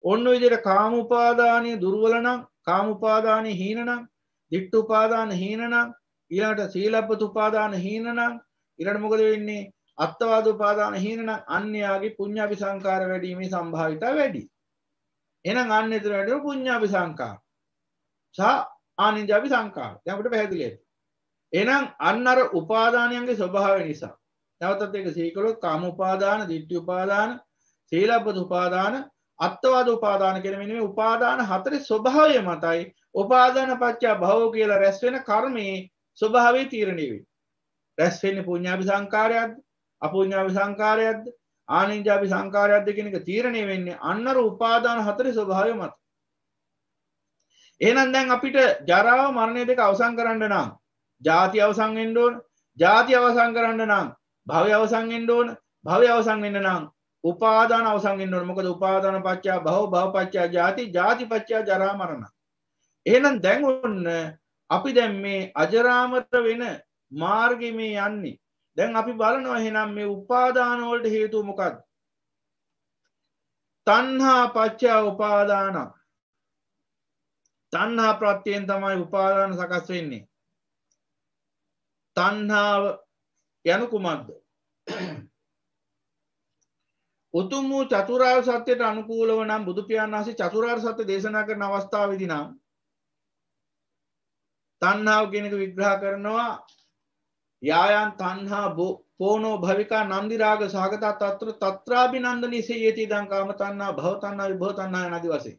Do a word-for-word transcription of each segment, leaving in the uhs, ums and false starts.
ඔන්න ඔය විදිහට කාම උපාදානිය දුර්වල නම්, කාම උපාදානිය හීන නම්, ditth උපාදාන හීන නම්, ඊළඟට සීලබ්බත උපාදාන හීන නම්, ඊළඟට මොකද වෙන්නේ? අත්වාද උපාදාන හීන නම් අන්‍යයාගේ පුඤ්ඤාභි සංකාර වැඩිීමේ සම්භාවිතය වැඩි. එහෙනම් අන්න එතන වැඩි පුඤ්ඤාභි සංකාර සහ ආනින්ජාභි සංකාර. දැන් අපිට පැහැදිලි ඇති. එහෙනම් අන්න අර උපාදානයන්ගේ ස්වභාවය නිසා නැවතත් ඒක සීකලොත් කාම උපාදාන, ditthi උපාදාන, සීලබ්බත උපාදාන, අත්වාද උපාදාන කියන මෙන්න මේ උපාදාන හතරේ ස්වභාවය මතයි උපාදාන පත්‍ය භව කියලා රැස් වෙන කර්මයේ ස්වභාවය තීරණය වෙයි. රැස් වෙන්නේ පුඤ්ඤාභි සංකාරයක්ද, අපුඤ්ඤාභි සංකාරයක්ද, ආනින්ජාභි සංකාරයක්ද කියන එක තීරණය වෙන්නේ අන්නර උපාදාන හතරේ ස්වභාවය මත. එහෙනම් දැන් අපිට ජරාව මරණය දෙක අවසන් කරන්න නම් ජාති අවසන් වෙන්න ඕන. ජාති අවසන් කරන්න නම් භවය අවසන් වෙන්න ඕන. භවය අවසන් වෙන්න නම් උපාදාන අවසන් වෙන්න ඕන. මොකද උපාදාන පත්‍ය භව, භව පත්‍ය ජාති, ජාති පත්‍ය ජරා මරණ. එහෙනම් දැන් ඔන්න අපි දැන් මේ අජරාමර වෙන මාර්ගෙ මේ යන්නේ. දැන් අපි බලනවා එහෙනම් මේ උපාදාන වලට හේතුව මොකක්ද? තණ්හා පත්‍ය උපාදාන. තණ්හා ප්‍රත්‍යයෙන් තමයි උපාදාන සකස් වෙන්නේ. තණ්හාව යනු කුමක්ද? උතුම් වූ චතුරාර්ය සත්‍යයට අනුකූලව නම් බුදු පියාණන් වහන්සේ චතුරාර්ය සත්‍ය දේශනා කරන අවස්ථාවේදී නම් තණ්හාව කියන එක විග්‍රහ කරනවා යායන් තණ්හා පෝනෝ භවිකා නන්දි රාග සහගත තත්ත්‍ර තත්‍රාභිනන්දනී සේයති දං කාම තණ්හා භව තණ්හා විභව තණ්හා යනාදී වශයෙන්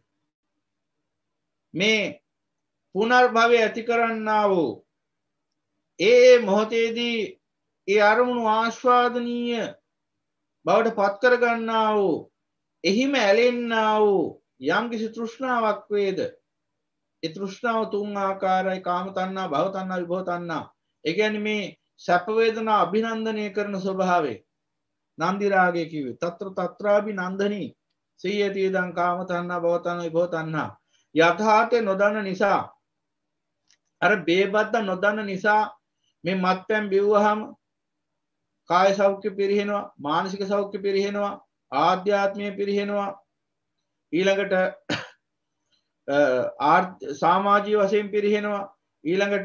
මේ පුනර්භවය ඇති කරන්නා වූ ඒ මොහොතේදී ඒ අරමුණු ආස්වාදනීය බවට පත් කර ගන්නා වූ එහිම ඇලෙන්නා වූ යම් කිසි තෘෂ්ණාවක් වේද ඒ තෘෂ්ණාව තුන් ආකාරයි කාම තණ්හා භව තණ්හා විභව තණ්හා. ඒ කියන්නේ මේ සැප වේදනා අභිනන්දනය කරන ස්වභාවය නන්දි රාගය කිව්වේ తත්‍ර తත්‍රාභි නන්දනී සීයති දං කාම තණ්හා භව තණ්හා විභව තණ්හා. යථාර්ථය නොදන්න නිසා අර බේබද්ද නොදන්න නිසා මේ මත්පැන් බිව්වහම කාය සෞඛ්‍ය පිරිහෙනවා, මානසික සෞඛ්‍ය පිරිහෙනවා, ආධ්‍යාත්මය පිරිහෙනවා, ඊළඟට සමාජීය වශයෙන් පිරිහෙනවා, ඊළඟට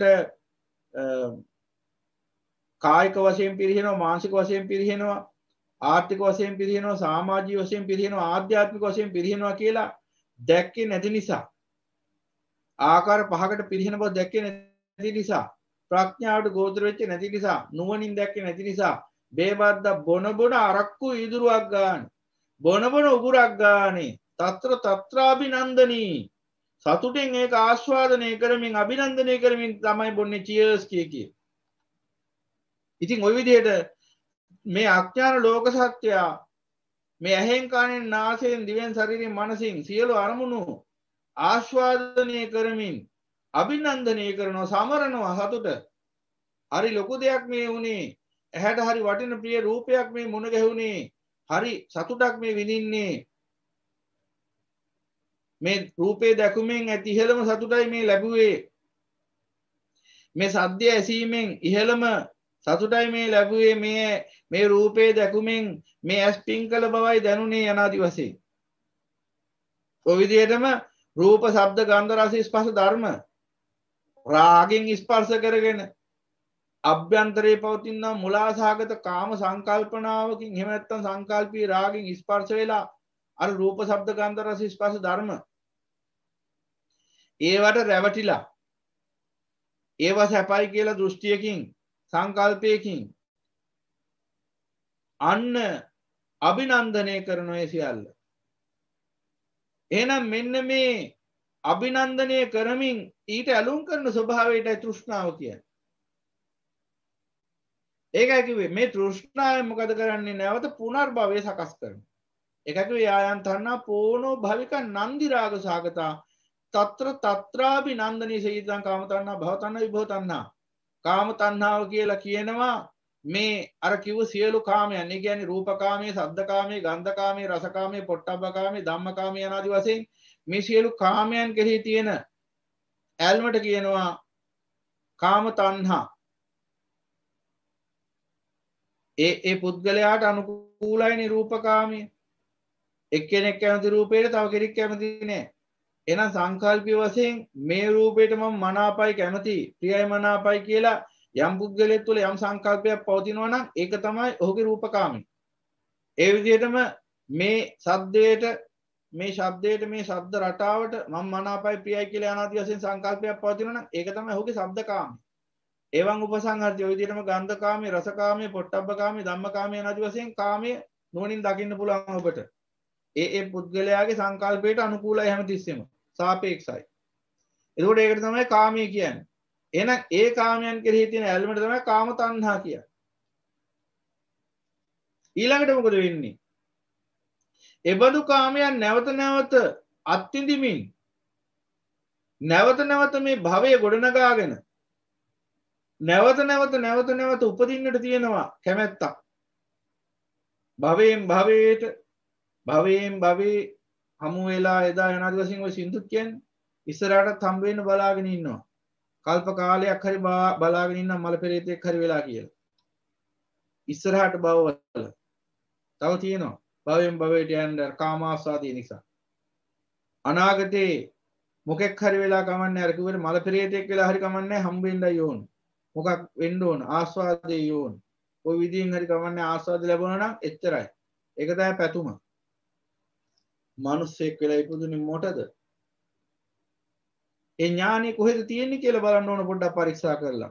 කායික වශයෙන් පිරිහෙනවා, මානසික වශයෙන් පිරිහෙනවා, ආර්ථික වශයෙන් පිරිහෙනවා, සමාජීය වශයෙන් පිරිහෙනවා, ආධ්‍යාත්මික වශයෙන් පිරිහෙනවා කියලා දැක්කේ නැති නිසා, ආකාර පහකට පිරිහෙන බව දැක්කේ නැති නිසා, ප්‍රඥාවට ගෝචර වෙච්ච නැති නිසා, නුවණින් දැක්කේ නැති නිසා බේබද්ද බොන බොන අරක්කු ඉදුරුවක් ගන්න බොන බොන උගුරක් ගානේ తත්‍ර తත්‍රාභිනන්දනී සතුටෙන් ඒක ආස්වාදනය කරමින් අභිනන්දනය කරමින් තමයි බොන්නේ චියර්ස් කිය කිය. ඉතින් ওই විදිහට මේ අඥාන ලෝක සත්‍යය මේ ඇහෙන් කනෙන් නාසයෙන් දිවෙන් ශරීරයෙන් මනසින් සියලු අරමුණු ආස්වාදනය කරමින් අභිනන්දනය කරනවා, සමරනවා සතුට. හරි ලොකු දෙයක් මේ වුණේ. ඇහැට හරි වටින ප්‍රිය රූපයක් මේ මුණ ගැහුනේ. හරි සතුටක් මේ විඳින්නේ. මේ රූපේ දැකුමෙන් ඇති ඉහළම සතුටයි මේ ලැබුවේ. මේ සද්දය ඇසීමෙන් ඉහළම සතුටයි මේ ලැබුවේ. මේ මේ රූපේ දැකුමෙන් මේ ඇස් පිංකල බවයි දැනුනේ යනාදි වශයෙන්. ඔය විදිහටම රූප, ශබ්ද, ගන්ධ, රස, ස්පර්ශ ධර්ම රාගෙන් ස්පර්ශ කරගෙන අභ්‍යන්තරයේ පවතින මුලාසහගත කාම සංකල්පනාවකින් එහෙම නැත්නම් සංකල්පී රාගෙන් ස්පර්ශ වෙලා අර රූප, ශබ්ද, ගන්ධ, රස, ස්පර්ශ ධර්ම ඒවට රැවටිලා ඒවා සැපයි කියලා දෘෂ්ටියකින් සංකල්පයකින් අන්න අභිනන්දනය කරන ඒ සියල්ල. එහෙනම් මෙන්න මේ අභිනන්දනය කරමින් ඊට ඇලුම් කරන ස්වභාවයටයි තෘෂ්ණාව කියන්නේ. ඒකයි කිව්වේ මේ තෘෂ්ණාවෙන් මොකද කරන්නේ? නැවත පුනර්භවය සකස් කරනවා. ඒකයි කිව්වේ යායන් තණ්හා පෝනෝ භවික නන්දි රාග සාගතා తත්‍ර తත්‍රාභි නන්දනී සීතං කාම තණ්හා භව තණ්හා විභව තණ්හා. කාම තණ්හාව කියලා කියනවා මේ අර කිව්ව සියලු කාමයන්. ඒ කියන්නේ රූපකාමයේ, සද්දකාමයේ, ගන්ධකාමයේ, රසකාමයේ, පොට්ටබ්බකාමයේ, ධම්මකාමයේ යනාදී වශයෙන් මේ සියලු කාමයන් කෙරෙහි තියෙන ඇල්මට කියනවා කාම තණ්හා. ඒ ඒ පුද්ගලයාට අනුකූලයි රූපකාමයේ. එක්කෙනෙක් කැමති රූපයට තව කෙනෙක් කැමති නෑ. එහෙනම් සංකල්පීය වශයෙන් මේ රූපයට මම මනාපයි කැමති ප්‍රියයි මනාපයි කියලා යම් පුද්ගලයෙක් තුළ යම් සංකල්පයක් පවතිනවා නම් ඒක තමයි ඔහුගේ රූපකාමී. ඒ විදිහටම මේ සද්දයට මේ ශබ්දයට මේ ශබ්ද රටාවට මම මනාපයි ප්‍රියයි කියලා අනාදි වශයෙන් සංකල්පයක් පවතිනවා නම් ඒක තමයි ඔහුගේ ශබ්දකාමී. එවං උපසංහර්ථය ඔය විදිහටම ගන්ධකාමී රසකාමී පොට්ටබ්බකාමී ධම්මකාමී අනාදි වශයෙන් කාමයේ නුවණින් දකින්න පුළුවන් ඔබට. ඒ ඒ පුද්ගලයාගේ සංකල්පයට අනුකූලයි හැමතිස්සෙම සාපේක්ෂයි. එතකොට ඒකට තමයි කාමී කියන්නේ. එහෙනම් ඒ කාමයන් කෙරෙහි තියෙන ඇල්මට තමයි කාම තණ්හා කියන්නේ. ඊළඟට මොකද වෙන්නේ? එබඳු කාමයන් නැවත නැවත අත්විඳිමින් නැවත නැවත මේ භවය ගොඩනගාගෙන නැවත නැවත නැවත නැවත උපදින්නට තියෙනවා කැමැත්තක්. භවයෙන් භවයට භවයෙන් භවේ හමු වෙලා එදා යනාදි වශයෙන් ඔය සින්දුත් කියන්නේ ඉස්සරහටත් හම්බ වෙන්න බලාගෙන ඉන්නවා. කල්ප කාලයක් හරි බලාගෙන ඉන්න මල පෙරේතෙක් හරි වෙලා කියලා. ඉස්සරහට භවවල තව තියෙනවා. භවයෙන් භවයට යන්න කාමාස්වාදී නිසා. අනාගතේ මොකෙක් හරි වෙලා කමන්නේ අර කිව්වට මල පෙරේතෙක් වෙලා හරි කමන්නේ හම්බෙන්නයි ඕන. මොකක් වෙන්න ඕන? ආස්වාදේ ඕන. ওই විදිහින් හරි කමන්නේ ආස්වාද ලැබුණා නම් එච්චරයි. ඒක තමයි පැතුම. මිනිස්සෙක් වෙලා ඉපදුනේ මොටද? ඒ ඥානෙ කොහෙද තියෙන්නේ කියලා බලන්න ඕන පොඩ්ඩක් පරීක්ෂා කරලා.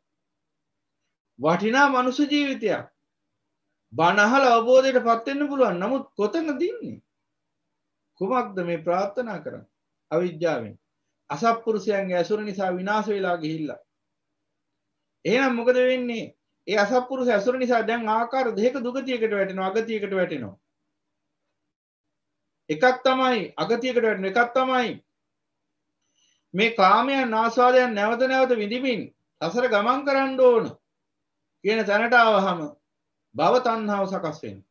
වටිනා මනුෂ්‍ය ජීවිතයක්. බණහල අවබෝධයටපත් වෙන්න පුළුවන්. නමුත් කොතනද ඉන්නේ? කුමක්ද මේ ප්‍රාර්ථනා කරන්නේ? අවිද්‍යාවෙන්. අසත්පුරුෂයන්ගේ ඇසුර නිසා විනාශ වෙලා ගිහිල්ලා. එහෙනම් මොකද වෙන්නේ? ඒ අසත්පුරුෂ ඇසුර නිසා දැන් ආකාර දෙක දුගතියකට වැටෙනවා, අගතියකට වැටෙනවා. එකක් තමයි අගතියකට වැටෙන එකක් තමයි මේ කාමයන් ආස්වාදයන් නැවත නැවත විඳිමින් අසර ගමන් කරන්න ඕන කියන තැනට ආවහම භව තණ්හාව සකස් වෙනවා.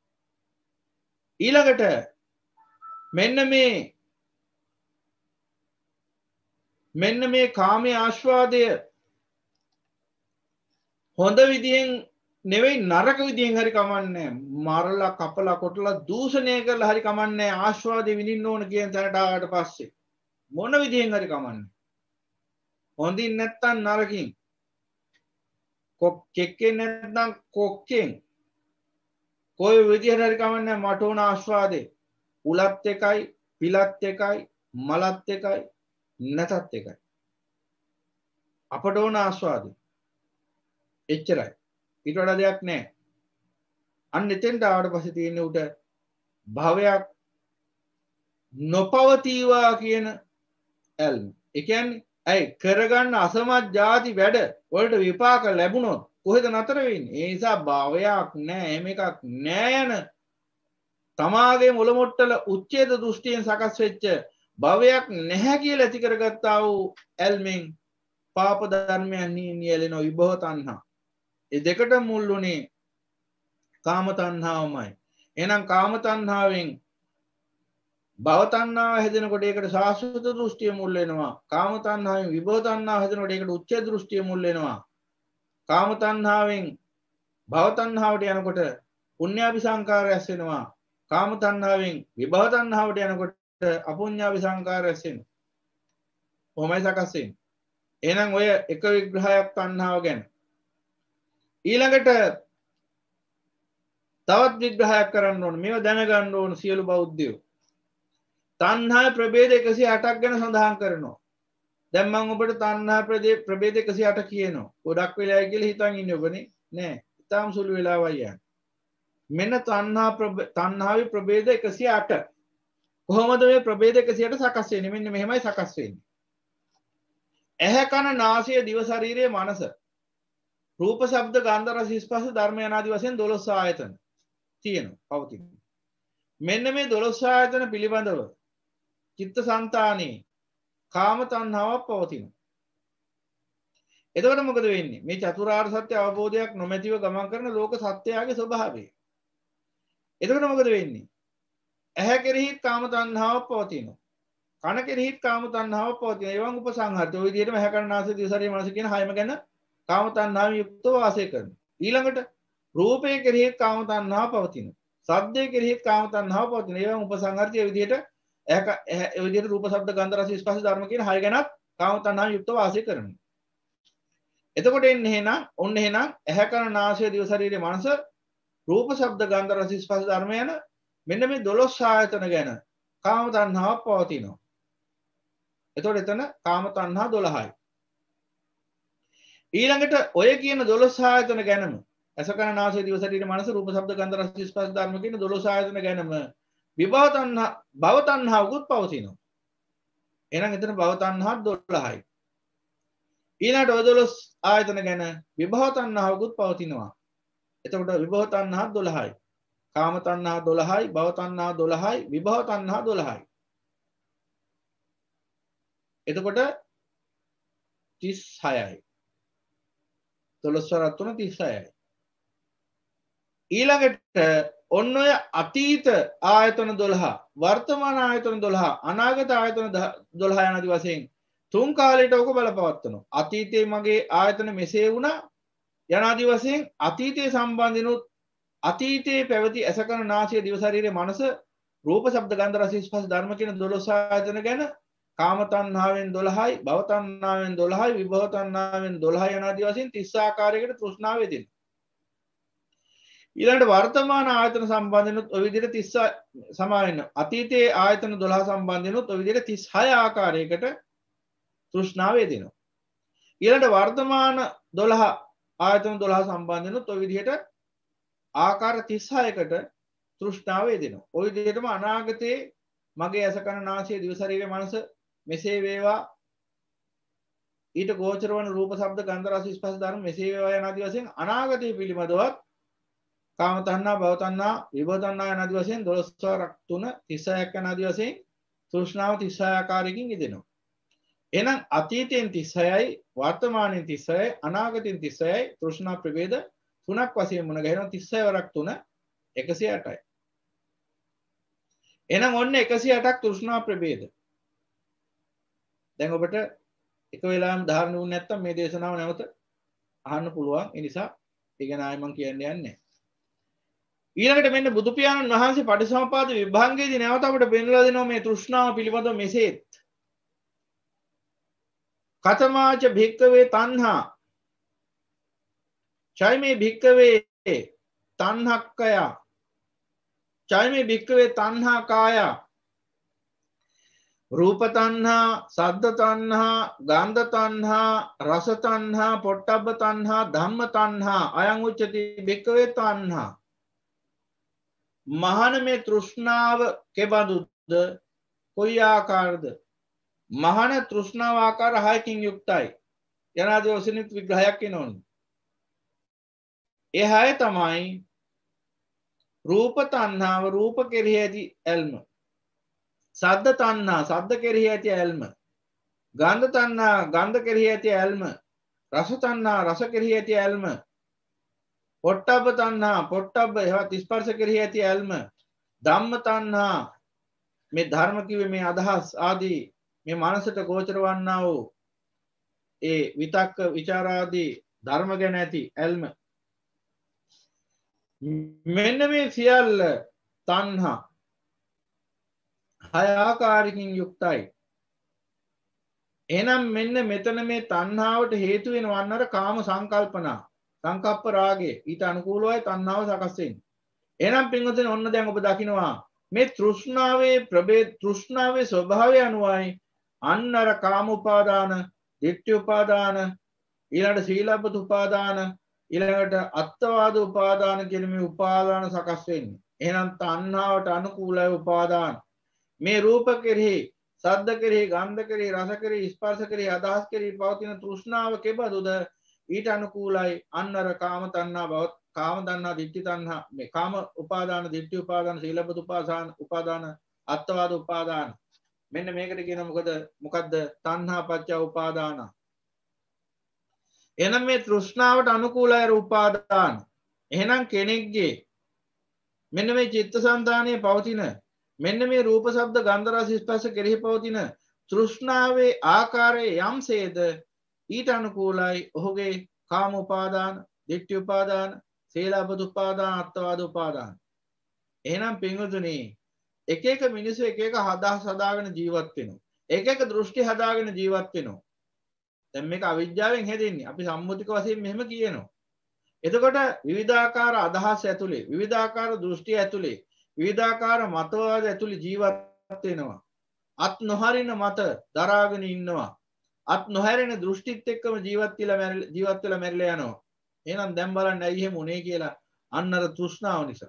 ඊළඟට මෙන්න මේ මෙන්න මේ කාමයේ ආස්වාදය හොඳ විදිහෙන් නෙවෙයි නරක විදිහෙන් හරි කමන්නේ මරලා කපලා කොටලා දූෂණය කරලා හරි කමන්නේ ආස්වාදේ විඳින්න ඕන කියන තැනට ආවට පස්සේ මොන විදිහෙන් හරි කමන්නේ හොඳින් නැත්තම් නරකින් කොක්කෙන් නැත්නම් කොක්කෙන් කොයි විදිහට හරි කමන්නේ මට ඕන ආස්වාදේ උලත් එකයි පිලත් එකයි මලත් එකයි නැතත් එකයි අපට ඕන ආස්වාදේ එච්චරයි ඊට වඩා දෙයක් නැහැ. අන්න එතෙන්ට ආවට පස්සේ තියෙන උට භවයක් නොපවතිවා කියන ඇල්ම. ඒ කියන්නේ ඇයි කරගන්න අසමත් ಜಾති වැඩ වලට විපාක ලැබුණොත් කොහෙද නතර වෙන්නේ? ඒ නිසා භවයක් නැහැ, එහෙම එකක් නැහැ යන තමාගේ මුල මොට්ටල උච්ඡේද දෘෂ්ටියෙන් සකස් වෙච්ච භවයක් නැහැ කියලා ඇති කරගත්තා වූ ඇල්මෙන් පාප ධර්මයන් නියැලෙන විභව තණ්හා. ඒ දෙකට මුල් උනේ කාම තණ්හාවමයි. එහෙනම් කාම තණ්හාවෙන් භව තණ්හාව හැදෙනකොට ඒකට සාස්වත දෘෂ්ටිය මුල් වෙනවා. කාම තණ්හාවෙන් විභව තණ්හාව හැදෙනකොට ඒකට උච්ඡේද දෘෂ්ටිය මුල් වෙනවා. කාම තණ්හාවෙන් භව තණ්හාවට යනකොට පුඤ්ඤාභි සංකාරය ඇස් වෙනවා. කාම තණ්හාවෙන් විභව තණ්හාවට යනකොට අපුඤ්ඤාභි සංකාරය ඇස් වෙනවා. කොහොමයි සකස් වෙන්නේ? එහෙනම් ඔය එක විග්‍රහයක් තණ්හාව ගැන ඊළඟට තවත් විග්‍රහයක් කරන්න ඕන. මේව දැනගන්න ඕන සියලු බෞද්ධයෝ. තණ්හා ප්‍රභේද එකසිය අටක් ගැන සඳහන් කරනවා. දැන් මම ඔබට තණ්හා ප්‍රභේද එකසිය අට කියනවා. ගොඩක් වෙලායි කියලා හිතන් ඉන්නේ ඔබනේ. නෑ. ඊටාම් සුළු වෙලාවයි යන්නේ. මෙන්න තණ්හා තණ්හාවේ ප්‍රභේද එකසිය අට. කොහොමද මේ ප්‍රභේද එකසිය අට සකස් වෙන්නේ? මෙන්න මෙහෙමයි සකස් වෙන්නේ. ඇහැ කන නාසය දිව ශරීරය මනස රූප ශබ්ද ගන්ධ රස ස්පර්ශ ධර්ම යනාදී වශයෙන් දොළොස් ආයතන තියෙනවා පවතිනවා. මෙන්න මේ දොළොස් ආයතන පිළිබඳව චිත්තසංතානේ කාම තණ්හාවක් පවතිනවා. එතකොට මොකද වෙන්නේ? මේ චතුරාර්ය සත්‍ය අවබෝධයක් නොමැතිව ගමන් කරන ලෝක සත්‍යයේ ස්වභාවය. එතකොට මොකද වෙන්නේ? ඇහැ කෙරෙහි කාම තණ්හාවක් පවතිනවා. කන කෙරෙහි කාම තණ්හාවක් පවතිනවා. ඒවන් උපසංහාරය. ඔය විදිහටම ඇහැ කන නාසය දිව ශරීරය මනස කියන හයම ගැන කාම තණ්හාවෙන් යුක්තව වාසය කරනවා. ඊළඟට රූපය කෙරෙහි කාම තණ්හාව පවතිනවා. සද්දේ කෙරෙහිත් කාම තණ්හාව පවතින. ඒවා උපසංහාරය විදිහට ඒ විදිහට රූප ශබ්ද ගන්ධ රස ස්පර්ශ ධර්ම කියන හය ගැනත් කාම තණ්හාව යුක්ත වාසය කරනවා. එතකොට එන්නේ එහෙනම් ඔන්න එහෙනම් ඇහැ කන නාසය දිව ශරීරයේ මනස රූප ශබ්ද ගන්ධ රස ස්පර්ශ ධර්ම යන මෙන්න මේ දොළොස් ආයතන ගැන කාම තණ්හාවක් පවතිනවා. එතකොට එතන කාම තණ්හා දොළහයි. ඊළඟට ඔය කියන දොළොස් ආයතන ගැනම ඇස කන නාසය දිව ශරීරයේ මනස රූප ශබ්ද ගන්ධ රස ස්පර්ශ ධර්ම කියන දොළොස් ආයතන ගැනම විභව තණ්හා භව තණ්හාවකුත් පවතිනවා. එහෙනම් එතන භව තණ්හා දොළහයි. ඊළඟට ඔය දොළොස් ආයතන ගැන විභව තණ්හාවකුත් පවතිනවා. එතකොට විභව තණ්හා දොළහයි. කාම තණ්හා දොළහයි, භව තණ්හා දොළහයි, විභව තණ්හා දොළහයි. එතකොට තිස් හයයි. දොළොස් වරක් තුන තිස් හයයි. ඊළඟට ඔන්න ඔය අතීත ආයතන දොළහ, වර්තමාන ආයතන දොළහ, අනාගත ආයතන දොළහ යන ආදි වශයෙන් තුන් කාලයට ඔක බලපවත්වනවා. අතීතයේ මගේ ආයතන මෙසේ වුණා යන ආදි වශයෙන් අතීතයේ සම්බන්ධිනුත් අතීතයේ පැවති ඇස කන නාසය දිව ශරීරයේ මනස රූප ශබ්ද ගන්ධ රස ස්පර්ශ ධර්ම කියන දොළොස් ආයතන ගැන කාම තණ්හාවෙන් දොළහයි, භව තණ්හාවෙන් දොළහයි, විභව තණ්හාවෙන් දොළහයි යන ආදි වශයෙන් තිස් ආකාරයකට තෘෂ්ණාව වෙදිනවා. ඊළඟට වර්තමාන ආයතන සම්බන්ධෙනුත් ඔය විදිහට තිස් සමාවෙන්න. අතීතයේ ආයතන දොළහ සම්බන්ධෙනුත් ඔය විදිහට තිස් හය ආකාරයකට තෘෂ්ණාව වෙදිනවා. ඊළඟට වර්තමාන දොළහ ආයතන දොළහ සම්බන්ධෙනුත් ඔය විදිහට ආකාර තිස් හයකට තෘෂ්ණාව වෙදිනවා. ඔය විදිහටම අනාගතයේ මගේ ඇස කන නාසය දිව ශරීරයේ මනස මෙසේ වේවා ඊට ගෝචර වන රූප ශබ්ද ගන්ධ රස ස්පර්ශ ධර්ම මෙසේ වේවා යන ආදි වශයෙන් අනාගතයේ පිළිබඳවත් කාම තණ්හා භව තණ්හා විභව තණ්හා යන ආදි වශයෙන් දොළොස් වරක් තුන තිස් හයක් යන ආදි වශයෙන් තෘෂ්ණාව තිස් හය ආකාරයකින් ඉදෙනවා. එහෙනම් අතීතයෙන් තිස් හයයි, වර්තමානයෙන් තිස් හයයි, අනාගතයෙන් තිස් හයයි තෘෂ්ණා ප්‍රභේද තුනක් වශයෙන් මුණ ගැහෙනවා. තිස් හය වරක් තුන එකසිය අටයි. එහෙනම් ඔන්න එකසිය අටක් තෘෂ්ණා ප්‍රභේද. දැන් ඔබට එක වෙලාවෙම ධාරණය වුනේ නැත්තම් මේ දේශනාව නැවත අහන්න පුළුවන්. ඒ නිසා ඒ ගැන ආයෙ මම කියන්න යන්නේ නැහැ. ඊළඟට මෙන්න බුදු පියාණන් වහන්සේ පටිසමුපාද විභංගයේදී නැවත අපිට පෙන්වලා දෙනවා මේ තෘෂ්ණාව පිළිබඳව මෙසේත්. කතමාච භික්කවේ තණ්හා චෛමේ භික්කවේ තණ්හක්කය චෛමේ භික්කවේ තණ්හා කාය රූප තණ්හා සද්ද තණ්හා ගන්ධ තණ්හා රස තණ්හා පොට්ටබ්බ තණ්හා ධම්ම තණ්හා අයං උච්චති භික්කවේ තණ්හා. මහාන මේ තෘෂ්ණාව කෙබඳුද කොයි ආකාරද? මහාන තෘෂ්ණාව ආකාර හයකින් යුක්තයි. යනාදී වශයෙන් විග්‍රහයක් එනෝනේ. ඒ හය තමයි රූප තණ්හාව රූප කෙරෙහි ඇති ඇල්ම. සද්ද තණ්හා සද්ද කෙරෙහි ඇති ඇල්ම. ගන්ධ තණ්හා ගන්ධ කෙරෙහි ඇති ඇල්ම. රස තණ්හා රස කෙරෙහි ඇති ඇල්ම. පොට්ටබ්බ තණ්හා පොට්ටබ්බ එහෙවත් ස්පර්ශ කෙරෙහි ඇති ඇල්ම. ධම්ම තණ්හා මේ ධර්ම කිව්වේ මේ අදහස් ආදී මේ මනසට ගෝචර වන්නා වූ ඒ විතක්ක ਵਿਚාර ආදී ධර්ම ගැන ඇති ඇල්ම. මෙන්න මේ සියල්ල තණ්හා හය ආකාරකින් යුක්තයි. එහෙනම් මෙන්න මෙතන මේ තණ්හාවට හේතු වෙනවන්නර කාම සංකල්පනා සංකප්ප රාගය ඊට අනුකූලවයි තණ්හාව සකස් වෙන්නේ. එහෙනම් පින්වතුනි ඔන්න දැන් ඔබ දකිනවා මේ තෘෂ්ණාවේ ප්‍රභේද තෘෂ්ණාවේ ස්වභාවය අනුවයි අන්නර කාම උපාදාන, ditthi උපාදාන, ඊළඟට සීලබ්බත උපාදාන, ඊළඟට අත්වාද උපාදාන කියන මේ උපාදාන සකස් වෙන්නේ. එහෙනම් තණ්හාවට අනුකූලයි උපාදාන. මේ රූප කෙරෙහි, ශබ්ද කෙරෙහි, ගන්ධ කෙරෙහි, රස කෙරෙහි, ස්පර්ශ කෙරෙහි, අදහස් කෙරෙහි පවතින තෘෂ්ණාව කෙබඳුද? ඊට අනුකූලයි අන්නර කාම තණ්හා බව කාම තණ්හා ditthi තණ්හා මේ කාම උපාදාන ditthi උපාදාන සීලබ්බත උපාදාන උපාදාන අත්වාද උපාදාන. මෙන්න මේකට කියන මොකද මොකද්ද තණ්හා පත්‍ය උපාදාන. එහෙනම් මේ තෘෂ්ණාවට අනුකූලයි උපාදාන. එහෙනම් කෙනෙක්ගේ මෙන්න මේ චිත්තසංතානයේ පවතින මෙන්න මේ රූප ශබ්ද ගන්ධ රස ස්පර්ශ කෙරෙහි පවතින තෘෂ්ණාවේ ආකාරයේ යම්සේද ඊට අනුකූලයි ඔහුගේ කාම උපාදාන, ditthi උපාදාන, සීලබ්බත උපාදාන, අත්වාද උපාදාන. එහෙනම් පින්වතුනි එක එක මිනිස්සු එක එක හදාස් හදාගෙන ජීවත් වෙනවා. එක එක දෘෂ්ටි හදාගෙන ජීවත් වෙනවා. දැන් මේක අවිද්‍යාවෙන් හැදෙන්නේ. අපි සම්මුතික වශයෙන් මෙහෙම කියනවා. එතකොට විවිධාකාර අදහස් ඇතුලේ, විවිධාකාර දෘෂ්ටි ඇතුලේ, විවිධාකාර මතවාද ඇතුලේ ජීවත් වෙනවා. අත් නොහරින මත දරාගෙන ඉන්නවා. අත් නොහැරෙන දෘෂ්ටිත් එක්කම ජීවත් වෙලා ජීවත් වෙලා මැරිලා යනවා. එහෙනම් දැන් බලන්න ඇයි එහෙම උනේ කියලා. අන්න අර තෘෂ්ණාව නිසා.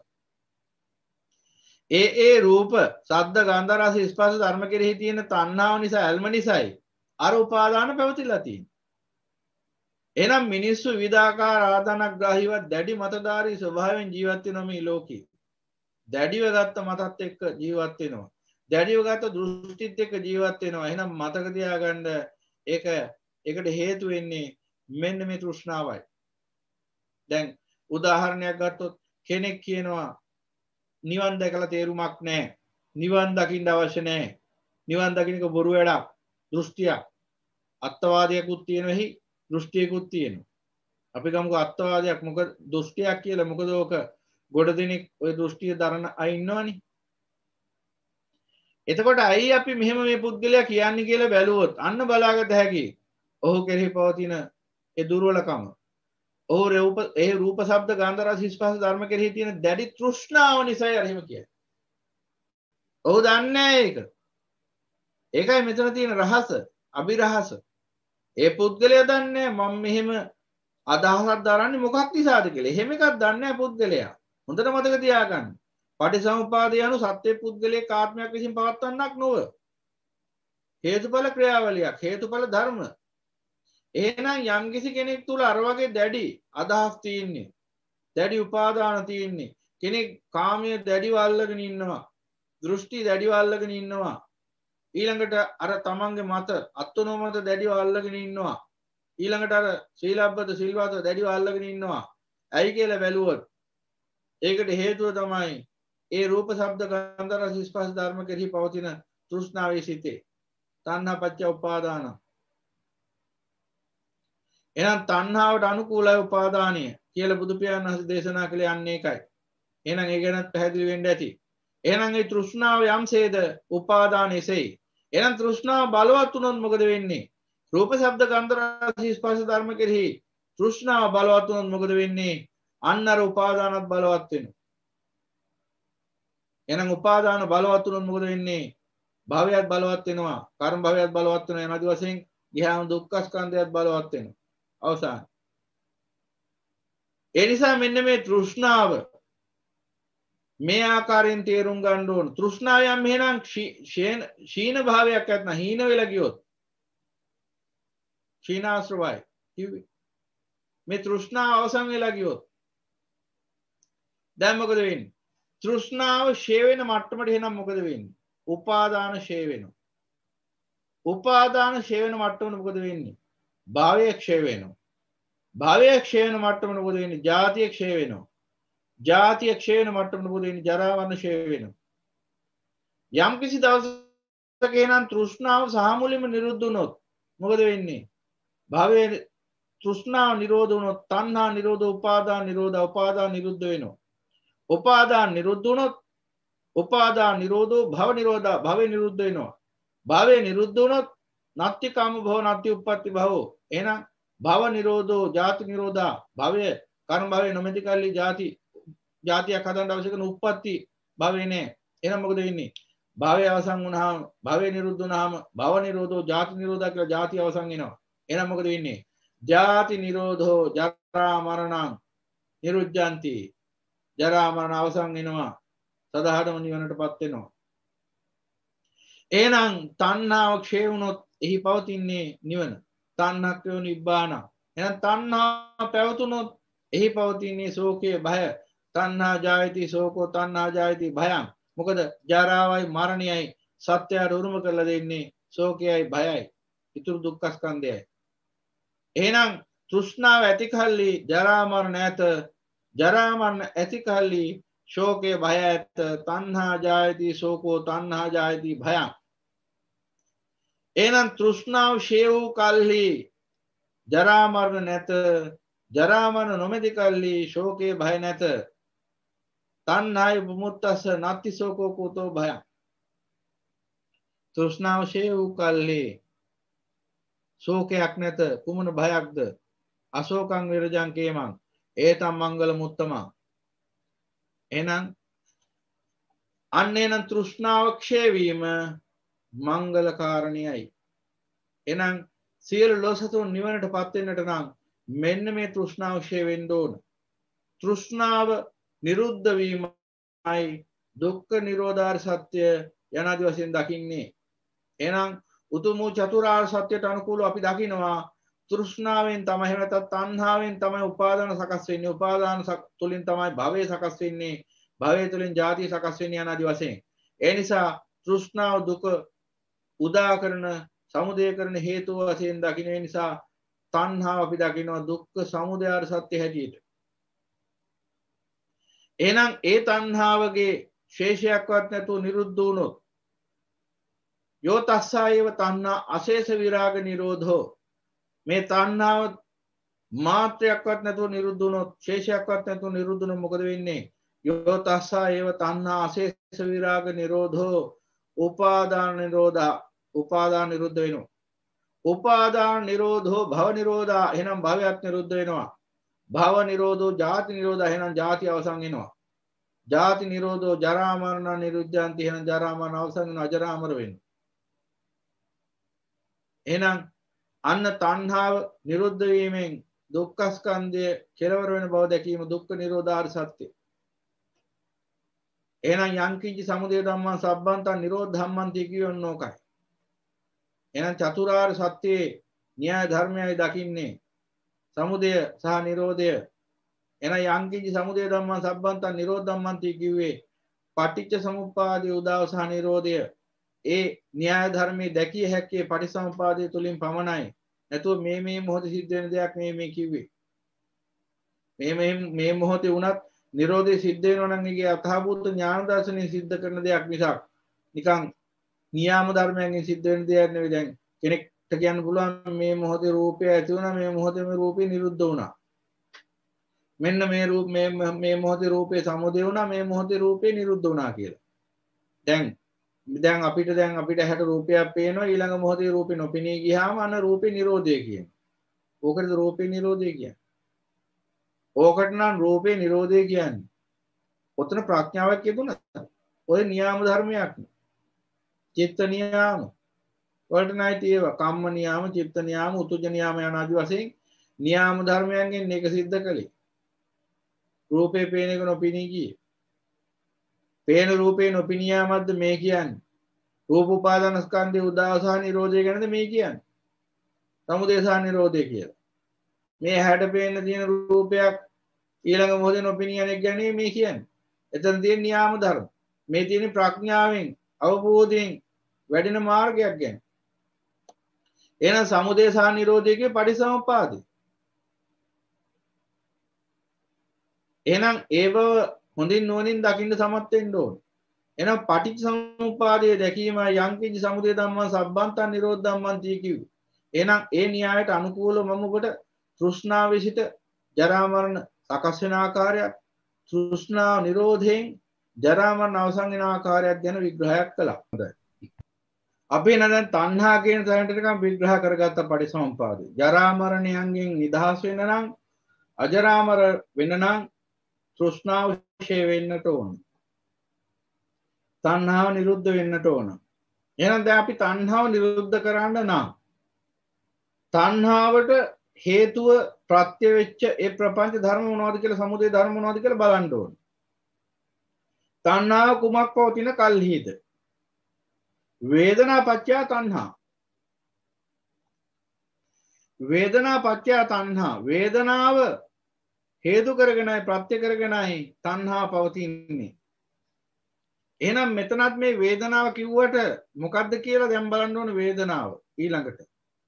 ඒ ඒ රූප, ශබ්ද, ගන්ධ, රස, ස්පර්ශ ධර්ම කෙරෙහි තියෙන තණ්හාව නිසා, ඇල්ම නිසායි අර උපාදාන පැවතිලා තියෙන්නේ. එහෙනම් මිනිස්සු විවිධාකාර ආදානග්‍රාහීව දැඩි මතධාරී ස්වභාවයෙන් ජීවත් වෙනවා මේ ලෝකේ. දැඩිව ගත්ත මතත් එක්ක ජීවත් වෙනවා. දැඩිව ගත්ත දෘෂ්ටිත් එක්ක ජීවත් වෙනවා. එහෙනම් මතක තියාගන්න ඒක ඒකට හේතු වෙන්නේ මෙන්න මේ තෘෂ්ණාවයි. දැන් උදාහරණයක් ගත්තොත් කෙනෙක් කියනවා නිවන් දැකලා තේරුමක් නැහැ. නිවන් දකින්න අවශ්‍ය නැහැ. නිවන් දකින්නක බොරු වැඩක්. දෘෂ්ටියක්. අත්වාදයකුත් තියෙනවෙහි දෘෂ්ටියකුත් තියෙනවා. අපි ගමුකෝ අත්වාදයක් මොකද දෘෂ්ටියක් කියලා. මොකද ඕක ගොඩ දෙනෙක් ওই දෘෂ්ටිය දරන අය ඉන්නවනේ. එතකොට අයි අපි මෙහෙම මේ පුද්ගලයා කියන්නේ කියලා බැලුවොත් අන්න බලාගත හැකි. ඔහු කෙරෙහි පවතින ඒ දුර්වලකම. ඔහු රූප ඒ රූප ශබ්ද ගන්ධ රස ස්පර්ශ ධර්ම කෙරෙහි තියෙන දැඩි තෘෂ්ණාව නිසායි අර එහෙම කියන්නේ. ඔහු දන්නේ ඒක. ඒකයි මෙතන තියෙන රහස, අභිරහස. ඒ පුද්ගලයා දන්නේ මම මෙහෙම අදහසක් දරන්නේ මොකක් නිසාද කියලා. එහෙම එකක් දන්නේ නැහැ පුද්ගලයා. හොඳට මතක තියාගන්න. පටිසමුපාදය anu සත්‍ය පුද්ගලයේ ආත්මයක් විසින් පවත්වන්නක් නොව. හේතුඵල ක්‍රියාවලියක්, හේතුඵල ධර්ම. එහෙනම් යම්කිසි කෙනෙක් තුල අර වගේ දැඩි අදහස් තියෙන්නේ. දැඩි උපාදාන තියෙන්නේ. කෙනෙක් කාමයේ දැඩිව අල්ලගෙන ඉන්නවා. දෘෂ්ටි දැඩිව අල්ලගෙන ඉන්නවා. ඊළඟට අර තමන්ගේ මත අත්නෝමත දැඩිව අල්ලගෙන ඉන්නවා. ඊළඟට අර සීලබ්බත සිල්වත දැඩිව අල්ලගෙන ඉන්නවා. ඇයි කියලා බැලුවොත් ඒකට හේතුව තමයි ඒ රූප ශබ්ද ගන්ධ රස ස්පර්ශ ධර්ම කෙරෙහි පවතින තෘෂ්ණාවේ සිටේ. තණ්හා පත්‍ය උපාදාන. එහෙනම් තණ්හාවට අනුකූලයි උපාදානය කියලා බුදු පියාණන් වහන්සේ දේශනා කළේ අන්න ඒකයි. එහෙනම් ඒ ගැනත් පැහැදිලි වෙන්න ඇති. එහෙනම් ඒ තෘෂ්ණාව යම්සේද උපාදානෙසෙයි. එහෙනම් තෘෂ්ණාව බලවත් වුණොත් මොකද වෙන්නේ? රූප ශබ්ද ගන්ධ රස ස්පර්ශ ධර්ම කෙරෙහි තෘෂ්ණාව බලවත් වුණොත් මොකද වෙන්නේ? අන්න අර උපාදානත් බලවත් වෙනවා. එහෙනම් උපාදාන බලවත් වුණොත් මොකද වෙන්නේ? භවයත් බලවත් වෙනවා. කර්ම භවයත් බලවත් වෙනවා. එනදි වශයෙන් ගියාම දුක්ඛ ස්කන්ධයත් බලවත් වෙනවා. අවසාන. ඒ නිසා මෙන්න මේ තෘෂ්ණාව මේ ආකාරයෙන් තේරුම් ගන්න ඕන. තෘෂ්ණාවයන් මෙහෙනම් ශීන භාවයක් නැත්නම් හීන වෙලා ගියොත් ශීනාශ්‍රවයි කිව්වේ. මේ තෘෂ්ණාව අවසන් වෙලා ගියොත් දැන් මොකද වෙන්නේ? තෘෂ්ණාව ෂේ වෙන මට්ටමට එහෙනම් මොකද වෙන්නේ? උපාදාන ෂේ වෙනවා. උපාදාන ෂේ වෙන මට්ටමට මොකද වෙන්නේ? භාවය ක්ෂය වෙනවා. භාවය ක්ෂය වෙන මට්ටමට මොකද වෙන්නේ? ජාතිය ක්ෂය වෙනවා. ජාතිය ක්ෂය වෙන මට්ටමට මොකද වෙන්නේ? ජරා මරණ ක්ෂය වෙනවා. යම් කිසි දවසක එනන් තෘෂ්ණාව සාමුලින්ම නිරුද්ධ වුණොත් මොකද වෙන්නේ? භවයේ තෘෂ්ණාව නිරෝධ වුණොත් තණ්හා නිරෝධ, උපාදාන නිරෝධ, උපාදාන නිරුද්ධ වෙනවා. උපාදාන නිරුද්ධ වුණොත් උපාදාන නිරෝධෝ භව නිරෝධා, භවය නිරුද්ධ වෙනවා. භවය නිරුද්ධ වුණොත් නත්ති කාම භව නත්ති උප්පත්ති භවෝ. එහෙනම් භව නිරෝධෝ ජාති නිරෝධා, භවය කර්ම භවය නොමැති කල්ලි ජාති ජාතියක් හදන්න අවශ්‍ය කරන උප්පත්ති භවය නෑ. එහෙනම් මොකද වෙන්නේ? භවය අවසන් වුණාම, භවය නිරුද්ධ වුණාම භව නිරෝධෝ ජාති නිරෝධා කියලා ජාති අවසන් වෙනවා. එහෙනම් මොකද වෙන්නේ? ජාති නිරෝධෝ ජරා මරණං නිරුද්ධಂತಿ. ජරා මරණ අවසන් වෙනවා. සදාහටම නිවනටපත් වෙනවා. එහෙනම් තණ්හාව ක්ෂය වුණොත් එහි පවතින්නේ නිවන. තණ්හක්ඛයෝ නිබ්බාන. එහෙනම් තණ්හා පැවතුනොත් එහි පවතින්නේ ශෝකය, භය. තණ්හා ජායති ශෝකෝ, තණ්හා ජායති භයං. මොකද ජරාවයි මරණයයි සත්‍යයට උරුම කරලා දෙන්නේ ශෝකයයි භයයි. ඊතුරු දුක්ඛ ස්කන්ධයයි. එහෙනම් තෘෂ්ණාව ඇති කල්ලි ජරා මරණ නැත. ජරා මරණ ඇති කල්ලි ශෝකය භය ඇත. තණ්හා ජායති ශෝකෝ, තණ්හා ජායති භයං. එහෙනම් තෘෂ්ණාව ෂේ වූ කල්හි ජරා මරණ නැත. ජරා මරණ නොමැති කල්හි ශෝකේ භය නැත. තණ්හාය විමුක්තස්ස නත්ති සෝකෝ කුතෝ භයං. තෘෂ්ණාව ෂේ වූ කල්හි ශෝකයක් නැත කුමන භයක්ද? අශෝකං විරජං කේමං ඒතම් මංගල මුත්තමං. එහෙනම් අන්නේනම් තෘෂ්ණාව ක්ෂය වීම මංගල කාරණයයි. එහෙනම් සියලු ලෝසතුන් නිවනට පත් වෙන්නට නම් මෙන්න මේ තෘෂ්ණාව ක්ෂය වෙන්න ඕන. තෘෂ්ණාව නිරුද්ධ වීමයි දුක්ඛ නිරෝධාර සත්‍ය යනාදි වශයෙන් දකින්නේ. එහෙනම් උතුම් චතුරාර්ය සත්‍යයට අනුකූලව අපි දකිනවා තෘෂ්ණාවෙන් තමයි එහෙම නැත්නම් තණ්හාවෙන් තමයි උපාදාන සකස් වෙන්නේ. උපාදාන තුලින් තමයි භවය සකස් වෙන්නේ. භවය තුලින් ජාතිය සකස් වෙන්නේ යනාදි වශයෙන්. ඒ නිසා තෘෂ්ණාව දුක උදා කරන සමුදය කරන හේතුව වශයෙන් දකින්න නිසා තණ්හාව අපි දකිනවා දුක්ඛ සමුදයාර සත්‍ය හැටියට. එහෙනම් ඒ තණ්හාවගේ ශේෂයක්වත් නැතුව නිරුද්ධ වුණොත් යෝ තස්සායව තණ්හා අශේෂ විරාග නිරෝධෝ මේ තණ්හාව මාත්‍රයක්වත් නැතුව නිරුද්ධ වුණොත් ශේෂයක්වත් නැතුව නිරුද්ධ වුණොත් මොකද වෙන්නේ? යෝ තස්සායව තණ්හා අශේෂ විරාග නිරෝධෝ උපාදාන නිරෝධා උපාදාන නිරුද්ධ වෙනවා. උපාදාන නිරෝධෝ භව නිරෝධා එහෙනම් භවයක් නිරුද්ධ වෙනවා. භව නිරෝධෝ ජාති නිරෝධා එහෙනම් ජාති අවසන් වෙනවා. ජාති නිරෝධෝ ජරා මරණ නිරුද්ධාන්ති එහෙනම් ජරා මරණ අවසන් වෙනවා. අජරා අමර වෙනවා. එහෙනම් අන්න තණ්හාව නිරුද්ධ වීමෙන් දුක්ඛ ස්කන්ධය කෙලවර වෙන බව දැකීම දුක්ඛ නිරෝධාර සත්‍ය. එහෙනම් යංකින්ච සමුදය ධම්මං සබ්බන්තං නිරෝධ ධම්මං තී කියවන්නේ ඕකයි. එහෙනම් චතුරාර්ය සත්‍යයේ න්‍යාය ධර්මයයි දකින්නේ සමුදය සහ නිරෝධය. එහෙනම් යංකින්ච සමුදය ධම්මං සබ්බන්තං නිරෝධ ධම්මං තී කිව්වේ පටිච්ච සමුප්පාදයේ උදාව සහ නිරෝධය. ඒ න්‍යාය ධර්මයේ දැකිය හැක්කේ පටිසමුපාදයේ තුලින් පමණයි. නැතුව මේ මේ මොහොතේ සිද්ධ වෙන දෙයක් මේ මේ කිව්වේ. මේ මේ මේ මොහොතේ වුණත් නිරෝධය සිද්ධ වෙනවා නම් ඒකේ අතහබුත් ඥාන දර්ශනයෙන් සිද්ධ කරන දෙයක් මිසක් නිකන් නියාම ධර්මයෙන් සිද්ධ වෙන දෙයක් නෙවෙයි. දැන් කෙනෙක්ට කියන්න පුළුවන් මේ මොහොතේ රූපය ඇති වුණා මේ මොහොතේ මේ රූපේ නිරුද්ධ වුණා. මෙන්න මේ රූප මේ මේ මොහොතේ රූපේ සමුදය වුණා මේ මොහොතේ රූපේ නිරුද්ධ වුණා කියලා. දැන් දැන් අපිට දැන් අපිට හැට රූපයක් පේනවා ඊළඟ මොහොතේ රූපේ නොපෙනී ගියාම අන්න රූපේ නිරෝධය කියන්නේ. ඕකටද රූපේ නිරෝධය කියන්නේ. ඕකට නම් රූපේ නිරෝධය කියන්නේ. ඔතන ප්‍රඥාවක් කියදුණා. ඔය නියාම ධර්මයක්. චිත්ත නියාම. වලට නැයි තියෙවා කම්ම නියාම, චිත්ත නියාම, උතුජ නියාම යන ආදි වශයෙන් නියාම ධර්මයන්ගෙන් එක සිද්ධ කළේ. රූපේ පේන එක නොපෙනී ගියේ. පේන රූපේ නොපිනියාමද්ද මේ කියන්නේ. රූප උපාදාන ස්කන්ධේ උදාව සහ නිරෝධය ගැනද මේ කියන්නේ. සමුදය සහ නිරෝධය කියලා. මේ හැඩ පේන තියෙන රූපයක් ඊළඟ මොහොතේ නොපිනියන එක ගැන මේ කියන්නේ. එතන තියෙන න්‍යාම ධර්ම. මේ තියෙන ප්‍රඥාවෙන් අවබෝධයෙන් වැඩෙන මාර්ගයක් ගැන. එහෙනම් සමුදය සහ නිරෝධයේ පටිසමුප්පාදේ. එහෙනම් ඒව හොඳින් නුවණින් දකින්න සමත් වෙන්න ඕන. එහෙනම් පටිච්චසමුප්පාදයේ දැකීම යංකින්ච සමුදය ධම්මං සබ්බන්තං නිරෝධ ධම්මං තී කිව්වේ. එහෙනම් ඒ න්‍යායට අනුකූලව මම ඔබට තෘෂ්ණාව විසිට ජරා මරණ සකස් වෙන ආකාරයක්, තෘෂ්ණා නිරෝධයෙන් ජරා මරණ අවසන් වෙන ආකාරයක් ගැන විග්‍රහයක් කළා. හොඳයි. අපි නේද තණ්හා කියන තැනට නිකන් විග්‍රහ කරගත්ත පටිසමුප්පාදේ. ජරා මරණයන්ගෙන් නිදහස් වෙන්න නම් අජරාමර වෙන්න නම් තෘෂ්ණාව ක්ෂය වෙන්නට ඕන. තණ්හාව නිරුද්ධ වෙන්නට ඕන. එහෙනම් දැන් අපි තණ්හාව නිරුද්ධ කරන්න නම් තණ්හාවට හේතුව ප්‍රත්‍ය වෙච්ච ඒ ප්‍රපංච ධර්ම මොනවද කියලා සමුදය ධර්ම මොනවද කියලා බලන්න ඕන. තණ්හාව කුමක් පවතින කල්හිද? වේදනා පත්‍ය තණ්හා. වේදනා පත්‍ය තණ්හා. වේදනාව හේතු කරගෙනයි ප්‍රත්‍ය කරගෙනයි තණ්හා පවතින්නේ. එහෙනම් මෙතනත් මේ වේදනාව කිව්වට මොකද්ද කියලා දැන් බලන්න ඕනේ. වේදනාව ඊළඟට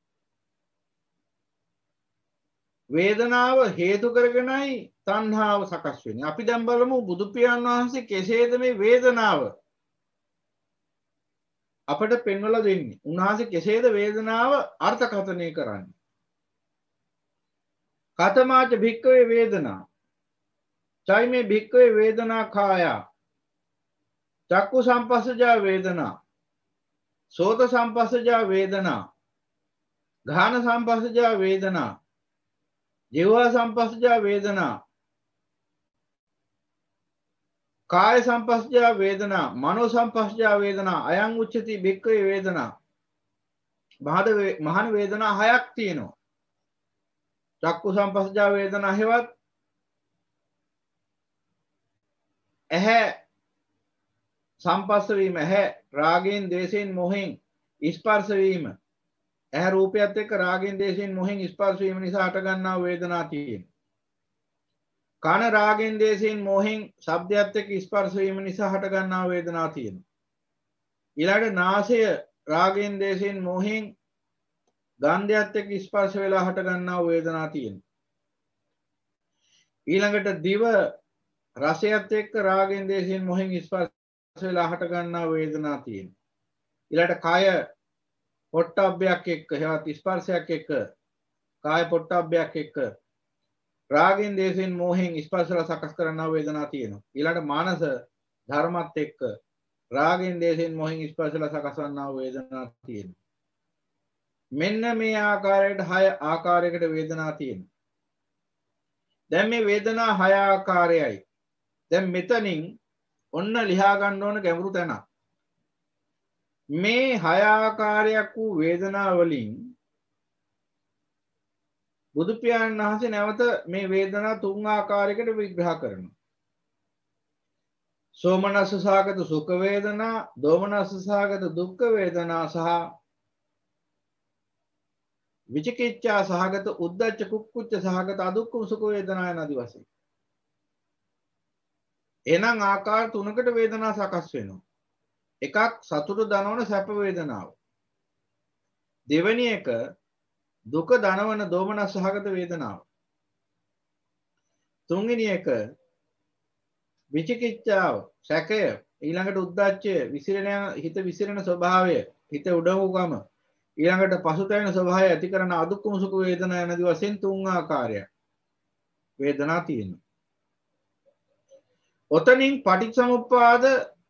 වේදනාව හේතු කරගෙනයි තණ්හාව සකස් වෙන්නේ. අපි දැන් බලමු බුදු පියාණන් වහන්සේ කෙසේද මේ වේදනාව අපට පෙන්වලා දෙන්නේ. උන්වහන්සේ කෙසේද වේදනාව අර්ථකථනය කරන්නේ. කතමාච භික්කවේ වේදනා චෛමේ භික්ඛවේ වේදනා කාය චක්කු සම්පස්සජා වේදනා සෝත සම්පස්සජා වේදනා ගාන සම්පස්සජා වේදනා ජීවා සම්පස්සජා වේදනා කාය සම්පස්සජා වේදනා මනෝ සම්පස්සජා වේදනා අයං උච්චති භික්ඛවේ වේදනා මහාන වේදනා හයක් තියෙනවා. චක්කු සම්පස්සජා වේදනා හේවත් ඇහැ සම්පස්ස වීම, ඇහැ රාගයෙන් ද්වේෂයෙන් මොහෙන් ස්පර්ශ වීම, ඇහැ රූපයත් එක්ක රාගයෙන් ද්වේෂයෙන් මොහෙන් ස්පර්ශ වීම නිසා හට ගන්නා වේදනා තියෙනවා. කන රාගෙන් දේශයෙන් මොහෙන් ශබ්දයත් එක්ක ස්පර්ශ වීම නිසා හට ගන්නා වේදනා තියෙනවා. ඊළඟට නාසය රාගෙන් දේශයෙන් මොහෙන් ගන්ධයත් එක්ක ස්පර්ශ වෙලා හට ගන්නා වේදනා තියෙනවා. ඊළඟට දිව රසයත් එක්ක රාගෙන් දේශයෙන් මොහෙන් ස්පර්ශ වෙලා හට ගන්නා වේදනා තියෙනවා. ඊළඟට කය පොට්ටබ්බයක් එක්ක හේවත් ස්පර්ශයක් එක්ක කාය පොට්ටබ්බයක් එක්ක රාගෙන් දේශයෙන් මොහෙන් ස්පර්ශලා සකස් කරනා වේදනා තියෙනවා. ඊළඟට මානස ධර්මත් එක්ක රාගෙන් දේශයෙන් මොහෙන් ස්පර්ශලා සකස් කරනා වේදනා තියෙනවා. මෙන්න මේ ආකාරයට හය ආකාරයකට වේදනා තියෙනවා. දැන් මේ වේදනා හය ආකාරයයි. දැන් මෙතනින් ඔන්න ලියා ගන්න ඕන ගැඹුරු තැනක්. මේ හය ආකාරයක් වූ වේදනා වලින් බුදු පියාණන් වහන්සේ නැවත මේ වේදනා තුන් ආකාරයකට විග්‍රහ කරනවා. සෝමනස්ස සහගත සුඛ වේදනා, දෝමනස්ස සහගත දුක්ඛ වේදනා සහ විචිකිච්ඡා සහගත උද්ධච්ච කුක්කුච්ච සහගත අදුක්ඛම සුඛ වේදනා යන ආදි වශයෙන්. එනං ආකාර තුනකට වේදනා සකස් වෙනවා. එකක් සතුට දනවන සැප වේදනාව. දෙවෙනි එක දුක දනවන දෝමනස් සහගත වේදනාව. තුන්වෙනි එක විචිකිච්ඡාව, සැකය, ඊළඟට උද්ධච්චය, විසිරෙන හිත විසිරෙන ස්වභාවය, හිත උඩඟුකම, ඊළඟට පසුතැවෙන ස්වභාවය ඇති කරන අදුක්කම සුඛ වේදනා යන දී වශයෙන් තුන් ආකාරයක් වේදනා තියෙනවා. ඔතනින් පටිච්චසමුප්පාද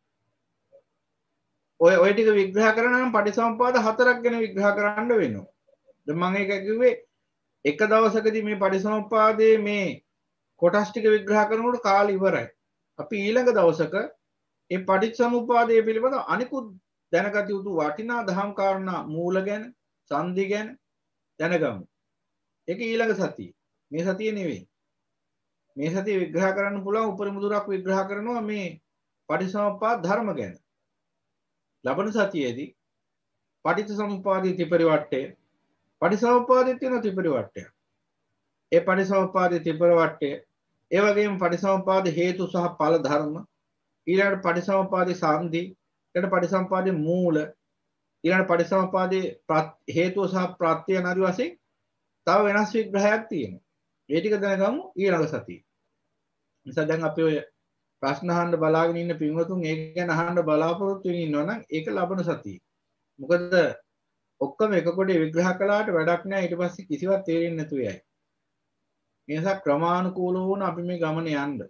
ඔය ඔය ටික විග්‍රහ කරනවා නම් පටිච්චසමුප්පාද හතරක් ගැන විග්‍රහ කරන්න වෙනවා. දැන් මම ඒක කිව්වේ එක දවසකදී මේ පටිච්චසමුප්පාදයේ මේ කොටස් ටික විග්‍රහ කරනකොට කාලය ඉවරයි. අපි ඊළඟ දවසක මේ පටිච්චසමුප්පාදයේ පිළිබඳ අනිකුත් දැනගත යුතු වටිනා දහම් කාරණා මූල ගැන, සංදි ගැන දැනගමු. ඒක ඊළඟ සතියේ. මේ සතියේ නෙවෙයි. මේ සතිය විග්‍රහ කරන්න පුළුවන් උපරිම දුරක් විග්‍රහ කරනවා මේ පටිච්චසමුප්පාද ධර්ම ගැන. ලබන සතියේදී පටිච්චසමුප්පාදයේ ත්‍රිපරිවට්ටය, පටිච්චසමුප්පාදයේ තියෙන ත්‍රිපරිවට්ටය. ඒ පටිච්චසමුප්පාදයේ ත්‍රිපරිවට්ටය, ඒ වගේම පටිච්චසමුප්පාද හේතු සහ ඵල ධර්ම, ඊළඟට පටිච්චසමුප්පාදයේ සාන්දි, ඊළඟට පටිච්චසමුප්පාදයේ මූල, ඊළඟට පටිච්චසමුප්පාදයේ හේතුව සහ ප්‍රත්‍ය යන ආදි වශයෙන් තව වෙනස් විග්‍රහයක් තියෙනවා. ඒ ටික දැනගමු ඊළඟ සතියේ. නිසා දැන් අපි ඔය ප්‍රශ්න අහන්න බලාගෙන ඉන්න පින්වතුන් ඒක ගැන අහන්න බලාපොරොත්තු වෙමින් ඉන්නවා නම් ඒක ලබන සතියේ. මොකද ඔක්කොම එක කොටේ විග්‍රහ කළාට වැඩක් නැහැ, ඊට පස්සේ කිසිවක් තේරෙන්නේ නැතුව යයි. ඒ නිසා ක්‍රමානුකූලව වුණ අපි මේ ගමන යන්න.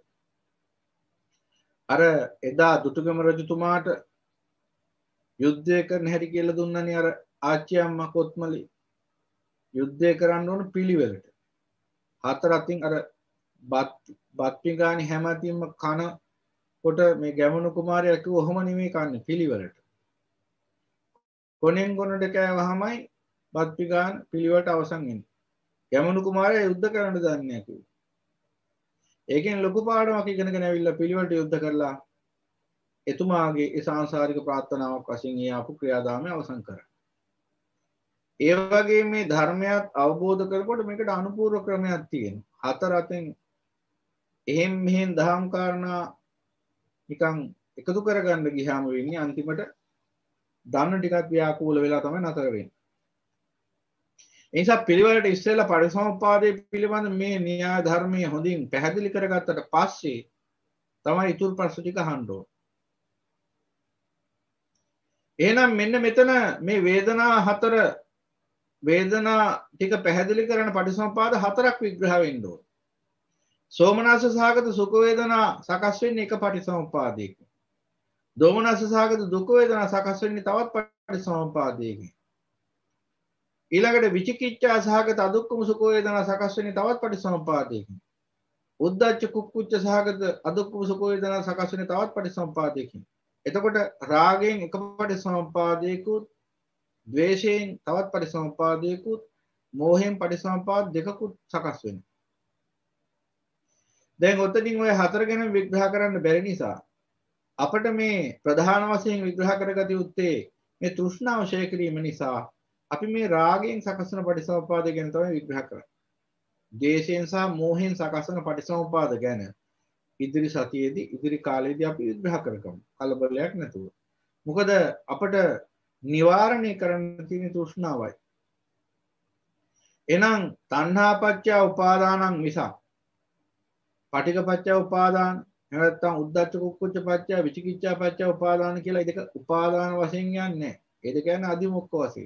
අර එදා දුටුගැම රජතුමාට යුද්ධය කරන්න හැටි කියලා දුන්නනේ අර ආච්චි අම්මා කොත්මලේ. යුද්ධය කරන්න ඕන පිළිවෙලට. හතර අතින් අර බත් බත් පිඟානි හැම අතින්ම කන කොට මේ ගැමුණු කුමාරයා කිව්ව ඔහොම නෙමෙයි කන්නේ පිළිවෙලට. කොනෙන් කොනට කෑවහමයි බත් පිඟාන පිළිවෙලට අවසන් වෙන්නේ. ගැමුණු කුමාරයා යුද්ධ කරන්න දන්නේ නැහැ කිව්වා. ඒකෙන් ලොකු පාඩමක් ඉගෙනගෙන ඇවිල්ලා පිළිවෙලට යුද්ධ කරලා එතුමාගේ ඒ සාංශාරික ප්‍රාර්ථනාවක් වශයෙන් ඒ ආපු ක්‍රියාදාමය අවසන් කරා. ඒ වගේ මේ ධර්මයක් අවබෝධ කරනකොට මේකට අනුපූර්ව ක්‍රමයක් තියෙනවා. හතර අතෙන් එහෙම් මෙහෙන් දහම් කාරණා නිකන් එකතු කරගන්න ගියාම වෙන්නේ අන්තිමට දන්න ටිකක් ව්‍යාකූල වෙලා තමයි නතර වෙන්නේ. ඒ නිසා පිළිවෙලට ඉස්සෙල්ලා පරිසම්පාදයේ පිළිබඳ මේ න්‍යාය ධර්මයේ හොඳින් පැහැදිලි කරගත්තට පස්සේ තමයි ඊතුරු ප්‍රශ්න ටික අහන්න ඕන. එහෙනම් මෙන්න මෙතන මේ වේදනා හතර වේදනා ටික පැහැදිලි කරන පටිසම්පාද හතරක් විග්‍රහ වෙන්න ඕන. සෝමනස්ස සහගත සුඛ වේදනා සකස් වෙන්නේ එක පටිසමුප්පාදයකින්. දෝමනස්ස සහගත දුක් වේදනා සකස් වෙන්නේ තවත් පටිසමුප්පාදයකින්. ඊළඟට විචිකිච්ඡා සහගත අදුක්කම සුඛ වේදනා සකස් වෙන්නේ තවත් පටිසමුප්පාදයකින්. උද්ධච්ච කුක්කුච්ච සහගත අදුක්කම සුඛ වේදනා සකස් වෙන්නේ තවත් පටිසමුප්පාදයකින්. එතකොට රාගයෙන් එක පටිසමුප්පාදයකුත්, ද්වේෂයෙන් තවත් පටිසමුප්පාදයකුත්, මෝහයෙන් පටිසමුප්පාද දෙකකුත් සකස් වෙනවා. දැන් ඔතනින් ඔය හතර ගැන විග්‍රහ කරන්න බැරි නිසා අපිට මේ ප්‍රධාන වශයෙන් විග්‍රහ කරගත යුත්තේ මේ තෘෂ්ණාව ඡය කිරීම නිසා අපි මේ රාගයෙන් සකස් වෙන පටිසමුප්පාද ගැන තමයි විග්‍රහ කරන්නේ. ද්වේෂයෙන් සහ මෝහයෙන් සකස් වෙන පටිසමුප්පාද ගැන ඉදිරි සතියේදී ඉදිරි කාලයේදී අපි විග්‍රහ කරගමු. කලබලයක් නැතුව. මොකද අපිට නිවාරණය කරන්න තියෙන තෘෂ්ණාවයි. එහෙනම් තණ්හාපච්චය උපාදානං මිසක් පටිඝපච්චය උපාදාන එහෙම නැත්නම් උද්ධච්ච කුක්කුච්ච පච්චය විචිකිච්ඡා පච්චය උපාදාන කියලා දෙක උපාදාන වශයෙන් යන්නේ නැහැ. ඒ දෙක කියන්නේ අදිමොක්ක වශයෙන්.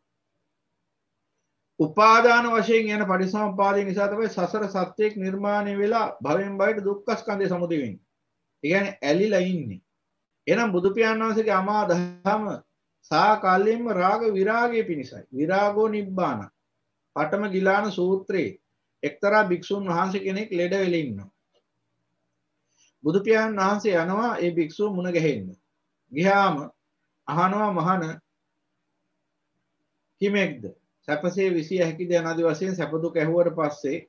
උපාදාන වශයෙන් යන පටිසමුප්පාදේ නිසා තමයි සසර සත්‍යයක් නිර්මාණය වෙලා භවෙන් භවයට දුක්ඛ ස්කන්ධය සමුදය වෙන්නේ. ඒ කියන්නේ ඇලිලා ඉන්නේ. එහෙනම් බුදු පියාණන් වහන්සේගේ අමා දහම සා කාලයෙන්ම රාග විරාගයේ පිණිසයි. විරාගෝ නිබ්බාන. පඨම ගිලාන සූත්‍රයේ එක්තරා භික්ෂුන් වහන්සේ කෙනෙක් ලෙඩ වෙලා ඉන්නවා. බුදු පියාණන් වහන්සේ යනවා ඒ භික්ෂුව මුණ ගැහෙන්න. ගියාම අහනවා මහණ කිමෙක්ද? සැපසේ විසිය හැකිද යනාදී වශයෙන් සැප දුක ඇහුවට පස්සේ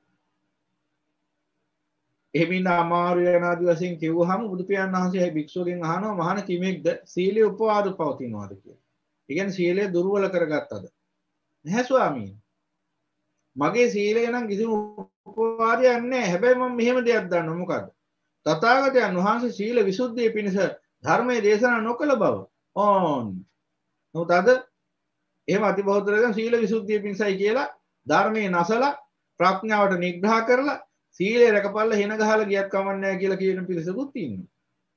එහෙමින් අමාරු යනාදී වශයෙන් කිව්වහම බුදු පියාණන් වහන්සේ ඒ භික්ෂුවගෙන් අහනවා මහණ කිමෙක්ද සීලය උපවාද පවතිනවාද කියලා. ඒ කියන්නේ සීලය දුර්වල කරගත්තද? නැහැ ස්වාමීනි. මගේ සීලය නම් කිසිම උපවාදයක් නැහැ. හැබැයි මම මෙහෙම දෙයක් දන්නවා. මොකද්ද? තථාගතයන් වහන්සේ සීල විසුද්ධිය පිණිස ධර්මයේ දේශනා නොකළ බව. ඕන්. නමුත් අද එහෙම අතිබෞද්ධයන් සීල විසුද්ධිය පිණිසයි කියලා ධර්මයේ නැසලා ප්‍රඥාවට නිග්‍රහ කරලා සීලය රැකපල්ලා හින ගහලා ගියත් කමන්නේ නැහැ කියලා කියන පිරිසකුත් ඉන්නවා.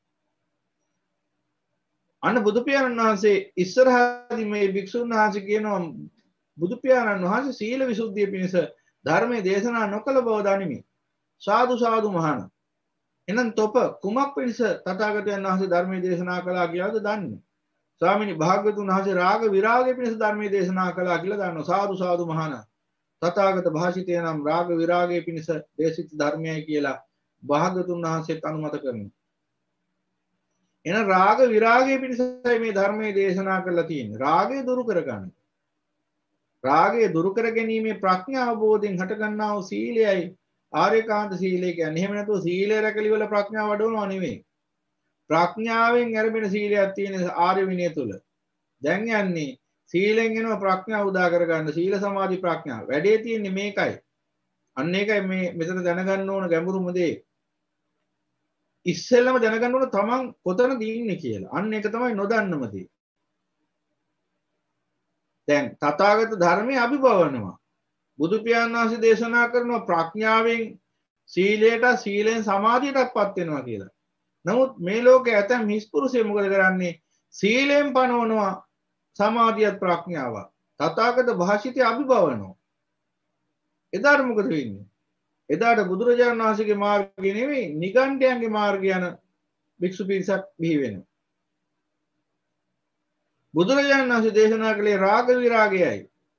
අන්න බුදු පියාණන් වහන්සේ ඉස්සරහදී මේ භික්ෂුන් වහන්සේ කියනවා බුදු පියාණන් වහන්සේ සීල විසුද්ධිය පිණිස ධර්මයේ දේශනා නොකළ බව දනිමි. සාදු සාදු මහණ. එහෙනම් තොප කුමක් පිණිස තථාගතයන් වහන්සේ ධර්මයේ දේශනා කළා කියලාද දන්නේ? ස්වාමීනි භාග්‍යවතුන් වහන්සේ රාග විරාගය පිණිස ධර්මයේ දේශනා කළා කියලා දන්නවා. සාදු සාදු මහණ. තථාගත භාෂිතය නම් රාග විරාගය පිණිස දේශිත ධර්මයයි කියලා භාග්‍යවතුන් වහන්සේත් අනුමත කරනවා. එහෙනම් රාග විරාගය පිණිසයි මේ ධර්මයේ දේශනා කරලා තියෙන්නේ. රාගය දුරු කරගන්න. රාගය දුරු කර ගැනීමේ ප්‍රඥා අවබෝධයෙන් හට ගන්නා වූ සීලයයි ආර්යකාන්ත සීලය කියන්නේ. එහෙම නැතුව සීලය රැකලි වල ප්‍රඥාව වඩවනවා නෙවෙයි. ප්‍රඥාවෙන් ලැබෙන සීලයක් තියෙන ආර්ය විනය තුල. දැන් යන්නේ සීලෙන් එනවා ප්‍රඥාව උදා කරගන්න. සීල සමාධි ප්‍රඥා. වැඩේ තියෙන්නේ මේකයි. අන්න ඒකයි මේ මෙතන දැනගන්න ඕන ගැඹුරුම දේ. ඉස්සෙල්ලම දැනගන්න ඕන තමන් කොතනද ඉන්නේ කියලා. අන්න ඒක තමයි නොදන්නම දේ. දැන් තථාගත ධර්මයේ අභිභවනවා. බුදු පියාණන් වහන්සේ දේශනා කරනවා ප්‍රඥාවෙන් සීලයට සීලෙන් සමාධියටපත් වෙනවා කියලා. නමුත් මේ ලෝකයේ ඇතැම් හිස්පුරුෂය මොකද කරන්නේ? සීලෙන් පනවනවා සමාධියත් ප්‍රඥාවත්. තථාගත භාෂිතය අභිභවනවා. එදාට මොකද වෙන්නේ? එදාට බුදුරජාණන් වහන්සේගේ මාර්ගය නෙවෙයි නිගණ්ඨයන්ගේ මාර්ගය යන භික්ෂු පිරිසක් බිහි වෙනවා. බුදුරජාණන් වහන්සේ දේශනා කළේ රාග විරාගයයි.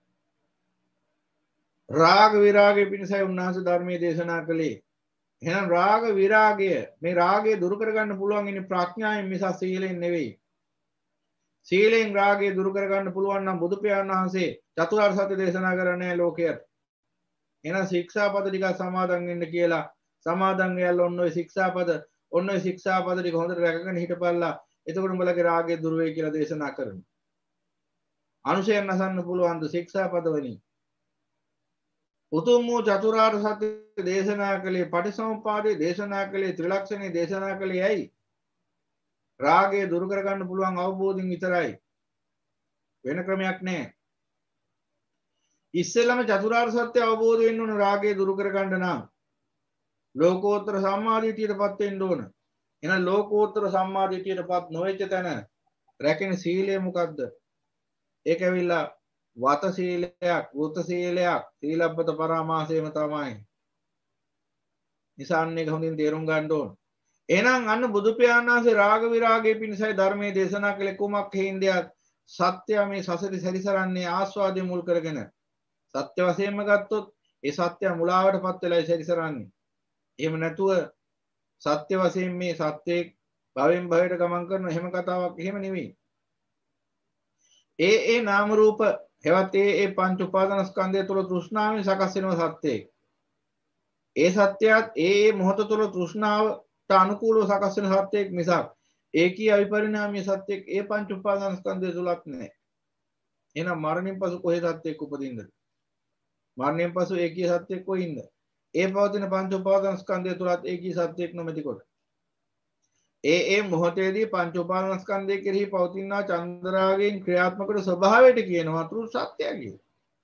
රාග විරාගය පිණිසයි උන්වහන්සේ ධර්මයේ දේශනා කළේ. එහෙනම් රාග විරාගය මේ රාගය දුරු කරගන්න පුළුවන් ඉන්නේ ප්‍රඥාවෙන් මිස සීලෙන් නෙවෙයි. සීලෙන් රාගය දුරු කරගන්න පුළුවන් නම් බුදු පියාණන් වහන්සේ චතුරාර්ය සත්‍ය දේශනා කරන්නේ ලෝකයට. එහෙනම් ශික්ෂාපද ටික සමාදන් වෙන්න කියලා සමාදන් වෙලා ඔන්න ඔය ශික්ෂාපද ඔන්න ඔය ශික්ෂාපද ටික හොඳට රැකගෙන හිටපල්ලා. එතකොට උඹලගේ රාගය දුර වෙයි කියලා දේශනා කරනවා. අනුශයන් අසන්න පුළුවන් ද ශික්ෂාපද වලින්? උතුම් වූ චතුරාර්ය සත්‍ය දේශනා කළේ පටිසමුප්පාදේ දේශනා කළේ ත්‍රිලක්ෂණේ දේශනා කළේ ඇයි? රාගය දුරු කරගන්න පුළුවන් අවබෝධයෙන් විතරයි. වෙන ක්‍රමයක් නැහැ. ඉස්සෙල්ලම චතුරාර්ය සත්‍ය අවබෝධ වෙන්න ඕන රාගය දුරු කරගන්න නම් ලෝකෝත්තර සම්මාදිටියටපත් වෙන්න ඕන. එහෙනම් ලෝකෝත්තර සම්මාදිටියටපත් නොවෙච්ච තැන රැකෙන සීලය මොකද්ද? ඒක ඇවිල්ලා වත සීලයක්, වෘත සීලයක්, සීලබ්බත පරාමාසයම තමයි. නිසාන්නේ හොඳින් තේරුම් ගන්න ඕන. එහෙනම් අන්න බුදු පියාණන් වහන්සේ රාග විරාගයේ පිණිසයි ධර්මයේ දේශනා කළේ කුමක් හේන්දයක් සත්‍ය මේ සසරි සැරිසරන්නේ ආස්වාදයේ මුල් කරගෙන. සත්‍ය වශයෙන්ම ගත්තොත් ඒ සත්‍ය මුලාවටපත් වෙලායි සැරිසරන්නේ. එහෙම නැතුව සත්‍ය වශයෙන් මේ සත්‍යයේ භවෙන් භවයට ගමන් කරන එහෙම කතාවක් එහෙම නෙවෙයි. ඒ ඒ නාම රූප හෙවත් ඒ ඒ පංච උපාදානස්කන්ධය තුළ තෘෂ්ණාවෙන් සකස් වෙන සත්‍යය. ඒ සත්‍යයත් ඒ ඒ මොහොත තුළ තෘෂ්ණාවට අනුකූලව සකස් වෙන සත්‍යයක් මිසක් ඒකී අවිපරිණාමී සත්‍යයක් ඒ පංච උපාදානස්කන්ධය තුලත් නැහැ. එහෙනම් මරණයෙන් පසු කොහේ සත්‍යයක් උපදින්නද? මරණයෙන් පසු ඒකී සත්‍යයක් කොයින්ද? ඒ පවතින පංච උපාදානස්කන්ධය තුලත් ඒකී සත්‍යයක් නොමැතිකොට. ඒ ඒ මොහොතේදී පංච උපාදානස්කන්ධය කෙරෙහි පවතිනා චන්දරාගයෙන් ක්‍රියාත්මක වන ස්වභාවයට කියනවා තුරු සත්‍යය කියලා.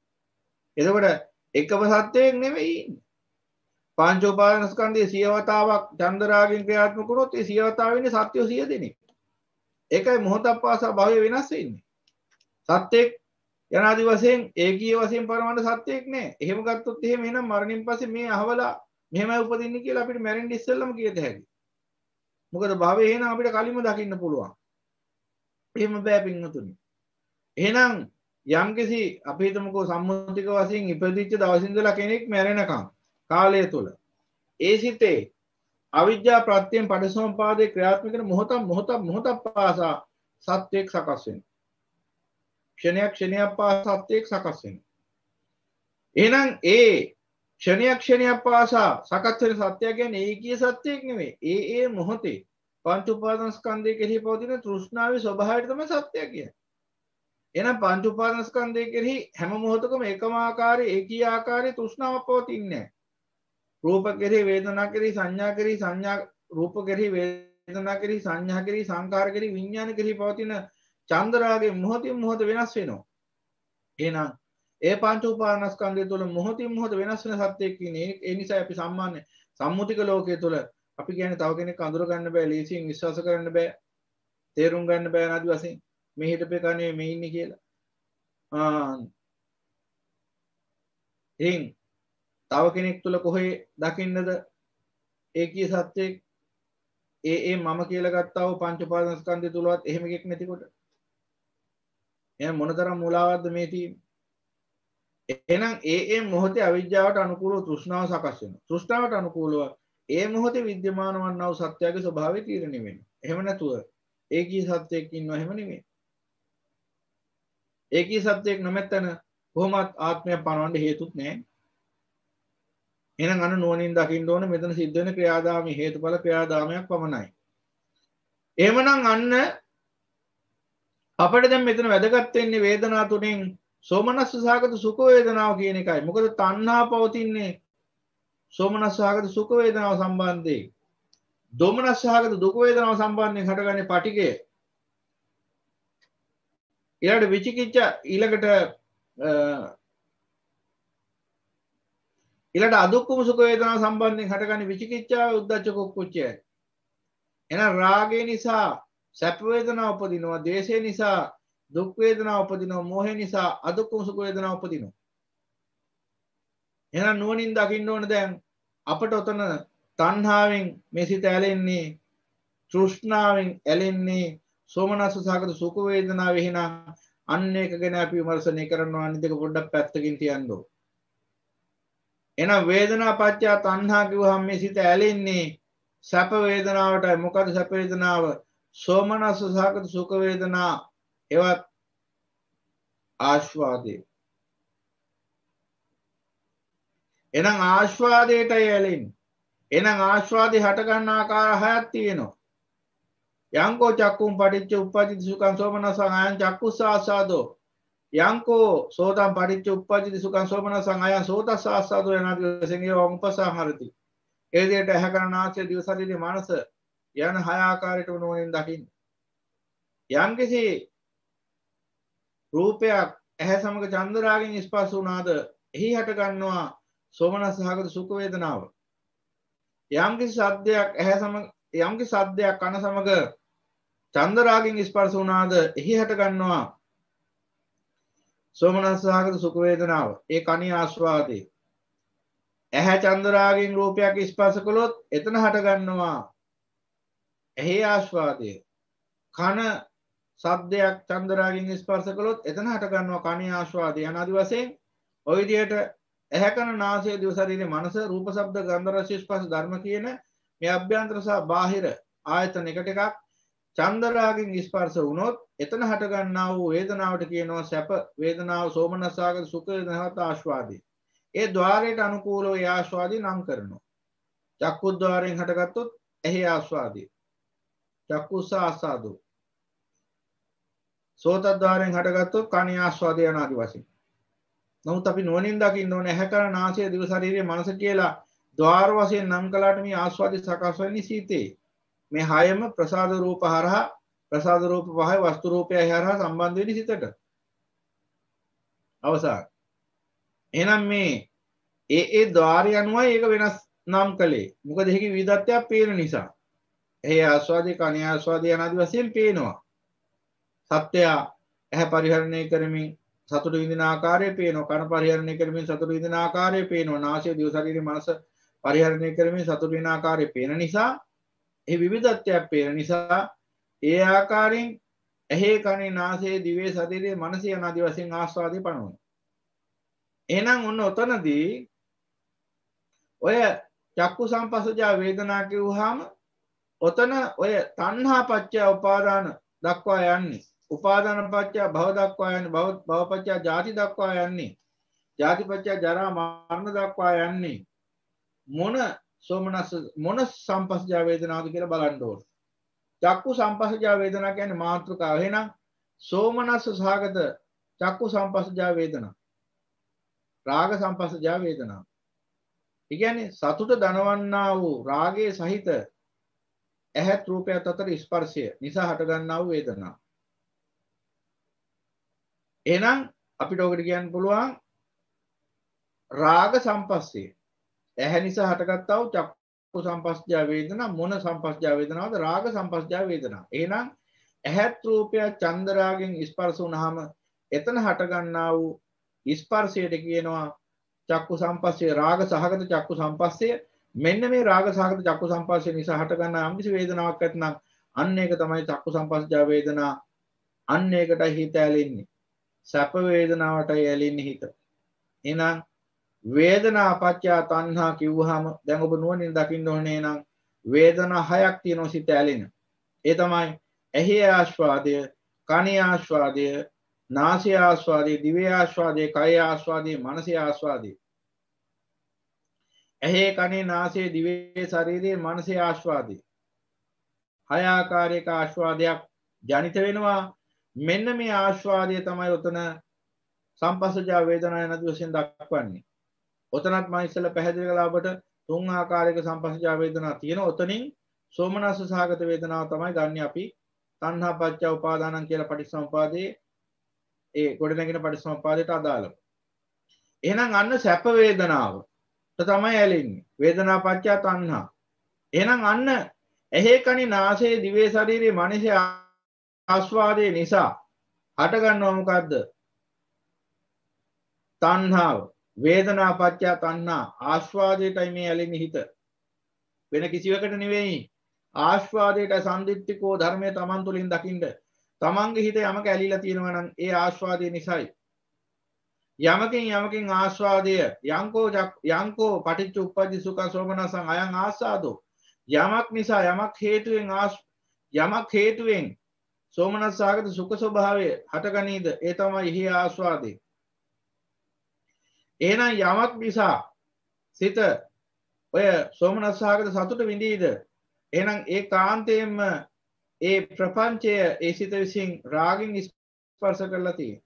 එතකොට එකම සත්‍යයක් නෙවෙයි. පංච උපාදානස්කන්ධයේ සියවතාවක් චන්දරාගයෙන් ක්‍රියාත්මක වුණොත් ඒ සියවතාව වෙන්නේ සත්‍ය සිය දෙනෙක්. ඒකයි මොහොතක් පාසා භවය වෙනස් වෙන්නේ. සත්‍යයක් යනාදි වශයෙන් ඒකීය වශයෙන් පරමාර්ථ සත්‍යයක් නෑ. එහෙම ගත්තොත් එහෙම එහෙනම් මරණින් පස්සේ මේ අහවලා මෙහෙමයි උපදින්නේ කියලා අපිට මැරෙන්න ඉස්සෙල්ලම කියත හැකියි. මොකද භවය එහෙනම් අපිට කලින්ම දකින්න පුළුවන්. එහෙම බෑ පින්නතුනි. එහෙනම් යම්කිසි අපි හිතමුකෝ සම්මුතික වශයෙන් ඉපදිච්ච දවසින් ඉඳලා කෙනෙක් මැරෙනකම් කාලය තුල ඒ සිතේ අවිද්‍යා ප්‍රත්‍යයෙන් පටිසමුපාදේ ක්‍රියාත්මක වෙන මොහොත මොහොත මොහොත පාසා සත්‍යයක් සකස් වෙනවා. ක්ෂණයක් ක්ෂණයක් පාසා සත්‍යයක් සකස් වෙනවා. එහෙනම් ඒ ක්ෂණයක් ක්ෂණයක් පාසා සකස් වෙන සත්‍ය කියන්නේ ඒකීය සත්‍යයක් නෙමෙයි. ඒ ඒ මොහොතේ පංච උපාදානස්කන්ධය කෙරෙහි පවතින තෘෂ්ණාවේ ස්වභාවයට තමයි සත්‍ය කියන්නේ. එහෙනම් පංච උපාදානස්කන්ධය කෙරෙහි හැම මොහොතකම එකම ආකාරයේ ඒකීය ආකාරයේ තෘෂ්ණාවක් පවතින්නේ නැහැ. රූප කෙරෙහි වේදනා කෙරෙහි සංඥා කෙරෙහි සංඥා රූප කෙරෙහි වේදනා කෙරෙහි සංඥා කෙරෙහි සංකාර කෙරෙහි විඥාන කෙරෙහි පවතින චන්දරාගේ මොහොතින් මොහොත වෙනස් වෙනවා. එහෙනම් ඒ පංච උපාදානස්කන්ධය තුළ මොහොතින් මොහොත වෙනස් වෙන සත්‍යයක් කියන්නේ ඒ නිසා අපි සාමාන්‍ය සම්මුතික ලෝකයේ තුළ අපි කියන්නේ තව කෙනෙක් අඳුර ගන්න බෑ, ලීසියෙන් විශ්වාස කරන්න බෑ, තේරුම් ගන්න බෑ ආදි වශයෙන් මේ හිටපේ කන්නේ මේ ඉන්නේ කියලා. ආ එින් තව කෙනෙක් තුල කොහේ දකින්නද ඒකීය සත්‍යයක්? ඒ ඒ මම කියලා ගත්තා වූ පංච උපාදානස්කන්ධය තුලවත් එහෙම එකක් නැතිකොට එහෙනම් මොනතරම් මුලාවක්ද මේ තියෙන්නේ? එහෙනම් ඒ ඒ මොහොතේ අවිජ්ජාවට අනුකූලව තෘෂ්ණාව සකස් වෙනවා. තෘෂ්ණාවට අනුකූලව ඒ මොහොතේ විද්‍යමාන වන්නා වූ සත්‍යයේ ස්වභාවය තීරණය වෙනවා. එහෙම නැතුව ඒකී සත්‍යයක් ඉන්නව එහෙම නෙමෙයි. ඒකී සත්‍යයක් නැමෙතන කොහොමත් ආත්මය පනවන්න හේතුත් නැහැ. එහෙනම් අන්න නුවණින් දකින්න ඕනේ මෙතන සිද්ධ වෙන ක්‍රියාදාමී හේතුඵල ක්‍රියාදාමයක් පමණයි. එහෙමනම් අන්න අපිට දැන් මෙතන වැදගත් වෙන්නේ වේදනා තුනෙන් සෝමනස්ස සහගත සුඛ වේදනාව කියන එකයි. මොකද තණ්හා පවතින්නේ සෝමනස්ස සහගත සුඛ වේදනාව සම්බන්ධයෙන්. දෝමනස්ස සහගත දුක් වේදනාව සම්බන්ධයෙන් හටගන්නේ පටිඝය. ඊළඟට විචිකිච්ඡා ඊළඟට ඊළඟට අදුක්ඛම සුඛ වේදනාව සම්බන්ධයෙන් හටගන්නේ විචිකිච්ඡාව උද්ධච්ච කුක්කුච්චය. එහෙනම් රාගය නිසා සැප වේදනාව උපදිනවා, ද්වේෂය නිසා දුක් වේදනාව උපදිනවා, මෝහය නිසා අදුක්ඛම සුඛ වේදනාව උපදිනවා. එහෙනම් නුවණින් දකින්න ඕන දැන් අපට උතන තණ්හාවෙන් මේ සිත ඇලෙන්නේ, තෘෂ්ණාවෙන් ඇලෙන්නේ සෝමනස්ස සහගත සුඛ වේදනාව. එහෙනම් අන්න එක ගැන අපි විමර්ශනය කරනවා. අනිත් එක පොඩ්ඩක් පැත්තකින් තියන්න ඕන. එහෙනම් වේදනා පත්‍ය තණ්හා කිව්වහම මේ සිත ඇලෙන්නේ සැප වේදනාවටයි. මොකද සැප වේදනාව සෝමනස්ස සහගත සුඛ වේදනා එවත් ආස්වාදේ. එහෙනම් ආස්වාදයටයි ඇලෙන්නේ. එහෙනම් ආස්වාදේ හට ගන්න ආකාර හයක් තියෙනවා. යංකෝ චක්කුම් පටිච්ච උප්පජ්ජති සුඛං සෝමනස්සං අයං චක්කුස්සාසාදෝ. යංකෝ සෝතං පටිච්ච උප්පජ්ජති සුඛං සෝමනස්සං අයං සෝතස්සාසාදෝ යනාදී වශයෙන් ඒවා උපසංහරති. ඒ විදිහට ඇහැ කරන ආශ්‍රය දිව ශරීරයේ මනස යන හය ආකාරයට නුවණින් දකින්න. යම්කිසි රූපයක් ඇහැ සමග චන්දරාගෙන් ස්පර්ශ වුණාද එහි හට ගන්නවා සෝමනස්ස සහගත සුඛ වේදනාව. යම්කිසි ශබ්දයක් ඇහැ සමග යම්කිසි ශබ්දයක් කන සමග චන්දරාගෙන් ස්පර්ශ වුණාද එහි හට ගන්නවා සෝමනස්ස සහගත සුඛ වේදනාව. ඒ කණී ආස්වාදේ. ඇහැ චන්දරාගෙන් රූපයක් ස්පර්ශ කළොත් එතන හට ගන්නවා ඇහි ආස්වාදය. කන ශබ්දයක් චන්දරාගෙන් ස්පර්ශ කළොත් එතන හට ගන්නවා කනේ ආස්වාදය. අනාදි වශයෙන් ඔය විදිහට ඇහැ කන නාසය දිව ශරීරයේ මනස රූප ශබ්ද ගන්ධ රස ස්පර්ශ ධර්ම කියන මේ අභ්‍යන්තර සහ බාහිර ආයතන එකට එකක් චන්දරාගෙන් ස්පර්ශ වුණොත් එතන හට ගන්නා වූ වේදනාවට කියනවා සැප වේදනාව සෝමනස්සාගත සුඛ වේදනාවට ආස්වාදය. ඒ ద్వාරයට අනුකූලව ඒ ආස්වාදය නම් කරනවා. චක්කු ద్వාරයෙන් හටගත්තොත් එහි ආස්වාදය. චක්කුස ආස්වාදෝ. සෝත ద్వාරයෙන් හටගත්තොත් කණේ ආස්වාදය යනාදි වශයෙන්. නමුත් අපි නුවණින් දකින්න ඕනේ ඇහැ කන නාසය දිව ශරීරයේ මනස කියලා ద్వාර වශයෙන් නම් කළාට මේ ආස්වාදය සකස් වෙන්නේ සීතේ. මේ හයම ප්‍රසාද රූප හරහා ප්‍රසාද රූප පහයි වස්තු රූපයයි හරහා සම්බන්ධ වෙන්නේ සිතට. අවසාන. එහෙනම් මේ ඒ ඒ ద్వාරය අනුවයි ඒක වෙනස් නම් කළේ. මොකද ඒකේ විවිධත්වයක් පේන නිසා. එහි ආස්වාදේ කණේ ආස්වාදේ අනාදි වශයෙන් පේනවා. සත්‍යය ඇහැ පරිහරණය කරමින් සතුට විඳින ආකාරය පේනවා. කන පරිහරණය කරමින් සතුට විඳින ආකාරය පේනවා. නාසය දිව ශරීරයේ මනස පරිහරණය කරමින් සතුට විඳින ආකාරය පේන නිසා ඒ විවිධත්වයක් පේන නිසා ඒ ආකාරයෙන් ඇහි කනේ නාසයේ දිවේ ශරීරයේ මනසේ අනාදි වශයෙන් ආස්වාදේ පනවනවා. එහෙනම් ඔන්න ඔතනදී ඔය චක්කු සම්පස්සජා වේදනා කිව්වහම ඔතන ඔය තණ්හා පත්‍ය උපාදාන දක්වා යන්නේ. උපාදාන පත්‍ය භව දක්වා යන්නේ. භව භව පත්‍ය ජාති දක්වා යන්නේ. ජාති පත්‍ය ජරා මරණ දක්වා යන්නේ. මොන සෝමනස් මොන සම්පස්සජා වේදනාවද කියලා බලන්න ඕන. චක්කු සම්පස්සජා වේදනා කියන්නේ මාත්‍රකාව. එහෙනම් සෝමනස් සහගත චක්කු සම්පස්සජා වේදනා. රාග සම්පස්සජා වේදනා. ඒ කියන්නේ සතුට දනවන්නා වූ රාගයේ සහිත ඇහත් රූපයත් අතර ස්පර්ශය නිසා හටගන්නා වූ වේදනා. එහෙනම් අපිට ඔකට කියන්න පුළුවන් රාග සම්පස්සේ. ඇහැ නිසා හටගත්තා වූ චක්කු සම්පස්සජා වේදනා මොන සම්පස්සජා වේදනාවද? රාග සම්පස්සජා වේදනා. එහෙනම් ඇහත් රූපය චන්දරාගෙන් ස්පර්ශ වුණාම එතන හටගන්නා වූ ස්පර්ශයට කියනවා චක්කු සම්පස්සේ රාග සහගත චක්කු සම්පස්සේ. මෙන්න මේ රාග සහගත චක්කු සම්පස්සේ නිසා හටගන්න යම්කිසි වේදනාවක් ඇත්නම් අන්න ඒක තමයි චක්කු සම්පස්සජා වේදනා. අන්න ඒකටයි හිත ඇලෙන්නේ. සැප වේදනාවටයි ඇලෙන්නේ හිත. එහෙනම් වේදනා පත්‍ය තණ්හා කිව්වහම දැන් ඔබ නුවණින් දකින්න ඕනේ නම් වේදනා හයක් තියෙනවා සිත ඇලෙන. ඒ තමයි ඇහි ආස්වාදය, කනේ ආස්වාදය, නාසය ආස්වාදය, දිවේ ආස්වාදය, කය ආස්වාදය, මනසේ ආස්වාදය. ඇහි කනේ නාසයේ දිවේ ශරීරයේ මනසේ ආස්වාදය. හය ආකාරයක ආස්වාදයක් ජනිත වෙනවා. මෙන්න මේ ආස්වාදය තමයි උතන සම්පස්සජා වේදනා යන වශයෙන් දක්වන්නේ. ඔතනත් මම ඉස්සෙල්ලා පැහැදිලි කළා ඔබට තුන් ආකාරයක සම්පස්සජා වේදනා තියෙනවා. ඔතනින් සෝමනස්ස සහගත වේදනාව තමයි ගන්න අපි තණ්හා පත්‍ය උපාදානං කියලා පටිච්චසමුපාදයේ ඒ ගොඩනැගෙන පටිච්චසමුපාදයට අදාළව. එහෙනම් අන්න සැප වේදනාව තමයි ඇලෙන්නේ. වේදනා පත්‍ය තණ්හා. එහෙනම් අන්න ඇහි කනේ නාසයේ දිවේ ශරීරයේ මනසේ ආස්වාදයේ නිසා හට ගන්නව මොකද්ද? තණ්හාව. වේදනා පත්‍ය තණ්හා. ආස්වාදයටයි මේ ඇලෙන්නේ හිත. වෙන කිසිවකට නෙවෙයි. ආස්වාදයට සම්දිත්තිකෝ ධර්මයේ තමන් තුළින් දකින්න. තමන්ගේ හිත යමක ඇලිලා තියෙනවා නම් ඒ ආස්වාදය නිසායි. යමකින් යමකින් ආස්වාදය යංකෝ යංකෝ පටිච්ච උප්පජ්ජ සුඛ සෝමනසං අයං ආස්වාදෝ. යමක් නිසා යමක් හේතුවෙන් යමක් හේතුවෙන් සෝමනස්සාගත සුඛ ස්වභාවය හටගනීද? ඒ තමයි එහි ආස්වාදේ. එහෙනම් යමක් නිසා සිත ඔය සෝමනස්සාගත සතුට විඳීද? එහෙනම් ඒ කාන්තයෙන්ම ඒ ප්‍රපංචය ඒ සිත විසින් රාගින් ස්පර්ශ කරලා තියෙනවා.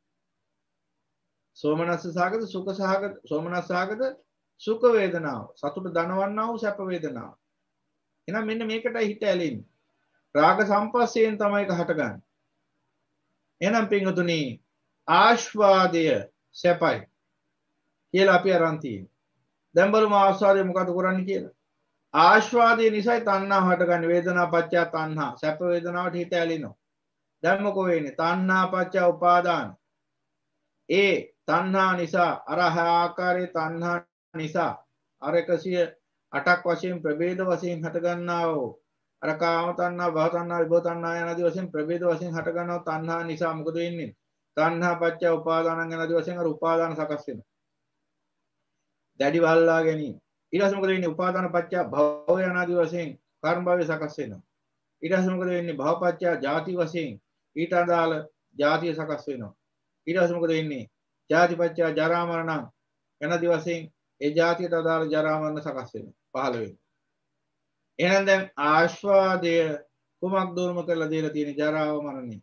සෝමනස්සාගත සුඛ සහගත සෝමනස්සාගත සුඛ වේදනාව සතුට දනවන්නා වූ සැප වේදනාව. එහෙනම් මෙන්න මේකටයි හිත ඇලෙන්නේ. රාග සම්පස්සයෙන් තමයි ඒක හටගන්නේ. එහෙනම් පින්වතුනි ආස්වාදය සැපයි කියලා අපි අරන් තියෙනවා. දැන් බලමු ආස්වාදය මොකද කරන්නේ කියලා. ආස්වාදයේ නිසායි තණ්හාව හටගන්නේ. වේදනා පත්‍ය තණ්හා. සැප වේදනාවට හිත ඇලෙනවා. දැන් මොකෝ වෙන්නේ? තණ්හා පත්‍ය උපාදාන. ඒ තණ්හා නිසා අර ආකාරයේ තණ්හා නිසා අර එකසිය අටක් වශයෙන් ප්‍රභේද වශයෙන් හට ගන්නා වූ අර කාම තණ්හා භව තණ්හා විභව තණ්හා යන ආදී වශයෙන් ප්‍රභේද වශයෙන් හට ගන්නා තණ්හා නිසා මොකද වෙන්නේ? තණ්හා පත්‍ය උපාදානං යන ආදී වශයෙන් අර උපාදාන සකස් වෙනවා. දැඩි වල්ලා ගැනීම. ඊට පස්සේ මොකද වෙන්නේ? උපාදාන පත්‍ය භව යන ආදී වශයෙන් කර්ම භවය සකස් වෙනවා. ඊට පස්සේ මොකද වෙන්නේ? භව පත්‍ය ජාති වශයෙන් ඊට අදාළ ජාතිය සකස් වෙනවා. ඊට පස්සේ මොකද වෙන්නේ? ජාති පත්‍ය ජරා මරණ යන ආදී වශයෙන් ඒ ජාතියට අදාළ ජරා මරණ සකස් වෙනවා. පහළ වෙනවා. එහෙනම් දැන් ආශ්වාදය කුමක් දුර්ම කරලා දීලා තියෙන ජරාව මරණය.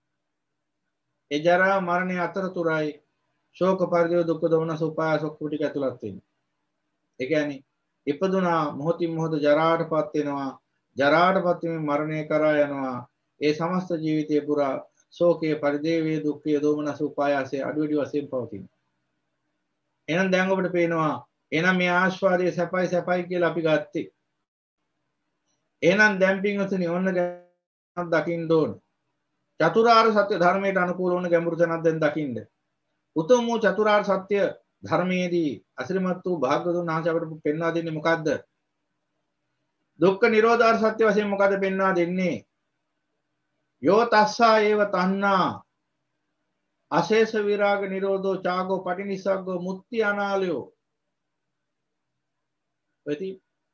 ඒ ජරා මරණය අතරතුරයි ශෝක පරිදේව දුක්ඛ දෝමනස උපායාස ඔක්කොම ටික ඇතුළත් වෙන්නේ. ඒ කියන්නේ ඉපදුනා මොහොතින් මොහොත ජරාටපත් වෙනවා. ජරාටපත් වීම මරණය කරා යනවා. ඒ සමස්ත ජීවිතය පුරා ශෝකයේ පරිදේවයේ දුක්ඛයේ දෝමනස උපායාසයේ අඩු වැඩි වශයෙන් පවතිනවා. එහෙනම් දැන් ඔබට පේනවා එහෙනම් මේ ආශ්වාදයේ සැපයි සැපයි කියලා අපි ගත්තේ. එහෙනම් දැන් පින්වතුනි ඔන්න ගැන දකින්න ඕන. චතුරාර්ය සත්‍ය ධර්මයට අනුකූල වන ගැඹුරු තැනක් දැන් දකින්න. උතුම් වූ චතුරාර්ය සත්‍ය ධර්මයේදී අසිරිමත් වූ භාග්‍යවතුන් වහන්සේ අපට පෙන්වා දෙන්නේ මොකද්ද? දුක්ඛ නිරෝධාර්ය සත්‍ය වශයෙන් මොකද්ද පෙන්වා දෙන්නේ? යෝ තස්සා ඒව තණ්හා අශේෂ විරාග නිරෝධෝ චාගෝ පටිනිස්සග්ගෝ මුක්ති අනාලයෝ. වෙති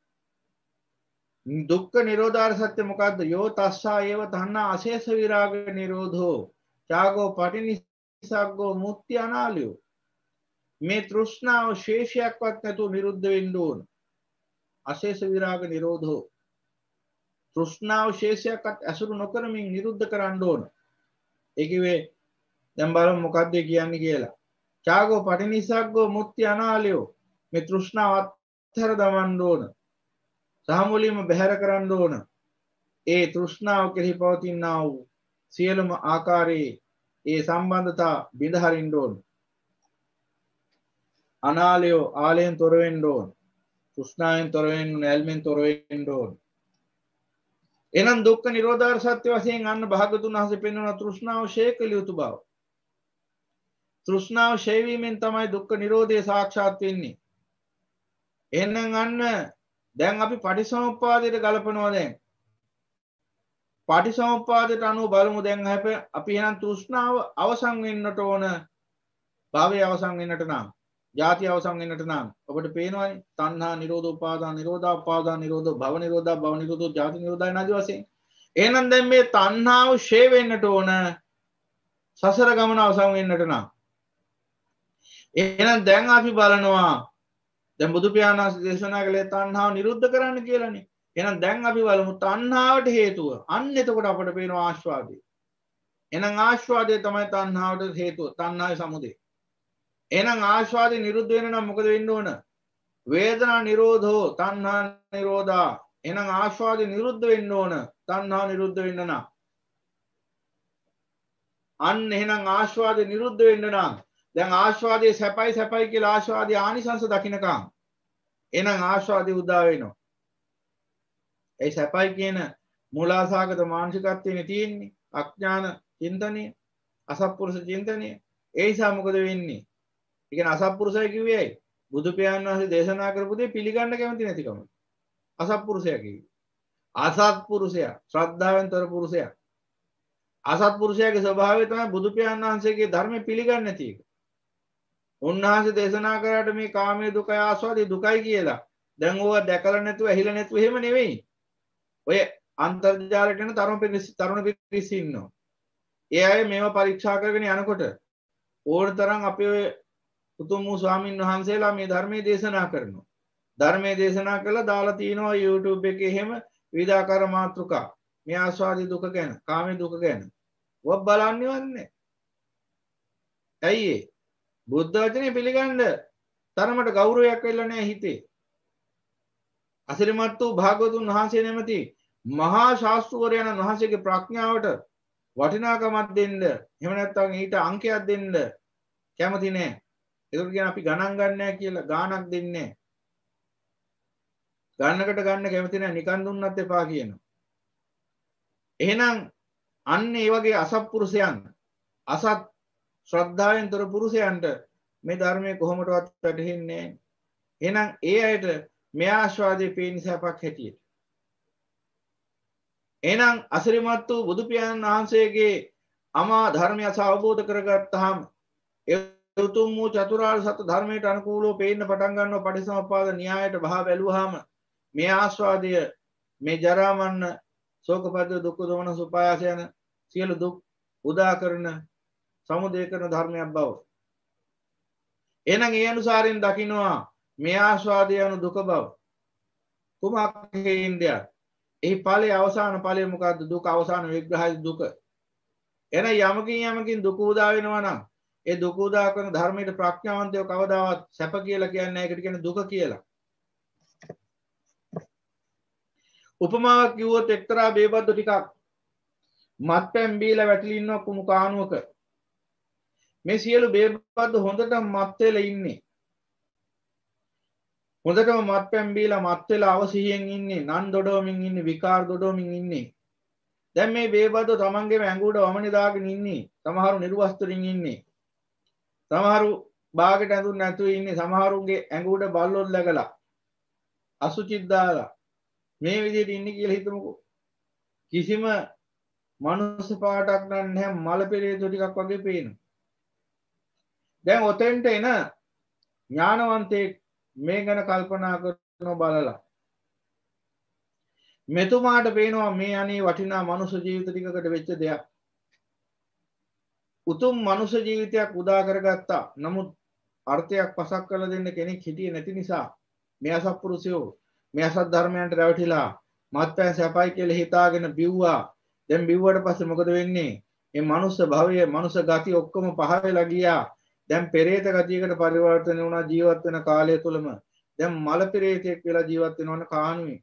දුක්ඛ නිරෝධාර්ය සත්‍ය මොකද්ද? යෝ තස්සා ඒව තණ්හා අශේෂ විරාග නිරෝධෝ චාගෝ පටිනිස්සග්ගෝ මුක්ති අනාලයෝ. මේ තෘෂ්ණාව ශේෂයක්වත් නැතුව නිරුද්ධ වෙන්න ඕන. අශේෂ විරාග නිරෝධෝ තෘෂ්ණාව ශේෂයක්වත් අසුරු නොකරමින් නිරුද්ධ කරන්න ඕන. ඒ කිව්වේ දැන් බලමු මොකද්ද කියන්නේ කියලා. චාගෝ පටිනිස්සග්ගෝ මුක්ති අනාලයෝ. මේ තෘෂ්ණාව අත්හැර දමන්න ඕන. සාමුලියම බැහැර කරන්න ඕන. ඒ තෘෂ්ණාව කෙරෙහි පවතිනා වූ සියලුම ආකාරයේ ඒ සම්බන්ධතා බිඳ හරින්න ඕන. අනාලයෝ ආලයෙන් තොර වෙන්න ඕන. තෘෂ්ණාවෙන් තොර වෙන්න, නැල්මෙන් තොර වෙන්න ඕන. එහෙනම් දුක්ඛ නිරෝධාර්ය සත්‍ය වශයෙන් අන්න භාගතුන් වහන්සේ පෙන්වන තෘෂ්ණාව ෂේ කළ යුතු බව. තෘෂ්ණාව ෂේ වීමෙන් තමයි දුක්ඛ නිරෝධය සාක්ෂාත් වෙන්නේ. එහෙනම් අන්න දැන් අපි පටිසමුප්පාදයට ගලපනවා දැන්. පටිසමුප්පාදයට අනුව බලමු දැන් අපි එහෙනම් තෘෂ්ණාව අවසන් වෙන්නට ඕන. භවය අවසන් වෙන්නට නම්, ජාති අවසන් වෙන්නට නම් ඔබට පේනවනේ තණ්හා නිරෝධ උපාදාන නිරෝධ උපාදාන නිරෝධ භව නිරෝධ භව නිරෝධ ජාති නිරෝධය නැති වශයෙන්. එහෙනම් දැන් මේ තණ්හාව ෂේ වෙන්නට ඕන. සසර ගමන අවසන් වෙන්නට නම්. එහෙනම් දැන් අපි බලනවා දැන් බුදු පියාණන් වහන්සේ දේශනා කළේ තණ්හාව නිරුද්ධ කරන්න කියලානේ. එහෙනම් දැන් අපි බලමු තණ්හාවට හේතුව. අන්න එතකොට අපට පේනවා ආස්වාදය. එහෙනම් ආස්වාදය තමයි තණ්හාවට හේතුව. තණ්හාවේ සමුදය. එහෙනම් ආස්වාදය නිරුද්ධ වෙන්න නම් මොකද වෙන්න ඕන? වේදනා නිරෝධෝ තණ්හා නිරෝධා. එහෙනම් ආස්වාදය නිරුද්ධ වෙන්න ඕන. තණ්හා නිරුද්ධ වෙන්න නම්. අන්න එහෙනම් ආස්වාදය නිරුද්ධ වෙන්න නම් දැන් ආස්වාදයේ සැපයි සැපයි කියලා ආස්වාදයේ ආනිසංස දකින්නකම් එහෙනම් ආස්වාදයේ උදා වෙනවා. ඒ සැපයි කියන මූලාසාගත මානසිකත්වයේ තියෙන්නේ අඥාන චින්තනය, අසත්පුරුෂ චින්තනය. ඒ නිසා මොකද වෙන්නේ? ඒ කියන්නේ අසත්පුරුෂය කිව්වේ ඇයි? බුදු පියාණන් වහන්සේ දේශනා කරපු දේ පිළිගන්න කැමති නැතිකම. අසත්පුරුෂයා කිව්වේ. අසත්පුරුෂයා ශ්‍රද්ධාවෙන් තොර පුරුෂයා. අසත්පුරුෂයාගේ ස්වභාවය තමයි බුදු පියාණන් වහන්සේගේ ධර්මය පිළිගන්නේ නැති එක. උන්වහන්සේ දේශනා කරාට මේ කාමයේ දුකයි ආස්වාදයේ දුකයි කියලා. දැන් ඕවා දැකලා නැතුව ඇහිලා නැතුව එහෙම නෙවෙයි. ඔය අන්තර්ජාලයට යන තරුණ පිරිස තරුණ පිරිස ඉන්නවා. ඒ අය මේවා පරීක්ෂා කරගෙන යනකොට ඕන තරම් අපේ ඔය උතුම් වූ ස්වාමින් වහන්සේලා මේ ධර්මයේ දේශනා කරනවා. ධර්මයේ දේශනා කළා දාලා තිනවා YouTube එකේ එහෙම විවිධාකාර මාතෘකා. මේ ආස්වාදී දුක ගැන, කාමයේ දුක ගැන. ඔබ බලන්නේවන්නේ. ඇයි ඒ? බුද්ධ වචනේ පිළිගන්න තරමට ගෞරවයක් වෙලා නැහැ හිතේ. අසිරිමත් වූ භාගවතුන් වහන්සේ නැමැති මහා ශාස්ත්‍රවරයන් වහන්සේගේ ප්‍රඥාවට වටිනාකමක් දෙන්න, එහෙම නැත්නම් ඊට අංකයක් දෙන්න කැමති නැහැ. ඒකට කියන අපි ගණන් ගන්න නැහැ කියලා ගාණක් දෙන්නේ නැහැ. ගන්නකට ගන්න කැමති නැහැ, නිකන් දුන්නත් එපා කියනවා. එහෙනම් අන්න ඒ වගේ අසත්පුරුෂයන්, අසත් ශ්‍රද්ධාවෙන් තොර පුරුෂයන්ට මේ ධර්මයේ කොහොමදවත් වැටහෙන්නේ නැහැ. එහෙනම් ඒ අයට මේ ආස්වාදයේ පේන සැපක් හැටියට. එහෙනම් අසිරිමත් වූ බුදු පියාණන් වහන්සේගේ අමා ධර්මය අවබෝධ කරගත්තාම ඒ උතුම් වූ චතුරාර්ය සත්‍ය ධර්මයට අනුකූලව පේන්න පටන් ගන්නවා. පටිසමුප්පාද න්‍යායයට බහ බැලුවාම මේ ආස්වාදය මේ ජරා මරණ ශෝක පරිදේ දුක්ඛ දෝමන සුපායාස යන සියලු දුක් උදා කරන සමුදය කරන ධර්මයක් බව. එහෙනම් ඒ අනුසාරයෙන් දකින්නවා මේ ආස්වාදය යන දුක බව. කුමක් හේින්දයක්? එහි ඵලයේ අවසාන ඵලය මොකද්ද? දුක අවසාන විග්‍රහය දුක. එන යමකින් යමකින් දුක උදා වෙනවා නම් ඒ දුක උදා කරන ධර්මයේ ප්‍රඥාවන්තයෝ කවදාවත් සැප කියලා කියන්නේ නැහැ. ඒකට කියන්නේ දුක කියලා. උපමාවක් කිව්වොත් එක්තරා බේබද්දු ටිකක් මත්පැන් බීලා වැටිලා ඉන්න කුණු කානුවක මේ සියලු බේබද්දු හොඳට මත් වෙලා ඉන්නේ. හොඳටම මත්පැන් බීලා මත් වෙලා අවසිහියෙන් ඉන්නේ. නන් දොඩවමින් ඉන්නේ. විකාර දොඩවමින් ඉන්නේ. දැන් මේ බේබද්දු තමන්ගේම ඇඟුඩ වමනේ දාගෙන ඉන්නේ. සමහරු නිර්වස්ත්‍රින් ඉන්නේ. සමහරු බාගෙට ඇඳුම් නැතුව ඉන්නේ. සමහරුන්ගේ ඇඟුඩ බල්ලොත් läගලා අසුචිත් දාලා මේ විදිහට ඉන්නේ කියලා හිතමුකෝ. කිසිම මනුස්ස පාටක් නැහැ. මල පෙරේතෝ ටිකක් වගේ පේනවා. දැන් ඔතෙන්ට එන ඥානවන්තයෙක් මේ ගැන කල්පනා කරනවා බලලා. මෙතුමාට පේනවා මේ අනේ වටිනා මනුස්ස ජීවිත ටිකකට වෙච්ච දෙයක්. උතුම් මනුස්ස ජීවිතයක් උදා කරගත්තා. නමුත් අර්ථයක් පසක් කරලා දෙන්න කෙනෙක් හිටියේ නැති නිසා මේ අසත්පුරුෂයෝ මේ අසත් ධර්මයන්ට රැවටිලා මත්පැන් සැපයි කියලා හිතාගෙන බිව්වා. දැන් බිව්වට පස්සේ මොකද වෙන්නේ? මේ මනුස්ස භවය, මනුස්ස ගති ඔක්කොම පහ වෙලා ගියා. දැන් පෙරේත ගතියකට පරිවර්තන වුණා ජීවත් වෙන කාලය තුලම. දැන් මල පෙරේතෙක් වෙලා ජීවත් වෙනවන කාණුවේ.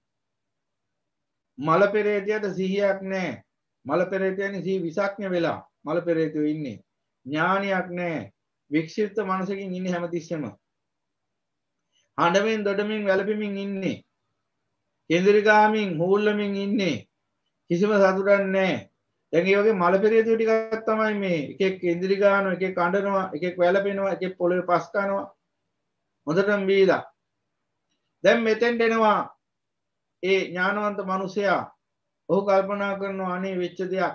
මල පෙරේතයට සිහියක් නැහැ. මල පෙරේතයන් සිහි විසක්ඥ වෙලා මල පෙරේතයෝ ඉන්නේ. ඥානියක් නැහැ. වික්ෂිප්ත මනසකින් ඉන්නේ හැමතිස්සෙම. හඬමින් දොඩමින් වැළපෙමින් ඉන්නේ. කේන්ද්‍රිකාමින් හූල්ලමින් ඉන්නේ. කිසිම සතුටක් නැහැ. දැන් මේ වගේ මල පෙරේතයෝ ටිකක් තමයි මේ එකෙක් කේන්ද්‍රි ගන්නවා, එකෙක් කඬනවා, එකෙක් වැළපෙනවා, එකෙක් පොළවේ පස් කනවා. හොඳටම බීලා. දැන් මෙතෙන්ට එනවා ඒ ඥානවන්ත මිනිසයා. ඔහු කල්පනා කරනවා අනේ වෙච්ච දෙයක්.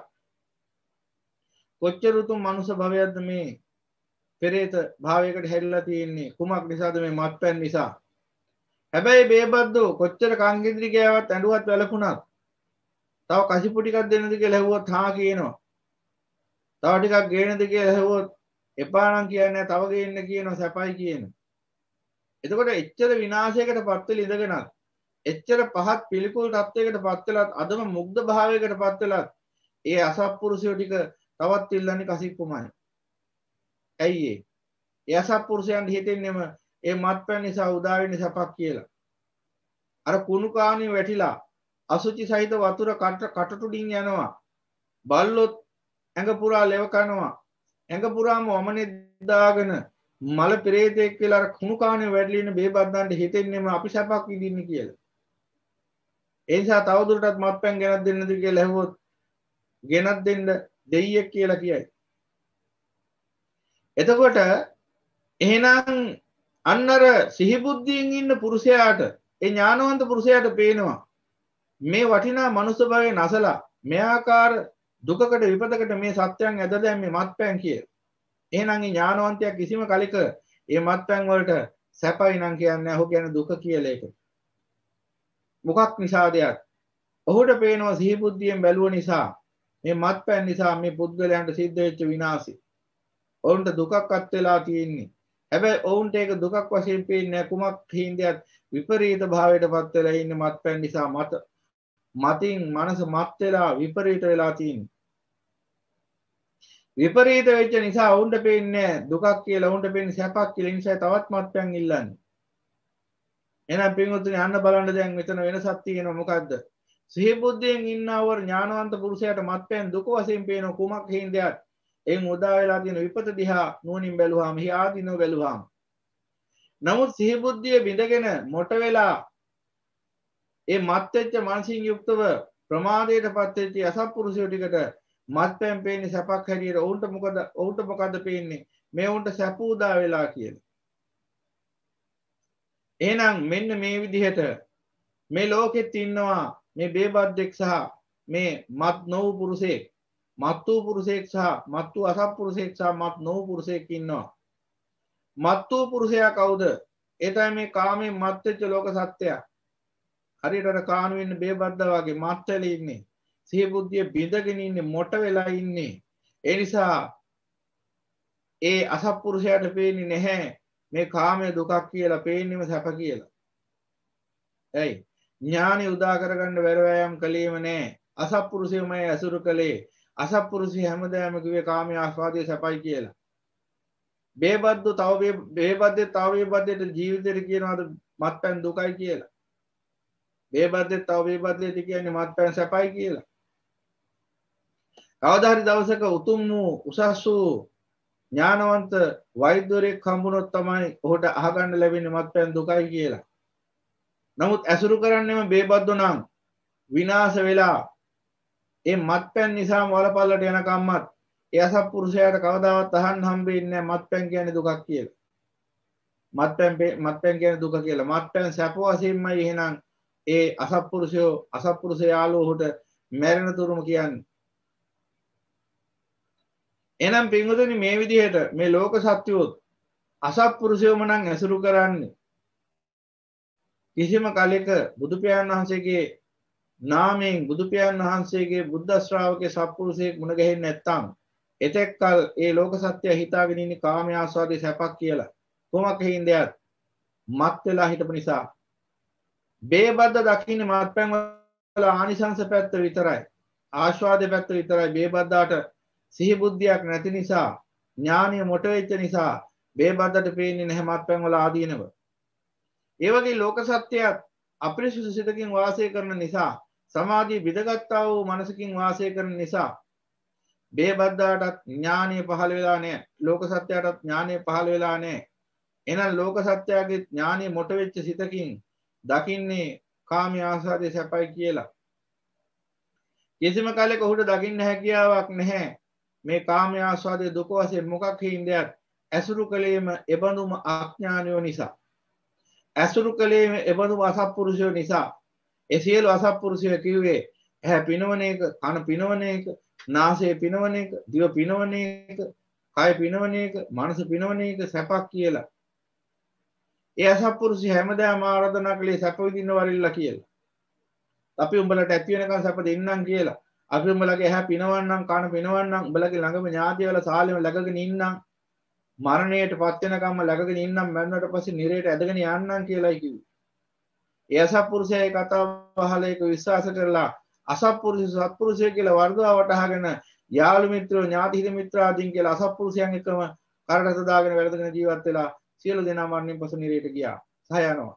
කොච්චර උතුම් මනුෂ්‍ය භවයක්ද මේ පෙරේත භාවයකට හැරිලා තියෙන්නේ. කුමක් නිසාද? මේ මත්පැන් නිසා. හැබැයි බේබද්දෝ කොච්චර කංගින්ද්‍රි ගෑවත් ඇඬුවත් වැළපුණත් තව කසිපු ටිකක් දෙන්නද කියලා ඇහුවොත් හා කියනවා. තව ටිකක් ගේන්නද කියලා ඇහුවොත් එපා නම් කියන්නේ තව ගේන්න කියනවා සැපයි කියනවා. එතකොට එච්චර විනාශයකට පත් වෙලා ඉඳගෙනත් එච්චර පහත් පිළිකුල් තත්වයකට පත් වෙලත් අදම මුග්ධ භාවයකට පත් වෙලත් ඒ අසත්පුරුෂයෝ ටික තවත් ඉල්ලන්නේ කසිප්පුමයි. ඇයි ඒ? ඒ අසත්පුරුෂයන් හිතෙන්නේම ඒ මත්පැන් නිසා උදා වෙන්නේ සැපක් කියලා. අර කුණු කාණේ වැටිලා අසුචි සහිත වතුර කට කටටුඩින් යනවා. බල්ලොත් ඇඟ පුරා ලෙව කනවා. ඇඟ පුරාම වමනේ දාගෙන මල පෙරේතෙක් කියලා අර කුණු කාණේ වැටලා ඉන්න බේබද්දන්ට හිතෙන්නේම අපි සැපක් විඳින්නේ කියලා. ඒ නිසා තවදුරටත් මත්පැන් ගෙනත් දෙන්නද කියලා ඇහුවොත් ගෙනත් දෙන්න දෙයියෙක් කියලා කියයි. එතකොට එහෙනම් අන්නර සිහිබුද්ධියෙන් ඉන්න පුරුෂයාට ඒ ඥානවන්ත පුරුෂයාට පේනවා මේ වටිනා මනුස්ස භවයේ නැසලා මේ ආකාර දුකකට විපතකට මේ සත්‍යයන් ඇද දැම්මේ මත්පැන් කිය. එහෙනම් මේ ඥානවන්තයා කිසිම කලක මේ මත්පැන් වලට සැපයි නම් කියන්නේ ඔහු කියන්නේ දුක කියලා ඒක. මොකක් නිසාදයක්? ඔහුට පේනවා සිහිබුද්ධියෙන් බැලුව නිසා මේ මත්පැන් නිසා මේ පුද්ගලයන්ට සිද්ධ වෙච්ච විනාශය. ඔවුන්ට දුකක් අත් වෙලා තියෙන්නේ. හැබැයි ඔවුන්ට ඒක දුකක් වශයෙන් පේන්නේ කුමක් හිඳියත් විපරීත භාවයටපත් වෙලා ඉන්නේ මත්පැන් නිසා මත මතින් මනස මත් වෙලා විපරීත වෙලා තියෙන්නේ. විපරීත වෙච්ච නිසා ඔවුන්ට පේන්නේ දුකක් කියලා ඔවුන්ට පේන්නේ සැපක් කියලා. ඒ නිසා තවත් මත්පැන් ඉල්ලන්නේ. එහෙනම් පින්වත්නි අන්න බලන්න දැන් මෙතන වෙනසක් තියෙනවා මොකද්ද? සිහි බුද්ධියෙන් ඉන්නවර ඥානවන්ත පුරුෂයාට මත්පැන් දුක වශයෙන් පේන කුමක් හිඳියත් එයින් උදා වෙලා තියෙන විපත දිහා නුවණින් බැලුවාම හි ආදීනව බැලුවාම නමුත් සිහි බුද්ධිය බිඳගෙන මොට වෙලා ඒ මත් වෙච්ච මානසික යුක්තව ප්‍රමාදයටපත් වෙච්ච අසත්පුරුෂයෝ ටිකට මත්පැන් පේන්නේ සැපක් හැටියට. ඔවුන්ට මොකද ඔවුන්ට මොකද පේන්නේ? මේ ඔවුන්ට සැප උදා වෙලා කියලා. එහෙනම් මෙන්න මේ විදිහට මේ ලෝකෙත් ඉන්නවා මේ බේබද්දෙක් සහ මේ මත් නොවු පුරුෂයෙක් මත් වූ පුරුෂයෙක් සහ මත් වූ අසත්පුරුෂයෙක් සහ මත් නොවු පුරුෂයෙක් ඉන්නවා. මත් වූ පුරුෂයා කවුද? ඒ තමයි මේ කාමයෙන් මත් වෙච්ච ලෝක සත්‍යය. හරියට අර කාණු වෙන්න බේබද්දා වගේ මත් වෙලා ඉන්නේ. සිහි බුද්ධිය බිඳගෙන ඉන්නේ, මොට වෙලා ඉන්නේ. ඒ නිසා ඒ අසත්පුරුෂයාට පේන්නේ නැහැ මේ කාමයේ දුකක් කියලා, පේන්නේම සැප කියලා. ඇයි? ඥානෙ උදා කරගන්න වැරවැයම් කලේම නැහැ. අසත්පුරුෂයමයි අසුරු කලේ. අසත්පුරුෂය හැමදාම කිව්වේ කාමයේ ආස්වාදයේ සැපයි කියලා. බේබද්දෝ තව බේබද්දේ තව බේබද්දේට ජීවිතේට කියනවාද මත්පැන් දුකයි කියලා. බේබද්දේ තව බේබද්දේට කියන්නේ මත්පැන් සැපයි කියලා. කවදා හරි දවසක උතුම් වූ උසස් වූ ඥානවන්ත වෛද්‍යවරයෙක් හම්බුනොත් තමයි ඔහුට අහගන්න ලැබෙන්නේ මත්පැන් දුකයි කියලා. නමුත් ඇසුරු කරන්නේම බේබද්දෝ නම් විනාශ වෙලා ඒ මත්පැන් නිසා වලපල්ලට යන කම්මත් ඒ අසත්පුරුෂයාට කවදාවත් අහන්න හම්බෙන්නේ නැහැ මත්පැන් කියන්නේ දුකක් කියලා. මත්පැන් මත්පැන් කියන්නේ දුක කියලා. මත්පැන් සැප වශයෙන්මයි එහෙනම් ඒ අසත්පුරුෂයෝ අසත්පුරුෂ යාළුවෝට මැරෙන තුරුම කියන්නේ. එහෙනම් පින්වතුනි මේ විදිහට මේ ලෝක සත්‍යෝත් අසත්පුරුෂයෝම නම් ඇසුරු කරන්නේ කිසිම කලෙක බුදු පියාණන් වහන්සේගේ නාමයෙන් බුදු පියාණන් වහන්සේගේ බුද්ධ ශ්‍රාවකේ සත්පුරුෂයෙක් මුණ ගැහෙන්නේ නැත්නම් එතෙක්කල් ඒ ලෝක සත්‍යය හිතාගෙන ඉන්නේ කාම ආස්වාදයේ සැපක් කියලා. කොහොමද හින්දයක් මත් වෙලා හිටපු නිසා. බේබද්ද දකින්නේ මත්පැන් වල ආනිසංස පැත්ත විතරයි. ආස්වාදයේ පැත්ත විතරයි. බේබද්දාට සිහි බුද්ධියක් නැති නිසා, ඥානිය මොට වෙච්ච නිසා බේබද්දට පේන්නේ නැහැ මත්පැන් වල ආදීනව. ඒ වගේ ලෝක සත්‍යයත් අපරිසුදු සිතකින් වාසය කරන නිසා, සමාධිය බිඳගත්තා වූ මනසකින් වාසය කරන නිසා බේබද්දාටත් ඥානිය පහළ වෙලා නැහැ. ලෝක සත්‍යයටත් ඥානිය පහළ වෙලා නැහැ. එහෙනම් ලෝක සත්‍යයේ ඥානිය මොට වෙච්ච සිතකින් දකින්නේ කාමී ආසාදේ සැපයි කියලා. කිසිම කාලයක ඔහුට දකින්න හැකියාවක් නැහැ. මේ කාමී ආස්වාදයේ දුක වශයෙන් මොකක් හින්දයක් ඇසුරු කලේම එබඳුම අඥානයෝ නිසා. ඇසුරු කලේම එබඳුම අසත්පුරුෂයෝ නිසා. ඒ සියලු අසත්පුරුෂයෝ කිව්වේ ඇහැ පිනවන එක, කන පිනවන එක, නාසය පිනවන එක, දිව පිනවන එක, කය පිනවන එක, මනස පිනවන එක සැපක් කියලා. ඒ අසත්පුරුෂය හැමදාම ආරාධනා කළේ සැප විඳින්න වරිල්ලා කියලා. අපි උඹලට ඇති වෙනකන් සැප දෙන්නම් කියලා. අපි උඹලගේ ඇහැ පිනවන්නම්, කන පිනවන්නම්, උඹලගේ ළඟම ඥාතිවල සාලෙම läගගෙන ඉන්නම්, මරණයටපත් වෙනකම්ම läගගෙන ඉන්නම්, මරණයට පස්සේ නිරේට ඇදගෙන යන්නම් කියලායි කිව්වේ. ඒ අසත්පුරුෂයා කතා බහල එක විශ්වාස කරලා අසත්පුරුෂ සත්පුරුෂය කියලා වර්ධව වටහාගෙන යාළු මිත්‍රෝ, ඥාති හිත මිත්‍රාදීන් කියලා අසත්පුරුෂයන් එක්කම කරට දාගෙන වැළඳගෙන ජීවත් වෙලා සියලු දෙනා මරණයෙන් පසු නිරේට ගියා. සහ යනවා.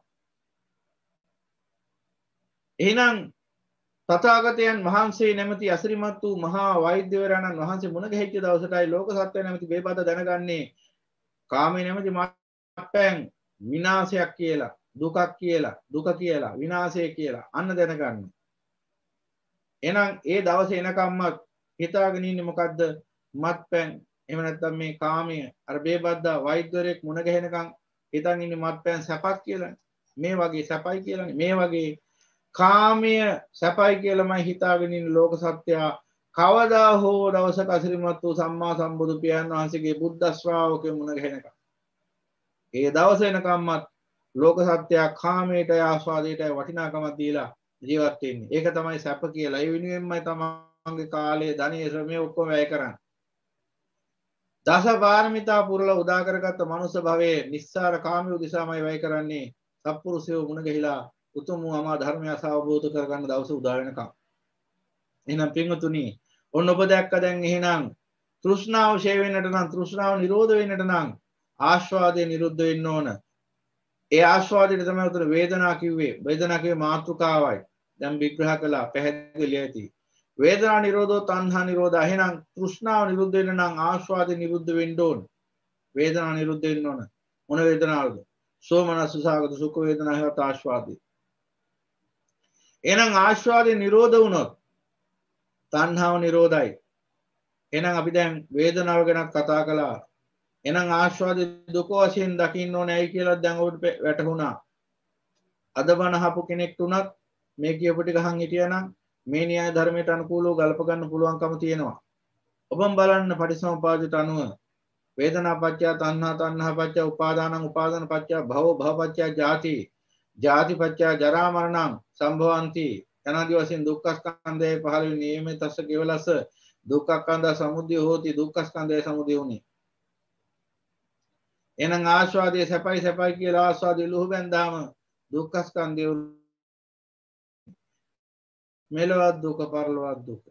එහෙනම් තථාගතයන් වහන්සේ නැමැති අසිරිමත් වූ මහා වෛද්‍යවරයන්න් වහන්සේ මුණ ගැහිච්ච දවසටයි ලෝක සත්‍ය නැමැති බේබද්ද දැනගන්නේ කාමයේ නැමැති මත්පැන් විනාශයක් කියලා, දුකක් කියලා, දුක කියලා, විනාශය කියලා අන්න දැනගන්න. එහෙනම් ඒ දවසේ එනකම්ම හිතාගෙන ඉන්නේ මොකද්ද? මත්පැන් එහෙම නැත්නම් මේ කාමයේ අර බේබද්ද වෛද්‍යවරයෙක් මුණ ගැහෙනකම් හිතන් ඉන්නේ මත්පැන් සැපක් කියලා. මේ වගේ සැපයි කියලානේ. මේ වගේ කාමය සැපයි කියලාමයි හිතාගෙන ඉන්න ලෝක සත්‍යය කවදා හෝ දවසක අසිරිමත් වූ සම්මා සම්බුදු පියාණන් වහන්සේගේ බුද්ධ ශ්‍රාවකයෝ මුණ ගැහෙනකම්. ඒ දවස එනකම්මත් ලෝක සත්‍යය කාමයට ආස්වාදයට වටිනාකමක් දීලා ජීවත් වෙන්නේ. ඒක තමයි සැප කියලා. ඒ වෙනුවෙන්මයි තමන්ගේ කාලය, ධනය, ශ්‍රමය ඔක්කොම වැය කරන්නේ. දස පාරමිතා පුරලා උදා කරගත්ත මනුස්ස භවයේ නිස්සාර කාමිය උදෙසාමයි වැය කරන්නේ. සත්පුරුෂයෝ මුණ ගැහිලා උතුම් වූ අමා ධර්මය අවබෝධ කරගන්න දවස උදා වෙනකම්. එහෙනම් පින්වතුනි, ඔන්න ඔබ දැක්ක දැන් එහෙනම් තෘෂ්ණාව ෂේ වෙන්නට නම්, තෘෂ්ණාව නිරෝධ වෙන්නට නම් ආස්වාදේ නිරුද්ධ වෙන්න ඕන. ඒ ආස්වාදයට තමයි උතර වේදනා කිව්වේ. වේදනා කිව්වේ මාතෘකාවයි. දැන් විග්‍රහ කළා, පැහැදිලි ඇති. වේදනා නිරෝධෝ තණ්හා නිරෝධා. එහෙනම් තෘෂ්ණාව නිරුද්ධ වෙන්න නම් ආස්වාදේ නිරුද්ධ වෙන්න ඕන. වේදනා නිරුද්ධ වෙන්න ඕන. මොන වේදනාවද? සෝමනස්ස සාගත සුඛ වේදනා හේවත් ආස්වාදේ. එහෙනම් ආස්වාදේ නිරෝධ වුණොත් තණ්හාව නිරෝධයි. එහෙනම් අපි දැන් වේදනාව ගැන කතා කළා. එහෙනම් ආස්වාදේ දුක වශයෙන් දකින්න ඕනේ ඇයි කියලා දැන් ඔබට වැටහුණා. අද බණ අහපු කෙනෙක් තුනක් මේ කියපු ටික අහන් හිටියානම් මේ න්‍යාය ධර්මයට අනුකූලව ගල්ප ගන්න පුළුවන්කම තියෙනවා. ඔබම බලන්න පටිසමුපාදයට අනුව වේදනා පත්‍ය තණ්හා තණ්හා පත්‍ය උපාදානං උපාදාන පත්‍ය භව භව පත්‍ය ජාති ජාති පත්‍ය ජරා මරණං සම්භවಂತಿ යනාදී වශයෙන් දුක්ඛ ස්කන්ධයේ පහළ වී නියමේ තස්ස කේවලස දුක්ඛ ස්කන්ධ සමුදය හෝති දුක්ඛ ස්කන්ධයේ සමුදය උනේ. එහෙනම් ආස්වාදයේ සැපයි සැපයි කියලා ආස්වාදයේ ලුහු බැඳාම දුක්ඛ ස්කන්ධය මෙලොවත් දුක පරලොවත් දුක.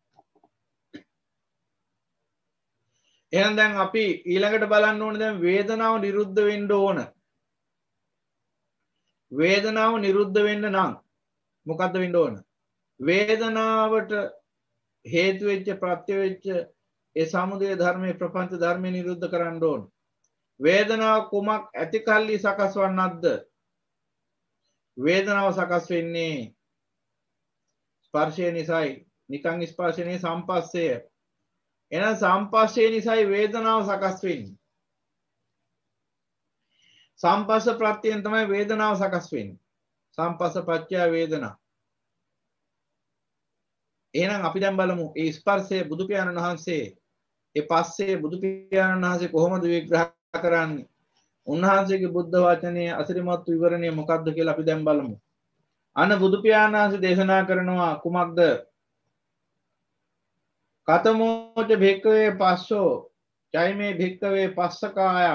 එහෙනම් දැන් අපි ඊළඟට බලන්න ඕනේ දැන් වේදනාව නිරුද්ධ වෙන්න ඕන. වේදනාව නිරුද්ධ වෙන්න නම් මොකද්ද වෙන්න ඕන? වේදනාවට හේතු වෙච්ච ප්‍රත්‍ය වෙච්ච ඒ සමුදය ධර්මයේ ප්‍රපංච ධර්මයේ නිරුද්ධ කරන්න ඕන. වේදනාව කුමක් ඇති කල්ලි සකස් වන්නක්ද? වේදනාව සකස් වෙන්නේ ස්පර්ශය නිසායි. නිකං ස්පර්ශනේ සම්පස්සය. එහෙනම් සම්පස්සය නිසායි වේදනාව සකස් වෙන්නේ. සම්පස්ස ප්‍රත්‍යයෙන් තමයි වේදනාව සකස් වෙන්නේ. සම්පස්ස පත්‍ය වේදනා. එහෙනම් අපි දැන් බලමු ඒ ස්පර්ශය බුදු පියාණන් වහන්සේ ඒ පස්සේ බුදු පියාණන් වහන්සේ කොහොමද විග්‍රහ කරන්නේ? උන්වහන්සේගේ බුද්ධ වචනේ අසිරිමත් විවරණය මොකක්ද කියලා අපි දැන් බලමු. අන බුදු පියාණන් වහන්සේ දේශනා කරනවා කුමක්ද? කතමෝච භික්ඛවේ පස්සෝ චෛමේ භික්ඛවේ පස්සකාය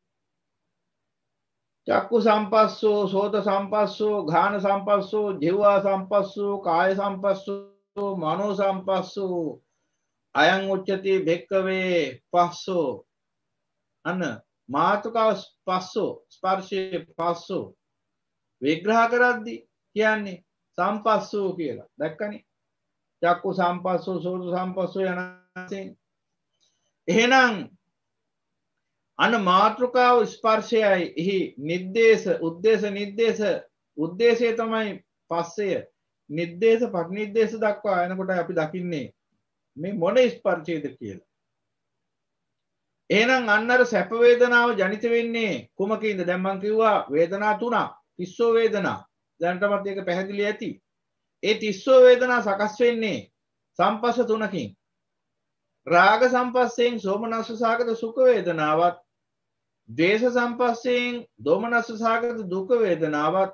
චක්කු සම්පස්සෝ සෝත සම්පස්සෝ ඝාන සම්පස්සෝ ජීවා සම්පස්සෝ කාය සම්පස්සෝ මනෝ සම්පස්සෝ අයං උච්චති භික්ඛවේ පස්සෝ අන මාතුකා පස්සෝ ස්පර්ශේ පස්සෝ විග්‍රහ කරද්දී කියන්නේ සම්පස්සෝ කියලා. දැක්කනේ? චක්කු සම්පස්සෝ සෝත සම්පස්සෝ යනසෙන්. එහෙනම් අන මාත්‍රකාව ස්පර්ශයයි එහි නිද්දේශ උද්දේශ නිද්දේශ උද්දේශය තමයි පස්සය. නිද්දේශ පටිනිද්දේශ දක්වා එනකොට අපි දකින්නේ මේ මොන ස්පර්ශයද කියලා. එහෙනම් අන්න අර සැප වේදනාව ජනිත වෙන්නේ කුමකින්ද? දැන් මම කිව්වා වේදනා තුනක්. තිස්සෝ වේදනා. දැනටමත් ඒක පැහැදිලි ඇති. ඒ තිස්සෝ වේදනා සකස් වෙන්නේ සම්පස්ස තුනකින්. රාග සම්පස්සයෙන් සෝමනස්ස සාගත සුඛ වේදනාවත්, ද්වේෂ සම්පස්සයෙන් දෝමනස්ස සාගත දුක් වේදනාවත්,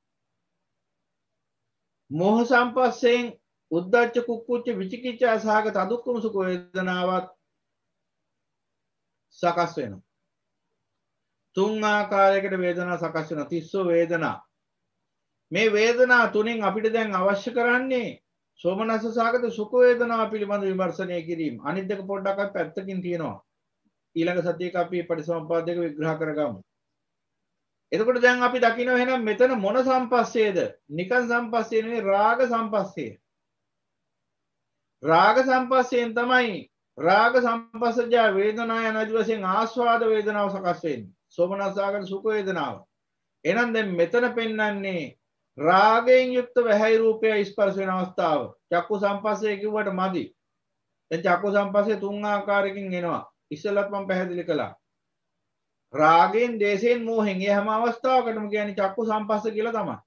මෝහ සම්පස්සයෙන් උද්ධච්ච කුක්කුච්ච විචිකිච්ඡා සාගත අදුක්ඛම සුඛ වේදනාවත් සකස් වෙනවා. තුන් ආකාරයකට වේදනා සකස් වෙනවා. තිස්සෝ වේදනා. මේ වේදනා තුනෙන් අපිට දැන් අවශ්‍ය කරන්නේ සෝමනස්ස සාගත සුඛ වේදනාව පිළිබඳ විමර්ශනය කිරීම. අනිත් දෙක පොඩ්ඩක් අපි පැත්තකින් තියනවා. ඊළඟ සතියේක අපි පටිසමුප්පාද දෙක විග්‍රහ කරගමු. එතකොට දැන් අපි දකිනවා එහෙනම් මෙතන මොන සම්පස්සේද? නිකන් සම්පස්සේ නෙවෙයි රාග සම්පස්සේ. රාග සම්පස්සයෙන් තමයි රාග සම්පස්සජ වේදනා යන ආදි වශයෙන් ආස්වාද වේදනාව සකස් වෙන්නේ. සෝමනස්ස සාගත සුඛ වේදනාව. එහෙනම් දැන් මෙතන පෙන්වන්නේ රාගයෙන් යුක්ත වැහැයි රූපය ස්පර්ශ වෙන අවස්ථාව. චක්කු සම්පස්සේ කිව්වට මදි. දැන් චක්කු සම්පස්සේ තුන් ආකාරයකින් එනවා. ඉස්සෙල්ලත් මම පැහැදිලි කළා. රාගයෙන්, දේශයෙන්, මෝහෙන් මේ හැම අවස්ථාවකටම කියන්නේ චක්කු සම්පස්ස කියලා තමයි.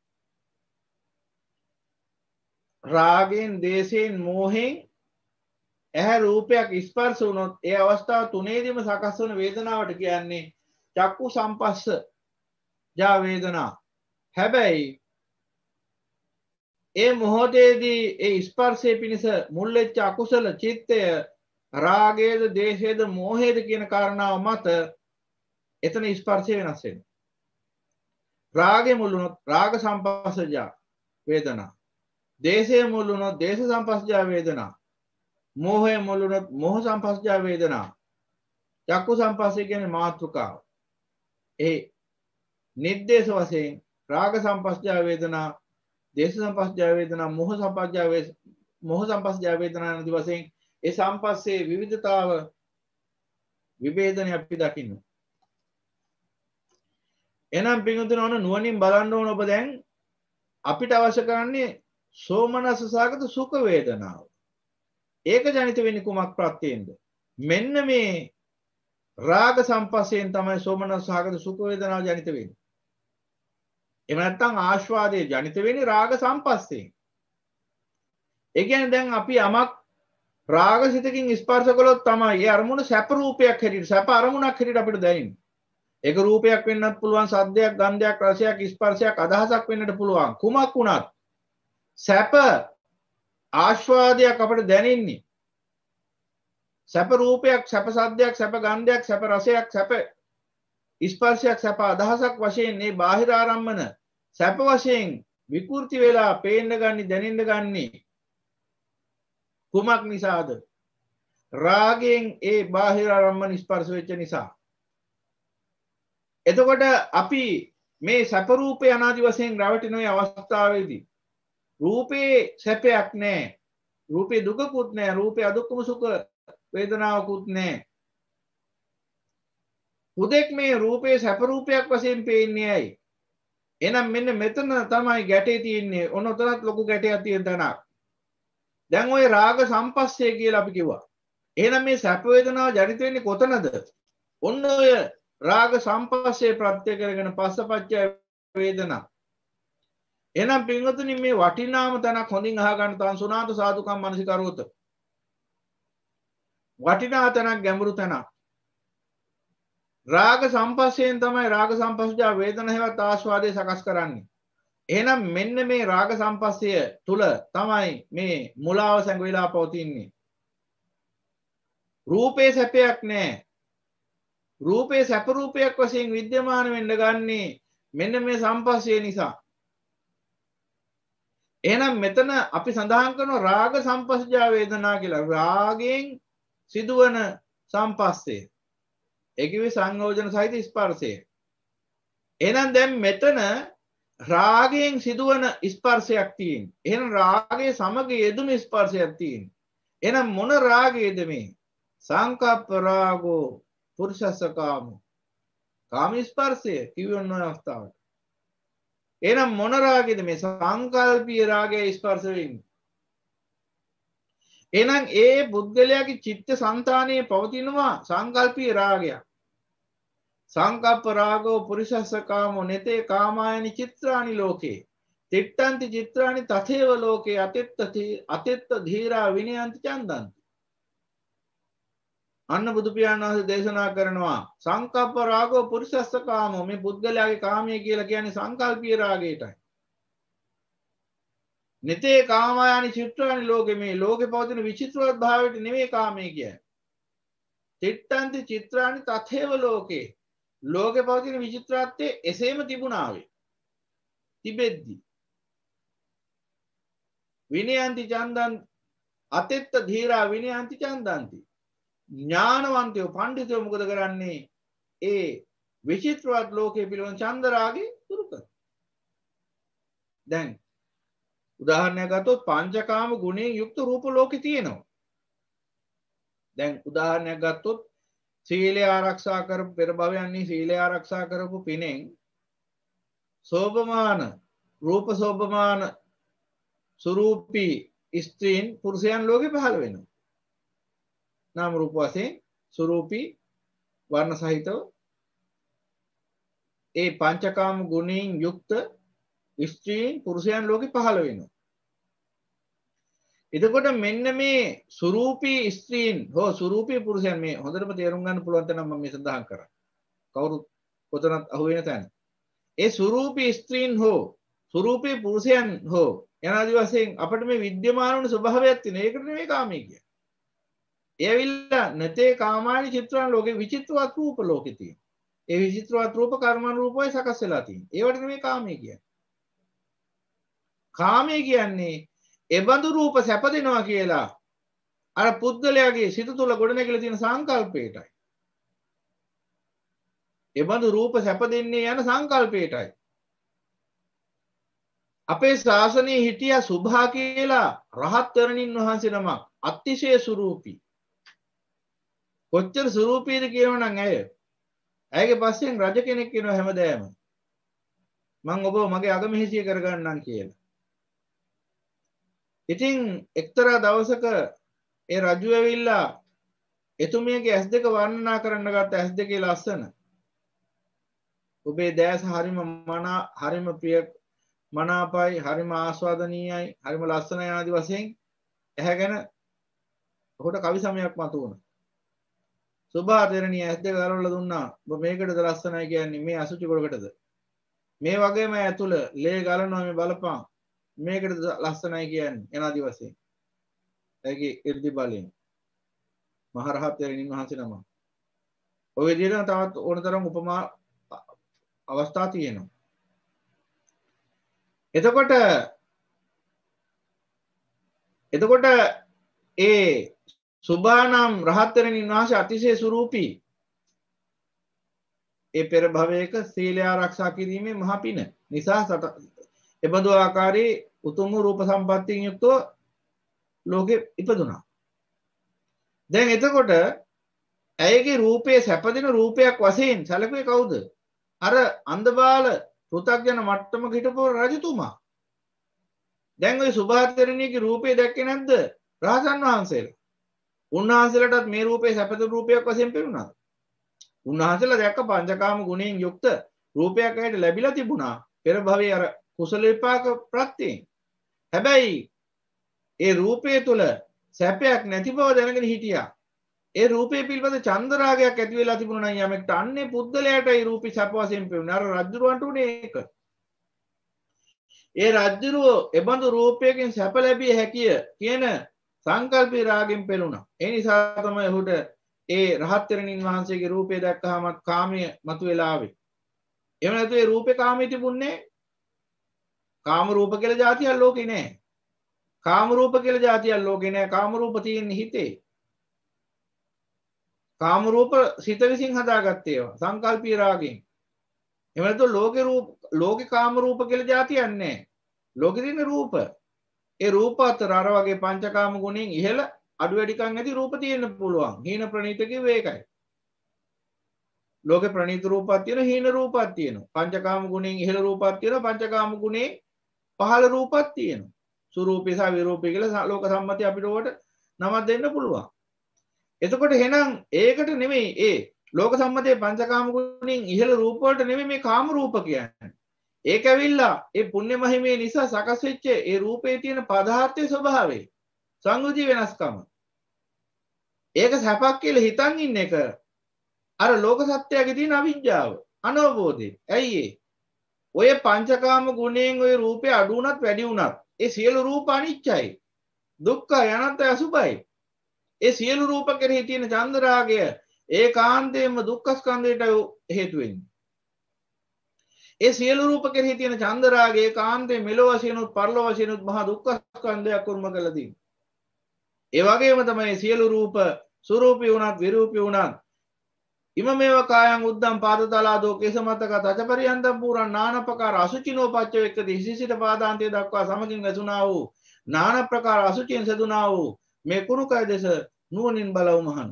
රාගයෙන්, දේශයෙන්, මෝහෙන් ඇහැ රූපයක් ස්පර්ශ වුණොත් ඒ අවස්ථාව තුනේදීම සකස් වන වේදනාවට කියන්නේ චක්කු සම්පස්ස ජා වේදනා. හැබැයි ඒ මොහොතේදී ඒ ස්පර්ශයේ පිණිස මුල් වෙච්ච අකුසල චිත්තය රාගයේද දේශයේද මෝහයේද කියන කාරණාව මත එතන ස්පර්ශය වෙනස් වෙනවා. රාගය මුල් වුණොත් රාග සම්පස්සජා වේදනා. දේශය මුල් වුණොත් දේශ සම්පස්සජා වේදනා. මෝහය මුල් වුණොත් මෝහ සම්පස්සජා වේදනා. චක්කු සම්පස්සේ කියන්නේ මාතෘකාව. ඒ නිද්දේශ වශයෙන් රාග සම්පස්සජා වේදනා, දේශ සම්පස්සජා වේදනා, මෝහ සම්පස්සජා වේදනා, මෝහ සම්පස්සජා වේදනා ආදී වශයෙන් ඒ සම්පස්සේ විවිධතාව විභේදනය අපි දකින්න. එහෙනම් පිටුතුන ඕන නුවණින් බලන්න ඕන ඔබ දැන් අපිට අවශ්‍ය කරන්නේ සෝමනස්ස සාගත සුඛ වේදනාව. ඒක ජනිත වෙන්නේ කුමක් ප්‍රත්‍යයෙන්ද? මෙන්න මේ රාග සම්පස්සයෙන් තමයි සෝමනස්ස සාගත සුඛ වේදනාව ජනිත වෙන්නේ. එහෙම නැත්නම් ආස්වාදයේ ජනිත වෙන්නේ රාග සම්පස්සේ. ඒ කියන්නේ දැන් අපි යමක් රාග සිතකින් ස්පර්ශ කළොත් තමයි ඒ අරමුණ සැප රූපයක් හැටියට සැප අරමුණක් හැටියට අපිට දැනෙන්නේ. ඒක රූපයක් වෙන්නත් පුළුවන්, සද්දයක්, ගන්ධයක්, රසයක්, ස්පර්ශයක්, අදහසක් වෙන්නට පුළුවන්. කුමක් වුණත් සැප ආස්වාදයක් අපිට දැනෙන්නේ. සැප රූපයක්, සැප සද්දයක්, සැප ගන්ධයක්, සැප රසයක්, සැප ස්පර්ශයක්, සැප අදහසක් වශයෙන් මේ බාහිර ආරම්මන සැප වශයෙන් විකෘති වෙලා පේන්න ගන්නි, දැනෙන්න ගන්නි. කුමක් නිසාද? රාගයෙන් ඒ බාහිර ආරම්මන ස්පර්ශ වෙච්ච නිසා. එතකොට අපි මේ සැප රූපේ අනාදි වශයෙන් රැවටෙන මේ අවස්ථාවේදී රූපේ සැපයක් නැහැ. රූපේ දුකකුත් නැහැ. රූපේ අදුක්කම සුඛ වේදනාවකුත් නැහැ. හුදෙක් මේ රූපේ සැප රූපයක් වශයෙන් පේන්නේ ඇයි? එහෙනම් මෙන්න මෙතන තමයි ගැටේ තියෙන්නේ. ඔන්න උතනත් ලොකු ගැටයක් තියෙන තැනක්. දැන් ওই රාග සම්පස්සේ කියලා අපි කිව්වා. එහෙනම් මේ සැප වේදනාව ජනිත වෙන්නේ කොතනද? ඔන්න ඔය රාග සම්පස්සේ ප්‍රත්‍ය කරගෙන පස්සපච්චය වේදනා. එහෙනම් පින්වතුනි මේ වටිනාම තැනක් හොඳින් අහගන්න තන් සුණාත සාදුකම් මනසිකරවත. වටිනා තැනක්, ගැඹුරු තැනක්. රාග සම්පස්සයෙන් තමයි රාග සම්පස්සජා වේදනා හේවත් ආස්වාදේ සකස් කරන්නේ. එහෙනම් මෙන්න මේ රාග සම්පස්සය තුල තමයි මේ මුලාව සංගවිලා පවතින්නේ. රූපේ සැපයක් නැහැ. රූපේ සැප රූපයක් වශයෙන් විද්‍යමාන වෙන්න ගන්නේ මෙන්න මේ සම්පස්සය නිසා. එහෙනම් මෙතන අපි සඳහන් කරන රාග සම්පස්සජා වේදනා කියලා. රාගයෙන් සිදුවන සම්පස්සය. ඒකේ සංයෝජන සහිත ස්පර්ශය. එහෙනම් දැන් මෙතන රාගයෙන් සිදුවන ස්පර්ශයක් තියෙනවා. එහෙනම් රාගයේ සමග යෙදුණු ස්පර්ශයක් තියෙනවා. එහෙනම් මොන රාගයේද මේ? සංකප්ප රාගෝ පුරුෂස්ස කාමෝ. කාම ස්පර්ශය කියවන අවස්ථාවට. එහෙනම් මොන රාගයේද මේ? සංකල්පීය රාගයේ ස්පර්ශ වෙන්නේ. එහෙනම් ඒ බුද්ධලයාගේ චිත්ත සංතානයේ පවතිනවා සංකල්පීය රාගයක්. සංකප්ප රාගෝ පුරිසස්ස කාමෝ නෙතේ කාමායනි චිත්‍රානි ලෝකේ තිට්ඨන්ති චිත්‍රානි තථේව ලෝකේ අතෙත්ත අතෙත්ත ධීරා විනයන්ති චන්දන්ති. අන්න බුදු පියාණන් වහන්සේ දේශනා කරනවා සංකප්ප රාගෝ පුරිසස්ස කාමෝ. මේ පුද්ගලයාගේ කාමයේ කියලා කියන්නේ සංකල්පීය රාගයටයි. නෙතේ කාමායනි චිත්‍රානි ලෝකේ මේ ලෝකේ පවතින විචිත්‍රවත් භාවයට නෙමෙයි කාමයේ කියන්නේ. තිට්ඨන්ති චිත්‍රානි තථේව ලෝකේ ලෝකේ පවතින විචිත්‍රත්වයේ එසේම තිබුණාවේ. තිබෙද්දි විනයන්ති චන්දන් අතෙත්ත ධීරා විනයන්ති චන්දන්ති. ඥානවන්තයෝ පඬිතුයෝ මොකද කරන්නේ? ඒ විචිත්‍රවත් ලෝකයේ පිළිබඳ ඡන්ද රාගේ දුරු කර. දැන් උදාහරණයක් ගත්තොත් පංචකාම ගුණයෙන් යුක්ත රූප ලෝකේ තියෙනවා. දැන් උදාහරණයක් ගත්තොත් සීලය ආරක්ෂා කරපු පෙර භවයන්හි සීලය ආරක්ෂා කරපු පිනෙන් සෝභමාන රූප සෝභමාන ස්වරූපී ස්ත්‍රීන් පුරුෂයන් ලෝකේ පහළ වෙනවා. නාම රූප වශයෙන් ස්වරූපී වර්ණ සහිතව ඒ පංචකාම ගුණයෙන් යුක්ත ස්ත්‍රීන් පුරුෂයන් ලෝකේ පහළ වෙනවා. එතකොට මෙන්න මේ ස්වරූපී ස්ත්‍රීන් හෝ ස්වරූපී පුරුෂයන් මේ හොඳටම තේරුම් ගන්න පුළුවන් තැන මම මේ සඳහන් කරා. කවුරුත් කොතනත් අහු වෙන තැන. ඒ ස්වරූපී ස්ත්‍රීන් හෝ ස්වරූපී පුරුෂයන් හෝ යනාදී වශයෙන් අපිට මේ විද්‍යමාන වන ස්වභාවයක් තියෙනවා. ඒකට නෙමෙයි කාමී කියන්නේ. ඒ ඇවිල්ලා නැතේ කාමානි චිත්‍රාන් ලෝකේ විචිත්‍රවත් රූප ලෝකේ තියෙනවා. ඒ විචිත්‍රවත් රූප කර්මන රූපයි සකස් වෙලා තියෙනවා. ඒවට නෙමෙයි කාමී කියන්නේ. කාමී කියන්නේ එබඳු රූප සැප දෙනවා කියලා අර පුද්ගලයාගේ සිත තුළ ගොඩනැගිලා තියෙන සංකල්පයටයි. එබඳු රූප සැප දෙන්නේ යන සංකල්පයටයි. අපේ ශාසනයේ හිටියා සුභා කියලා රහත් තරණින් වහන්සේ නමක් අතිශය සුරූපී. කොච්චර සුරූපීද කියනවනම් ඇය. ඇයගේ පස්සෙන් රජ කෙනෙක් වෙනවා හැමදාම. මම ඔබව මගේ අගමහිසිය කරගන්නම් කියලා. ඉතින් එක්තරා දවසක ඒ රජු ඇවිල්ලා එතුමියගේ ඇස් දෙක වර්ණනා කරන්න ගත්ත ඇස් දෙකේ ලස්සන. ඔබේ දැස හරිම මනා හරිම ප්‍රිය මනාපයි හරිම ආස්වාදනීයයි හරිම ලස්සනයි ආදි වශයෙන් ඇහැගෙන ඔහුට කවි සමයක් මතුවුණා. සුභා තෙරණිය ඇස් දෙක ගලවලා දුන්නා. ඔබ මේකටද ලස්සනයි කියන්නේ මේ අසුචි ගොඩකටද? මේ වගේම ඇතුළ ලේ ගලනවා මේ බලපං. මේකටද ලස්සනයි කියන්නේ එනාදි වශයෙන්. ඒකේ irdi බලයෙන්. මහරහත් තෙරණින් වහන්සේ නම. ඔය විදිහට තවත් ඕනතරම් උපමා අවස්ථා තියෙනවා. එතකොට එතකොට ඒ සුභානම් රහත් තෙරණින් වහන්සේ අතිශය සුරූපී. ඒ පෙර භවයක සීලය ආරක්ෂා කිරීමේ මහ පින නිසා සත එබඳු ආකාරයේ උතුම් රූප සම්පත්තියෙන් යුක්තව ලෝකෙ ඉපදුනා. දැන් එතකොට ඇයගේ රූපයේ සැපදින රූපයක් වශයෙන් සැලකුවේ කවුද? අර අන්ධබාල පෘථග්ජන මට්ටමක හිටපු රජතුමා. දැන් ওই සුභාතරණියගේ රූපේ දැක්කේ නැද්ද? රහතන් වහන්සේලා. උන්වහන්සේලාටත් මේ රූපේ සැපදින රූපයක් වශයෙන් පෙනුණා. උන්වහන්සේලා දැක්ක පංචකාම ගුණයෙන් යුක්ත රූපයක් ඇයට ලැබිලා තිබුණා. පෙර භවයේ අර කුසල විපාක ප්‍රත්‍යයෙන්. හැබැයි ඒ රූපය තුල සැපයක් නැති බව දැනගෙන හිටියා. ඒ රූපේ පිළිබඳ චන්දරාගයක් ඇති වෙලා තිබුණා නම් යමෙක්ට අන්නේ පුද්ගලයාට ඒ රූපي සැප වශයෙන් පෙනුනේ. අර රජුරවන්ට උනේ ඒක. ඒ රජුරෝ එබඳු රූපයකින් සැප ලැබිය හැකිය කියන සංකල්පී රාගෙන් පෙළුණා. ඒ නිසා තමයි ඔහුට ඒ රහත් තෙරණින් වහන්සේගේ රූපය දැක්කහම කාමයේ මතුවලා ආවේ. එහෙම නැත්නම් ඒ රූපේ කාමයේ තිබුණේ කාම රූප කියලා જાතියක් ලෝකේ නැහැ. කාම රූප කියලා જાතියක් ලෝකේ නැහැ. කාම රූප තියෙන්නේ හිතේ. කාම රූප සිත විසින් හදාගත්තේ ඒවා සංකල්පී රාගයෙන්. එහෙම නැත්නම් ලෝකේ රූප ලෝකේ කාම රූප කියලා જાතියක් නැහැ. ලෝකේ තියෙන රූප. ඒ රූප අතර අර වගේ පංචකාම ගුණයෙන් ඉහළ අඩු වැඩිකම් ඇති රූප තියෙන්න පුළුවන්. හීන ප්‍රණීත කිව්වේ ඒකයි. ලෝකේ ප්‍රණීත රූපයක් තියෙනවා, හීන රූපයක් තියෙනවා. පංචකාම ගුණයෙන් ඉහළ රූපයක් තියෙනවා, පංචකාම ගුණයෙන් පහළ රූපයක් තියෙනවා. සුරූපී සහ විරූපී කියලා ලෝක සම්මතිය අපිට උඩට නමක් දෙන්න පුළුවන්. එතකොට එහෙනම් ඒකට නෙමෙයි ඒ ලෝක සම්මතයේ පංචකාම ගුණයෙන් ඉහළ රූප වලට නෙමෙයි මේ කාම රූප කියන්නේ. ඒක ඇවිල්ලා ඒ පුණ්‍ය මහිමේ නිසා සකස් වෙච්ච ඒ රූපේ තියෙන පදාර්ථයේ ස්වභාවය සංගුති වෙනස්කම. ඒක සැපක් කියලා හිතන් ඉන්න එක අර ලෝක සත්‍යයේ තියෙන අවිජ්ජාව අනවබෝධය. ඇයි ඒ? ඔය පංචකාම ගුණයෙන් ඔය රූපේ අඩු වුණත් වැඩි වුණත් ඒ සියලු රූප අනිච්චයි. දුක්ඛයි අනත්තයි අසුභයි. ඒ සියලු රූප කෙරෙහි තියෙන චන්දරාගය ඒකාන්තයෙන්ම දුක්ඛ ස්කන්ධයට හේතු වෙන්නේ. ඒ සියලු රූප කෙරෙහි තියෙන චන්දරාගය ඒකාන්තයෙන් මෙලොව වශයෙන් උත් පරලොව වශයෙන් උත් මහා දුක්ඛ ස්කන්ධයක් උරුම කළා තියෙන්නේ. ඒ වගේම තමයි සියලු රූප සුරූපී වුණත් විරූපී වුණත් ඉමමේව කායං උද්දම් පාදතලාදෝ කේසමතක තචපරියන්තම් පුරං නානපකාර අසුචිනෝ පච්ච වෙක්කති හිසිසිත පාදාන්තය දක්වා සමගින් වැසුණා වූ නාන ප්‍රකාර අසුචියෙන් සදුනා වූ මේ කුණුකය දෙස නුවණින් බලව මහන්.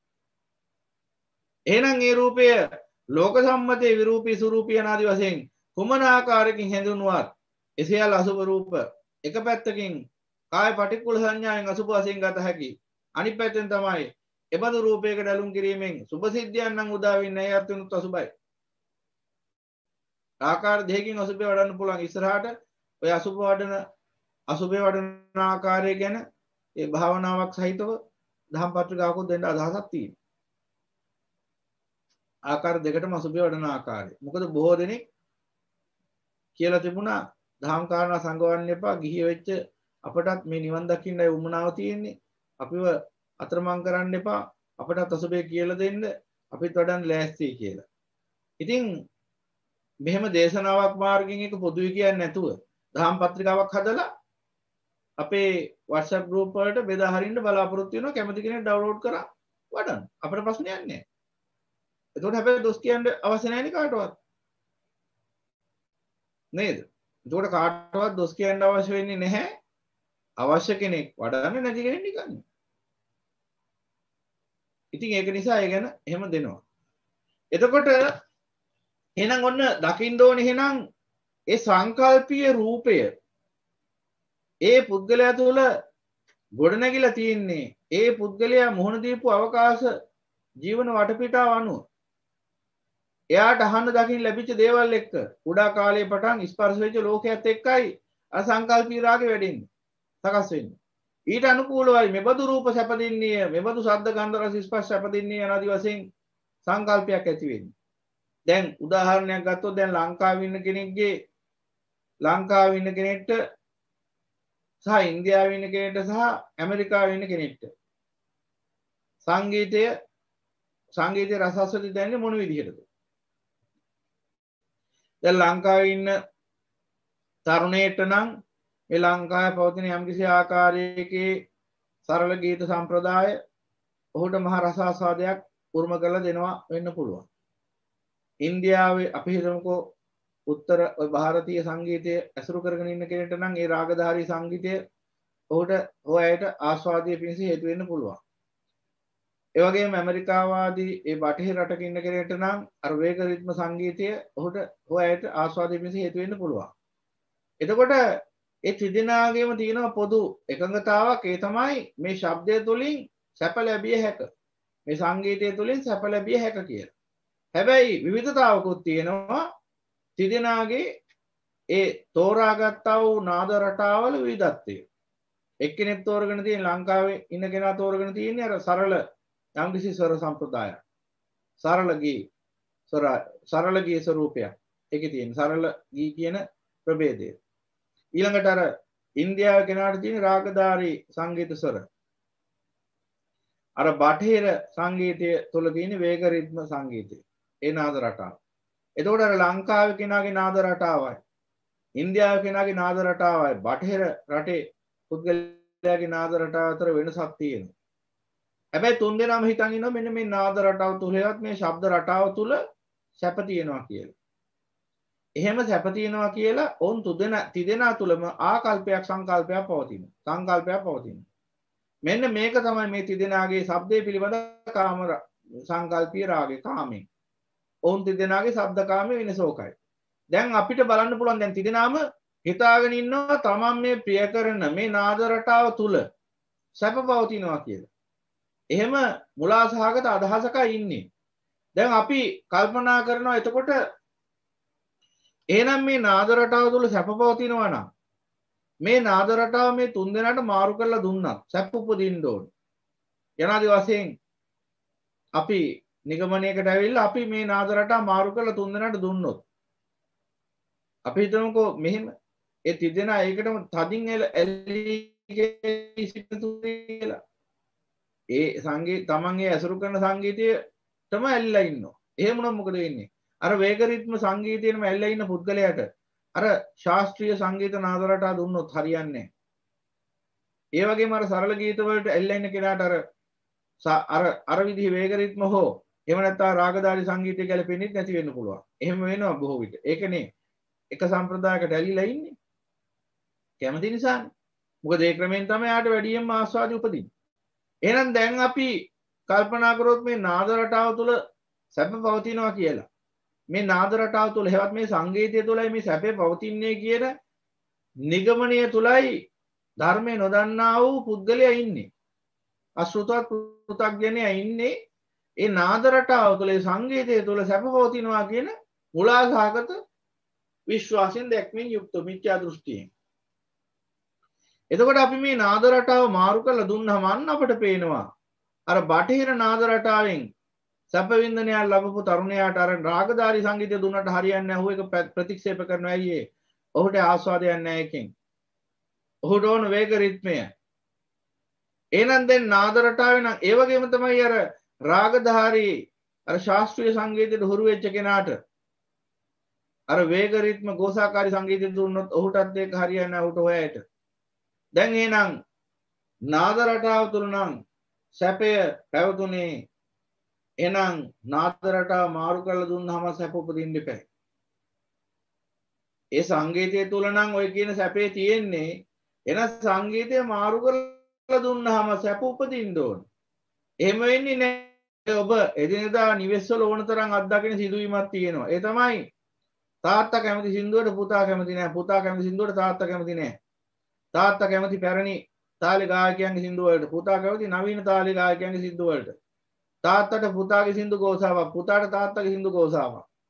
එහෙනම් ඒ රූපය ලෝක සම්මතයේ විරූපී සුරූපී අනාදි වශයෙන් කුමන ආකාරයකින් හැඳින්වුවත් එසේල් අසුභ රූප එක පැත්තකින් කාය පටික්කුල සංඥාවෙන් අසුභ වශයෙන් ගත හැකි. අනිත් පැත්තෙන් තමයි එබඳු රූපයකට ඇලුම් කිරීමෙන් සුභ සිද්ධියන් නම් උදා වෙන්නේ නැහැ අර්ථුනුත් අසුභයි. ආකාර දෙකකින් අසුභය වඩන්න පුළුවන්. ඉස්සරහට ඔය අසුභ වඩන අසුභය වඩන ආකාරය ගැන ඒ භාවනාවක් සහිතව දහම් පත්‍රිකාවකුත් දෙන්න අදහසක් තියෙනවා. ආකාර දෙකටම අසුභය වඩන ආකාරය. මොකද බොහෝ දෙනෙක් කියලා තිබුණා දහම් කාරණා සංගවන්න එපා ගිහි වෙච්ච අපටත් මේ නිවන් දකින්නයි උමනාව තියෙන්නේ. අපිව අතරමං කරන්න එපා. අපටත් අසුභය කියලා දෙන්න. අපිත් වඩන්න ලෑස්තියි කියලා. ඉතින් මෙහෙම දේශනාවක් මාර්ගයෙන් එක පොදුයි කියන්නේ නැතුව දහම් පත්‍රිකාවක් හදලා අපේ WhatsApp group වලට බෙදා හරින්න බලාපොරොත්තු වෙනවා. කැමති කෙනෙක් ඩවුන්ලෝඩ් කරා වඩන්න. අපිට ප්‍රශ්නයක් නැහැ. එතකොට හැබැයි දොස් කියන්න අවශ්‍ය නැහැ නේ කාටවත්. නේද? එතකොට කාටවත් දොස් කියන්න අවශ්‍ය වෙන්නේ නැහැ. අවශ්‍ය කෙනෙක් වඩන්න නැති කෙනෙක් නිකන්. ඉතින් ඒක නිසා ඒ ගැන එහෙම දෙනවා. එතකොට එහෙනම් ඔන්න දකින්න ඕනේ එහෙනම් ඒ සංකල්පීය රූපය ඒ පුද්ගලයා තුළ ගොඩනැගිලා තියෙන්නේ ඒ පුද්ගලයා මුහුණ දීපු අවකාශ ජීවන වටපිටාව අනුව. එයාට අහන්න දකින්න ලැබිච්ච දේවල් එක්ක කුඩා කාලේ පටන් ස්පර්ශ වෙච්ච ලෝකයේත් එක්කයි අර සංකල්පී රාගෙ වැඩෙන්නේ. සකස් වෙන්නේ. ඊට අනුකූලවයි මෙබඳු රූප සැපදින්නේ මෙබඳු ශබ්ද ගන්ධ රස ස්පර්ශ සැපදින්නේ යනාදි වශයෙන් සංකල්පයක් ඇති වෙන්නේ. දැන් උදාහරණයක් ගත්තොත් දැන් ලංකාවේ ඉන්න කෙනෙක්ගේ ලංකාවේ ඉන්න කෙනෙක්ට සහ ඉන්දියාවේ ඉන්න කෙනෙක්ට සහ ඇමරිකාවේ ඉන්න කෙනෙක්ට සංගීතය සංගීතයේ රසස්වති දැනෙන්නේ මොන විදිහටද? දැන් ලංකාවේ ඉන්න තරුණයට නම් මේ ලංකාවේ පවතින යම්කිසි ආකාරයකේ සරල ගීත සම්ප්‍රදාය ඔහුට මහ රසාස්වාදයක් උරුම කරලා දෙනවා වෙන්න පුළුවන්. ඉන්දියාවේ අපි හිතමුකෝ උත්තර ಭಾರತೀಯ සංගීතය ඇසුරු කරගෙන ඉන්න කෙනෙක්ට නම් ඒ රාගධාරී සංගීතය ඔහුට හොයයට ආස්වාදයේ පිණිස හේතු වෙන්න පුළුවන්. ඒ වගේම ඇමරිකාවාදී ඒ බටහිර රටක ඉන්න කෙනෙක්ට නම් අර වේග රිද්ම සංගීතය ඔහුට හොයයට ආස්වාදයේ පිණිස හේතු වෙන්න පුළුවන්. එතකොට ඒ ත්‍රිදෙනාගේම තියෙන පොදු එකඟතාවක් ඒ තමයි මේ ශබ්දය තුලින් සැප ලැබිය හැක. මේ සංගීතය තුලින් සැප ලැබිය හැක කියලා. හැබැයි විවිධතාවකුත් තියෙනවා ත්‍රිදෙනාගේ ඒ තෝරාගත්තා වූ නාද රටාවල විවිධත්වය. එක්කෙනෙක් තෝරගෙන තියෙන ලංකාවේ ඉන්න කෙනා තෝරගෙන තියෙන්නේ අර සරල යම්කිසි ස්වර සම්ප්‍රදායක්. සරල ගී ස්වර සරල ගී ස්වරූපයක්. ඒකේ තියෙන සරල ගී කියන ප්‍රභේදය. ඊළඟට අර ඉන්දියාවේ කෙනාට තියෙන රාගධාරී සංගීත ස්වර. අර බටහිර සංගීතය තුල තියෙන වේග රිද්ම සංගීතය. ඒ නාද රටාව. එතකොට අර ලංකාවේ කෙනාගේ නාද රටාවයි ඉන්දියාවේ කෙනාගේ නාද රටාවයි බටහිර රටේ පුද්ගලයාගේ නාද රටාව අතර වෙනසක් තියෙනවා. හැබැයි තුන් දෙනාම හිතන් ඉන්නවා මෙන්න මේ නාද රටාව තුලවත් මේ ශබ්ද රටාව තුල සැප තියෙනවා කියලා. එහෙම සැප තියෙනවා කියලා ඔවුන් තුදෙන තිදෙනා තුලම ආකල්පයක් සංකල්පයක් පවතිනවා. සංකල්පයක් පවතිනවා. මෙන්න මේක තමයි මේ තිදෙනාගේ ශබ්දයේ පිළිබඳ කාම සංකල්පීය රාගේ කාමෙන්. ඔවුන් තිදෙනාගේ ශබ්දකාමයේ වෙනස ඕකයි. දැන් අපිට බලන්න පුළුවන් දැන් තිදෙනාම හිතාගෙන ඉන්නවා තමන් මේ ප්‍රිය කරන මේ නාද රටාව තුල සැප පවතිනවා කියලා. එහෙම මුලාසහගත අදහසකයි ඉන්නේ. දැන් අපි කල්පනා කරනවා එතකොට එහෙනම් මේ නාද රටාව තුල සැප පවතිනවා නම් මේ නාද රටාව මේ තුන් දෙනාට මාරු කරලා දුන්නා සැප උපදින්න ඕන. යනාදි වශයෙන් අපි නිගමනයකට ඇවිල්ලා අපි මේ නාද රටාව මාරු කරලා තුන් දෙනාට දුන්නොත් අපි හිතමුකෝ මෙහෙම ඒ තිදෙනා ඒකටම තදින් ඇලී සිටින කියලා. ඒ සංගීත තමන්ගේ ඇසුරු කරන සංගීතයටම ඇලිලා ඉන්නවා. එහෙම නම් මොකද වෙන්නේ? අර වේග රිද්ම සංගීතයෙන්ම ඇලිලා ඉන්න පුද්ගලයාට අර ශාස්ත්‍රීය සංගීත නාද රටාව දුන්නොත් හරියන්නේ නැහැ. ඒ වගේම අර සරල ගීත වලට ඇලිලා ඉන්න කෙනාට අර අර අර විදිහේ වේග රිද්ම හෝ එහෙම නැත්නම් රාගධාරී සංගීතය ගැලපෙන්නේ නැති වෙන්න පුළුවන්. එහෙම වෙනවා බොහෝ විට. ඒකනේ එක සම්ප්‍රදායකට ඇලිලා ඉන්නේ. කැමති නිසානේ. මොකද ඒ ක්‍රමෙන් තමයි යාට වැඩියෙන්ම ආස්වාදය උපදින්නේ. එහෙනම් දැන් අපි කල්පනා කරොත් මේ නාද රටාව තුල සැප පවතිනවා කියලා. මේ නාද රටාව තුල හැවත් මේ සංගීතය තුලයි මේ සැපේ පවතින්නේ කියන නිගමනය තුලයි ධර්මය නොදන්නා වූ පුද්ගලයා ඉන්නේ. අසෘතවත් පෘථග්ජනයා ඉන්නේ ඒ නාද රටාව තුල ඒ සංගීතය තුල සැප පවතිනවා කියන මුලාසහගත විශ්වාසයෙන් දැක්මෙන් යුක්ත මිත්‍යා දෘෂ්ටියෙන්. එතකොට අපි මේ නාද රටාව මාරු කරලා දුන්නාම අන්න අපට පේනවා අර බටහිර නාද රටාවෙන් සැප වින්දනයක් ලැබපු තරුණයාට අර රාගධාරී සංගීතය දුන්නට හරියන්නේ නැහැ. ඔහු ඒක ප්‍රතික්ෂේප කරනවා. ඇයි ඒ? ඔහුට ආස්වාදයක් නැහැ එකෙන්. ඔහුට ඕන වේග රිද්මය. එහෙනම් දැන් නාද රටාවේ නම් ඒ වගේම තමයි අර රාගධාරී අර ශාස්ත්‍රීය සංගීතයට හුරු වෙච්ච කෙනාට අර වේග රිද්ම ගෝසාකාරී සංගීතය දුන්නොත් ඔහුටත් ඒක හරියන්නේ නැහැ. ඔහුට හොයයට. දැන් එහෙනම් නාද රටාව තුල නම් සැපය පැවතුනේ. එහෙනම් නාද රටාව මාරු කරලා දුන්නාම සැප උපදින්න ඉපැයි. ඒ සංගීතය තුල නම් ඔය කියන සැපේ තියෙන්නේ. එන සංගීතය මාරු කරලා දුන්නාම සැප උපදින්න ඕන. එහෙම වෙන්නේ නැහැ. ඔබ එදිනෙදා නිවෙස්වල ඕන තරම් අත්දකින සිදුවීමක් තියෙනවා. ඒ තමයි තාත්තා කැමති සින්දුවට පුතා කැමති නැහැ. පුතා කැමති සින්දුවට තාත්තා කැමති නැහැ. තාත්තා කැමති පැරණි තාලි ගායකයන්ගේ සින්දු වලට, පුතා කැමති නවීන තාලි ගායකයන්ගේ සින්දු වලට. තාත්තට පුතාගේ සින්දු ගෝසාවක්, පුතාට තාත්තගේ සින්දු ගෝසාවක්.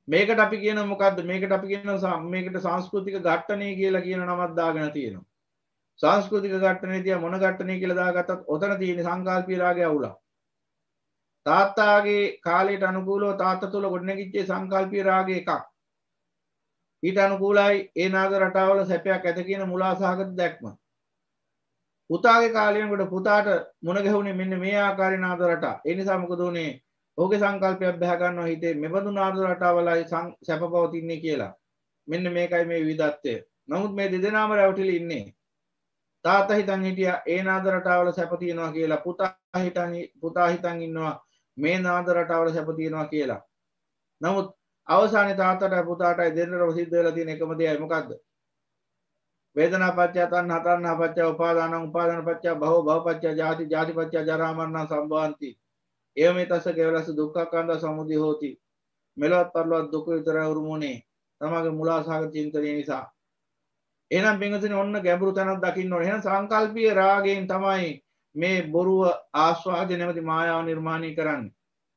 මේකට අපි කියන මොකද්ද? මේකට අපි කියන මේකට සංස්කෘතික ඝට්ටණය කියලා කියන නමක් දාගෙන තියෙනවා. සංස්කෘතික ඝට්ටණය තියා මොන ඝට්ටණය කියලා දාගත්තත් ඔතන තියෙන සංකල්පීය රාගය අවුලක්. තාත්තාගේ කාලයට අනුකූලව තාත්තා තුළ ගොඩනැගිච්ච සංකල්පීය රාගය එකක්. ඊට අනුකූලයි ඒ නාද රටාවල සැපයක් ඇත කියන මුලා සහගත දැක්ම. පුතාගේ කාලය වෙනකොට පුතාට මුණ ගැහුනේ මෙන්න මේ ආකාරයේ නාද රටා. ඒ නිසා මොකද උනේ? ඔහුගේ සංකල්පයක් බහ ගන්නවා හිතේ මෙබඳු නාද රටාවලයි සැප පවතින්නේ කියලා. මෙන්න මේකයි මේ විවිධත්වය. නමුත් මේ දෙදෙනාම රැවටිලි ඉන්නේ. තාත්තා හිතන් හිටියා ඒ නාද රටාවල සැප තියෙනවා කියලා. පුතා හිතන් පුතා හිතන් ඉන්නවා මේ නාද රටාවල සැප තියෙනවා කියලා. නමුත් අවසානයේ තාත්තට පුතාටයි දෙන්නටම සිද්ධ වෙලා තියෙන එකම දෙයයි මොකද්ද? වේදනා පත්‍ය තණ්හා තණ්හා පත්‍ය උපාදාන උපාදාන පත්‍ය භව භව පත්‍ය ජාති ජාති පත්‍ය ජරා මරණ සම්භවಂತಿ. එවමෙ තස්ස කේවලස දුක්ඛකන්ද සමුදය හෝති. මෙලොවත් පරලොවත් දුක විතරයි උරුමුනේ. තමගේ මුලාසහගත චින්තනය නිසා. එහෙනම් පින්වතුනි ඔන්න ගැඹුරු තැනක් දකින්න ඕනේ. එහෙනම් සංකල්පීය රාගයෙන් තමයි මේ බොරුව ආස්වාදය නැමැති මායාව නිර්මාණය කරන්නේ.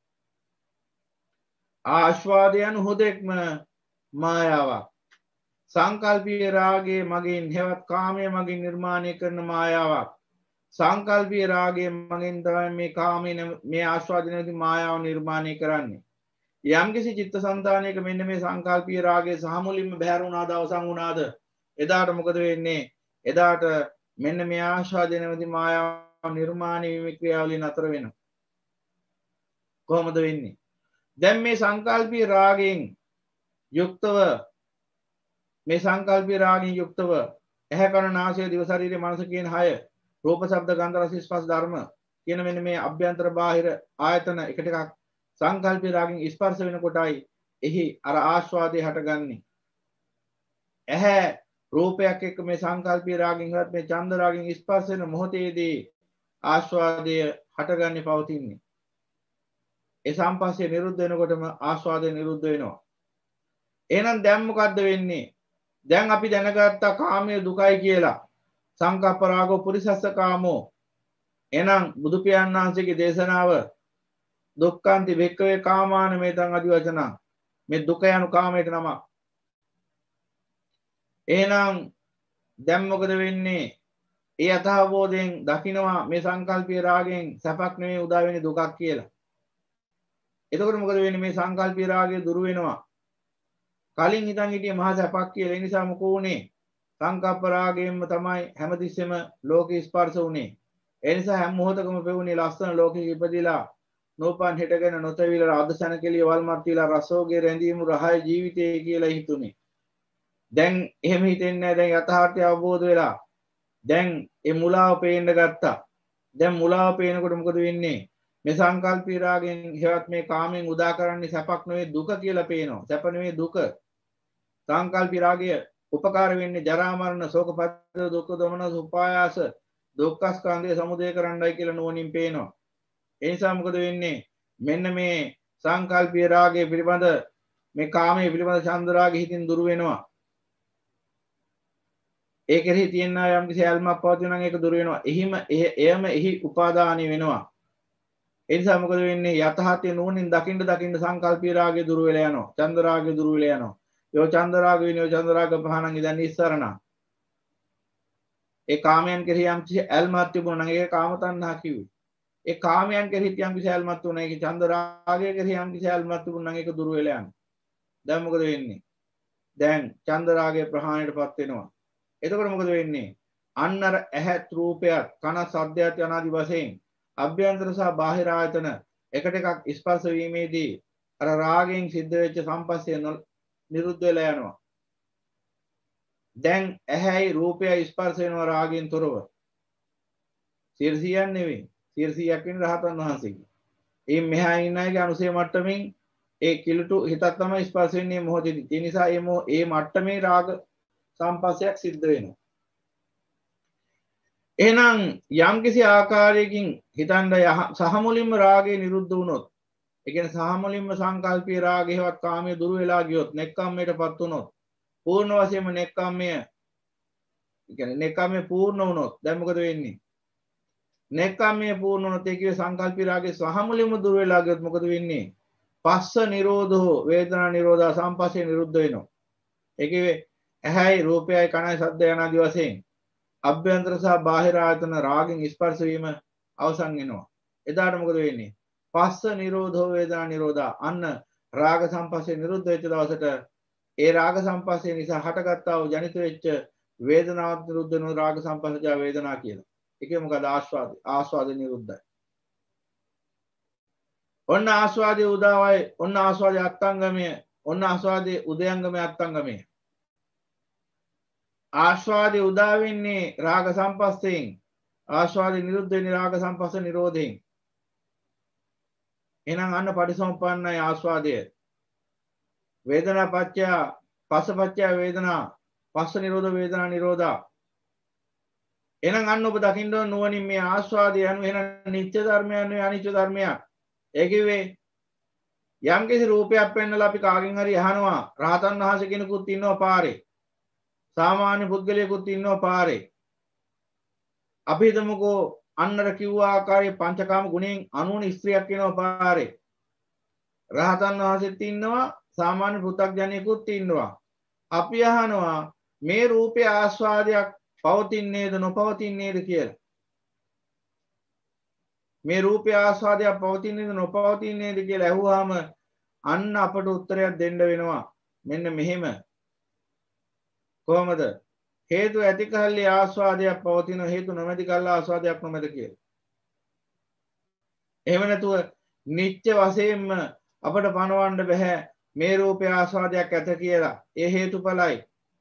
ආස්වාදයන් හොදෙක්ම මායාවක්. සංකල්පීය රාගයේ මගින් හෙවත් කාමයේ මගින් නිර්මාණය කරන මායාවක්. සංකල්පීය රාගයේ මගින් තමයි මේ කාමයේ මේ ආස්වාදය නැමැති මායාව නිර්මාණය කරන්නේ. යම්කිසි චිත්තසංතානයක මෙන්න මේ සංකල්පීය රාගයේ සහ මුලින්ම බැහැර වුණාද අවසන් වුණාද එදාට මොකද වෙන්නේ? එදාට මෙන්න මේ ආස්වාදය නැමැති මායාව නිර්මාණය වීමේ ක්‍රියාවලිය නතර වෙනවා. කොහොමද වෙන්නේ? දැන් මේ සංකල්පීය රාගයෙන් යුක්තව මේ සංකල්පීය රාගයෙන් යුක්තව ඇහැ කන නාසය දිව ශරීරය මනස කියන හය රූප ශබ්ද ගන්ධ රස ස්පර්ශ ධර්ම කියන මෙන්න මේ අභ්‍යන්තර බාහිර ආයතන එකට එකක් සංකල්පීය රාගයෙන් ස්පර්ශ වෙනකොටයි එහි අර ආස්වාදය හටගන්නේ. ඇහැ රූපයක් එක්ක මේ සංකල්පීය රාගයෙන් හවත් මේ ඡන්ද රාගයෙන් ස්පර්ශ වෙන මොහොතේදී ආස්වාදය හටගන්නේ පවතින්නේ. ඒ සම්පස්සේ නිරුද්ධ වෙනකොටම ආස්වාදය නිරුද්ධ වෙනවා. එහෙනම් දැන් මොකද්ද වෙන්නේ? දැන් අපි දැනගත්තා කාමයේ දුකයි කියලා. සංකප්ප රාගෝ පුරිසස්ස කාමෝ. එහෙනම් බුදු පියාණන් වහන්සේගේ දේශනාව දුක්ඛන්ති වික්ඛවේ කාමාන මේතං අදි වචනං. මේ දුක යනු කාමයට නම. එහෙනම් දැන් මොකද වෙන්නේ? ඒ අතහවෝදෙන් දකින්නවා මේ සංකල්පීය රාගයෙන් සැපක් නෙමෙයි උදා වෙන්නේ දුකක් කියලා. එතකොට මොකද වෙන්නේ? මේ සංකල්පීය රාගය දුරු වෙනවා. කලින් හිතන් හිටියේ මහා සැපක් කියලා. ඒ නිසා මොකෝ උනේ? සංකප්ප රාගයෙන්ම තමයි හැමතිස්සෙම ලෝකේ ස්පර්ශ උනේ. ඒ නිසා හැම මොහොතකම පෙවුනේ ලස්සන ලෝකෙක ඉපදිලා නෝපන් හිටගෙන නොතවිලා අදසන කෙලිය වල්මත් තියලා රසෝගේ රැඳීම රහය ජීවිතය කියලා හිතුනේ. දැන් එහෙම හිතෙන්නේ නැහැ. දැන් යථාර්ථය අවබෝධ වෙලා දැන් ඒ මුලාව පේන්න ගත්තා. දැන් මුලාව පේනකොට මොකද වෙන්නේ? මේ සංකල්පී රාගයෙන් හේවත් මේ කාමෙන් උදා කරන්නේ සැපක් නෙවෙයි දුක කියලා පේනවා. සැප නෙවෙයි දුක. සංකල්පී රාගය උපකාර වෙන්නේ ජරා මරණ ශෝක පරිදේ දුක්ඛ දමන උපායාස දුක්ඛ ස්කන්ධය සමුදය කරන්නයි කියලා නුවණින් පේනවා. ඒ නිසා මොකද වෙන්නේ? මෙන්න මේ සංකල්පීය රාගය පිළිබඳ මේ කාමයේ පිළිබඳ ඡන්ද රාගය හිතින් දුරු වෙනවා. ඒ කෙරෙහි තියෙන යම් කිසි ඇල්මක් පවතිනවා නම් ඒක දුරු වෙනවා. එහිම එයම එහි උපාදානය වෙනවා. ඒ නිසා මොකද වෙන්නේ? යථාර්ථය නුවණින් දකින්න දකින්න සංකල්පීය රාගය දුරු වෙලා යනවා. ඡන්ද රාගය දුරු වෙලා යනවා. යෝ ඡන්ද රාග විනෝ ඡන්ද රාග පහණන් ඉදන් ඉස්සරණ. ඒ කාමයන් කෙරෙහි යම් කිසි ඇල්මක් තිබුණා නම් ඒක කාම තණ්හා කිව්වේ. ඒ කාමයන් කෙරෙහි යම් කිසි ඇල්මක් තුණා ඒක ඡන්ද රාගය කෙරෙහි යම් කිසි ඇල්මක් තිබුණා නම් ඒක දුරු වෙලා යනවා. දැන් මොකද වෙන්නේ? දැන් ඡන්ද රාගය ප්‍රහාණයටපත් වෙනවා. එතකොට මොකද වෙන්නේ? අන්න අර ඇහත් රූපයත් කන සද්දයත් යනාදි වශයෙන් අභ්‍යන්තර සහ බාහිර ආයතන එකට එකක් ස්පර්ශ වීමේදී අර රාගයෙන් සිද්ධ වෙච්ච සම්පස්සේ නිරුද්ධ වෙලා යනවා. දැන් ඇහැයි රූපයයි ස්පර්ශ වෙනවා රාගයෙන් තොරව. සියසියක් නෙවෙයි. සියසියක් වෙන රහතන් වහන්සේගේ. ඒ මෙහා ඉන්න අයගේ අනුසය මට්ටමින් ඒ කිලුටු හිතක් තමයි ස්පර්ශ වෙන්නේ මොහොතේදී. ඒ නිසා මේ මේ මට්ටමේ රාග සම්පස්සයක් සිද්ධ වෙනවා. එහෙනම් යම්කිසි ආකාරයකින් හිතන්න සහ මුලින්ම රාගය නිරුද්ධ වුණොත්, ඒ කියන්නේ සහ මුලින්ම සංකල්පීය රාගයවත් කාමයේ දුරු වෙලා ගියොත්, නෙක්ඛම්මයටපත් වුණොත්, පූර්ණ වශයෙන්ම නෙක්ඛම්මය, ඒ කියන්නේ නෙක්ඛම්මය පූර්ණ වුණොත් දැන් මොකද වෙන්නේ? නෙක්ඛම්මය පූර්ණ වුණොත් ඒ කියේ සංකල්පීය රාගයේ සහ මුලින්ම දුරු වෙලා ගියොත් මොකද වෙන්නේ? පස්ස නිරෝධෝ වේදනා නිරෝධා සම්පස්සේ නිරුද්ධ වෙනවා. ඒ කිව්වේ ඇහැයි රූපයයි කනයි ශබ්දය යන ආදී වශයෙන් අභ්‍යන්තර සහ බාහිර ආයතන රාගෙන් ස්පර්ශ වීම අවසන් වෙනවා. එදාට මොකද වෙන්නේ? පස්ස නිරෝධෝ වේදනා නිරෝධා. අන්න රාග සම්පස්සේ නිරුද්ධ වෙච්ච දවසට ඒ රාග සම්පස්සේ නිසා හටගත්තා වූ ජනිත වෙච්ච වේදනාවත් නිරුද්ධ වෙනවා. රාග සම්පස්සජා වේදනා කියලා. ඒකේ මොකද ආස්වාද? ආස්වාද නිරුද්ධයි. ඔන්න ආස්වාදයේ උදාවයි. ඔන්න ආස්වාදයේ අත්ංගමය. ඔන්න ආස්වාදයේ උදයංගමයේ අත්ංගමය. ආස්වාදයේ උදා වෙන්නේ රාග සම්පස්සෙන්. ආස්වාදයේ නිරුද්ධ වෙන්නේ රාග සම්පස්ස නිරෝධයෙන්. එහෙනම් අන්න පටිසමුප්පන්නයි ආස්වාදය. වේදනා පත්‍ය පස්ස පත්‍ය වේදනා පස්ස නිරෝධ වේදනා නිරෝධා. එහෙනම් අන්න ඔබ දකින්න ඕන නුවණින් මේ ආස්වාදය යනු එහෙනම් නිත්‍ය ධර්මයක් නෙවෙයි අනිත්‍ය ධර්මයක්. ඒ කිව්වේ යම්කිසි රූපයක් පෙන්වලා අපි කාගෙන් හරි අහනවා රහතන් වහන්සේ කෙනෙකුත් ඉන්නවා පාරේ. සාමාන්‍ය පුද්ගලයෙකුත් ඉන්නවා පාරේ. අපි හිතමුකෝ අන්නර කිව්ව ආකාරයේ පංචකාම ගුණයෙන් අනුවන ස්ත්‍රියක් වෙනවා පාරේ. රහතන් වහන්සේත් ඉන්නවා සාමාන්‍ය පෘථග්ජනයෙකුත් ඉන්නවා. අපි අහනවා මේ රූපේ ආස්වාදයක් පවතින්නේද නොපවතින්නේද කියලා. මේ රූපේ ආස්වාදයක් පවතින්නේද නොපවතින්නේද කියලා අහුවාම අන්න අපට උත්තරයක් දෙන්න වෙනවා. මෙන්න මෙහෙම. කොහොමද? හේතු ඇති කල්ලි ආස්වාදයක් පවතින හේතු නොමැති කල්ලි ආස්වාදයක් නොමැත කියලා. එහෙම නැතුව නිත්‍ය වශයෙන්ම අපට පණවන්න බෑ මේ රූපේ ආස්වාදයක් ඇත කියලා. ඒ හේතුඵලයි.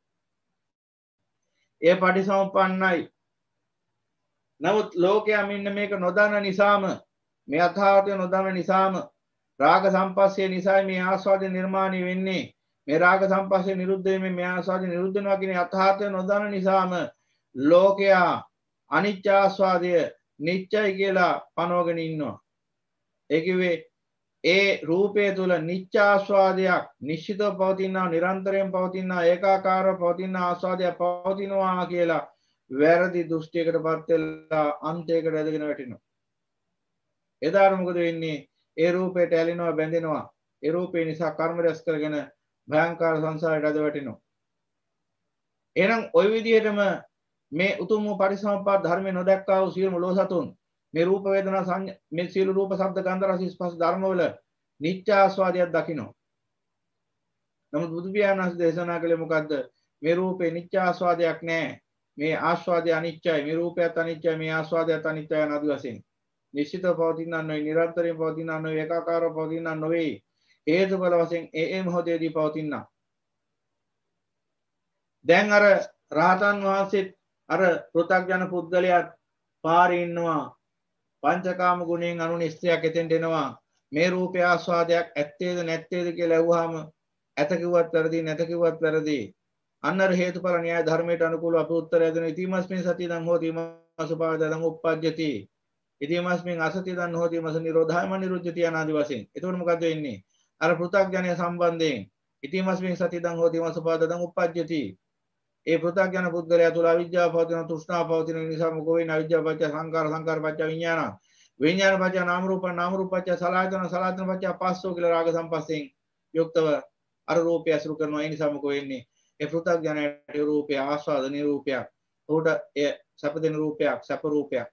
ඒ පටිසමුප්පන්නයි. නමුත් ලෝකයා මෙන්න මේක නොදන්න නිසාම මේ අර්ථාර්ථය නොදන්න නිසාම රාග සම්පස්සේ නිසා මේ ආස්වාද නිර්මාණය වෙන්නේ. මේ රාග සම්පස්සේ නිරුද්ධ වෙන්නේ මේ ආස්වාද නිරුද්ධ වෙනවා කියන අර්ථාර්ථය නොදන්න නිසාම ලෝකයා අනිත්‍ය ආස්වාදය නිත්‍යයි කියලා පනවගෙන ඉන්නවා. ඒ කිව්වේ ඒ රූපය තුල නිත්‍ය ආස්වාදයක් නිශ්චිතව පවතිනා නිරන්තරයෙන් පවතිනා ඒකාකාරව පවතිනා ආස්වාදයක් පවතිනවා කියලා වැරදි දෘෂ්ටියකටපත් වෙලා අන්තයකට ඇදගෙන වැටෙනවා. එදාට මොකද වෙන්නේ? ඒ රූපයට ඇලෙනවා බැඳෙනවා. ඒ රූපේ නිසා කර්ම රැස් කරගෙන භයංකාර සංසාරයට ඇද වැටෙනවා. එහෙනම් ওই විදිහටම මේ උතුම් වූ පරිසම්පාද ධර්මයේ නොදැක්කා වූ සියලුම ලෝසතුන් මේ රූප වේදනා සංඥා මේ සියලු රූප ශබ්ද ගන්ධ රස ස්පර්ශ ධර්මවල නිත්‍ය ආස්වාදයක් දකිනවා. නමුත් බුදු පියාණන් වහන්සේ දේශනා කළේ මොකද්ද? මේ රූපේ නිත්‍ය ආස්වාදයක් නැහැ. මේ ආස්වාදය අනිත්‍යයි. මේ රූපයත් අනිත්‍යයි. මේ ආස්වාදයත් අනිත්‍යයි යන ආදී වශයෙන්. නිශ්චිතව පවතිනා නොවේ, නිරන්තරයෙන් පවතිනා නොවේ, ඒකාකාරව පවතිනා නොවේ. හේතුඵල වශයෙන් ඒ ඒ මොහොතේදී පවතිනා. දැන් අර රහතන් වහන්සේත් අර පෘථග්ජන පුද්ගලයාත් පාරේ ඉන්නවා. පංචකාම ගුණයෙන් අනුන ස්ත්‍රියක් එතෙන්ට එනවා. මේ රූපය ආස්වාදයක් ඇත්තේද නැත්තේද කියලා අහුවාම ඇත කිව්වත් වැරදි නැත කිව්වත් වැරදි. අන්නර හේතුඵල න්‍යාය ධර්මයට අනුකූලව අප උත්තරය දෙන ඉතිමස්මින් සතිදං හෝති මසුපාදං උප්පජ්ජති. ඉතිමස්මින් අසතිදං හෝති මස නිරෝධායම නිරුද්ධති අනාදි වශයෙන්. එතකොට මොකද වෙන්නේ? අර පෘථග්ජනය සම්බන්ධයෙන් ඉතිමස්මින් සතිදං හෝති මසුපාදං උප්පජ්ජති. ඒ පෘථග්ජන පුද්ගලයා තුල අවිජ්ජාව පවතින තෘෂ්ණාව පවතින නිසා මොකෝ වෙන අවිජ්ජාව පත්‍ය සංකාර සංකාර පත්‍ය විඥාන විඥාන පත්‍ය නාම රූප නාම රූප පත්‍ය සලආයතන සලආයතන පත්‍ය පස්සෝ කියලා රාග සම්පස්යෙන් යුක්තව අර රූපය අසුරු කරනවා. ඒ නිසා මොකෝ වෙන්නේ? ඒ පෘථග්ජනයට රූපය ආස්වාද නිරූපයක්. උඩ ඒ සැප දෙන රූපයක් සැප රූපයක්.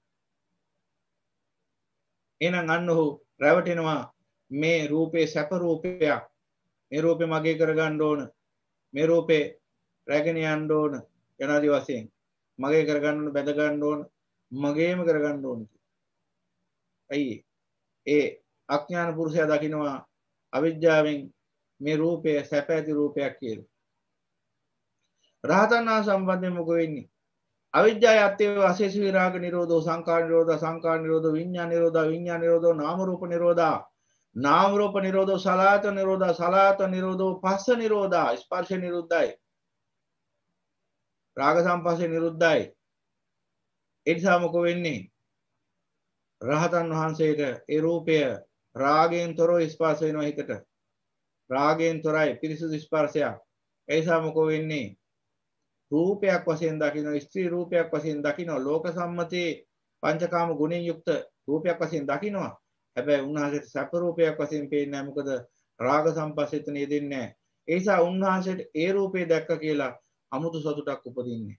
එහෙනම් අන්න ඔහු රැවටෙනවා මේ රූපේ සැප රූපයක්. මේ රූපේ මගේ කරගන්න ඕන. මේ රූපේ රැගෙන යන්න ඕන. යනාදී වශයෙන් මගේ කරගන්න ඕන, බැඳ ගන්න ඕන, මගේම කරගන්න ඕන. ඇයි? ඒ අඥාන පුරුෂයා දකිනවා අවිද්‍යාවෙන් මේ රූපය සැප ඇති රූපයක් කියලා. රහතන් වහන්සේ සම්බන්ධයෙන් මොකෝ වෙන්නේ? අවිද්‍යාව යත්තේ අශේෂ විරාග නිරෝධෝ සංඛාර නිරෝධා සංඛාර නිරෝධෝ විඥාන නිරෝධා විඥාන නිරෝධෝ නාම රූප නිරෝධා නාම රූප නිරෝධෝ සලආයතන නිරෝධා සලආයතන නිරෝධෝ පස්ස නිරෝධා ස්පර්ශ නිරුද්ධයි. රාග සම්පස්සේ නිරුද්ධයි. ඒ නිසා මොකෝ වෙන්නේ? රහතන් වහන්සේට ඒ රූපය රාගයෙන් තොරව ස්පර්ශ වෙනවා හිතට. රාගයෙන් තොරයි පිරිසුදු ස්පර්ශයක්. ඒ නිසා මොකෝ වෙන්නේ? රූපයක් වශයෙන් දකින්න, ස්ත්‍රී රූපයක් වශයෙන් දකින්න, ලෝක සම්මතයේ පංචකාම ගුණයෙන් යුක්ත රූපයක් වශයෙන් දකින්නවා. හැබැයි උන්වහන්සේට සැප රූපයක් වශයෙන් පේන්නේ නැහැ. මොකද රාග සම්පස්සෙතන යෙදෙන්නේ නැහැ. ඒ නිසා උන්වහන්සේට ඒ රූපේ දැක්ක කියලා අමුතු සතුටක් උපදින්නේ.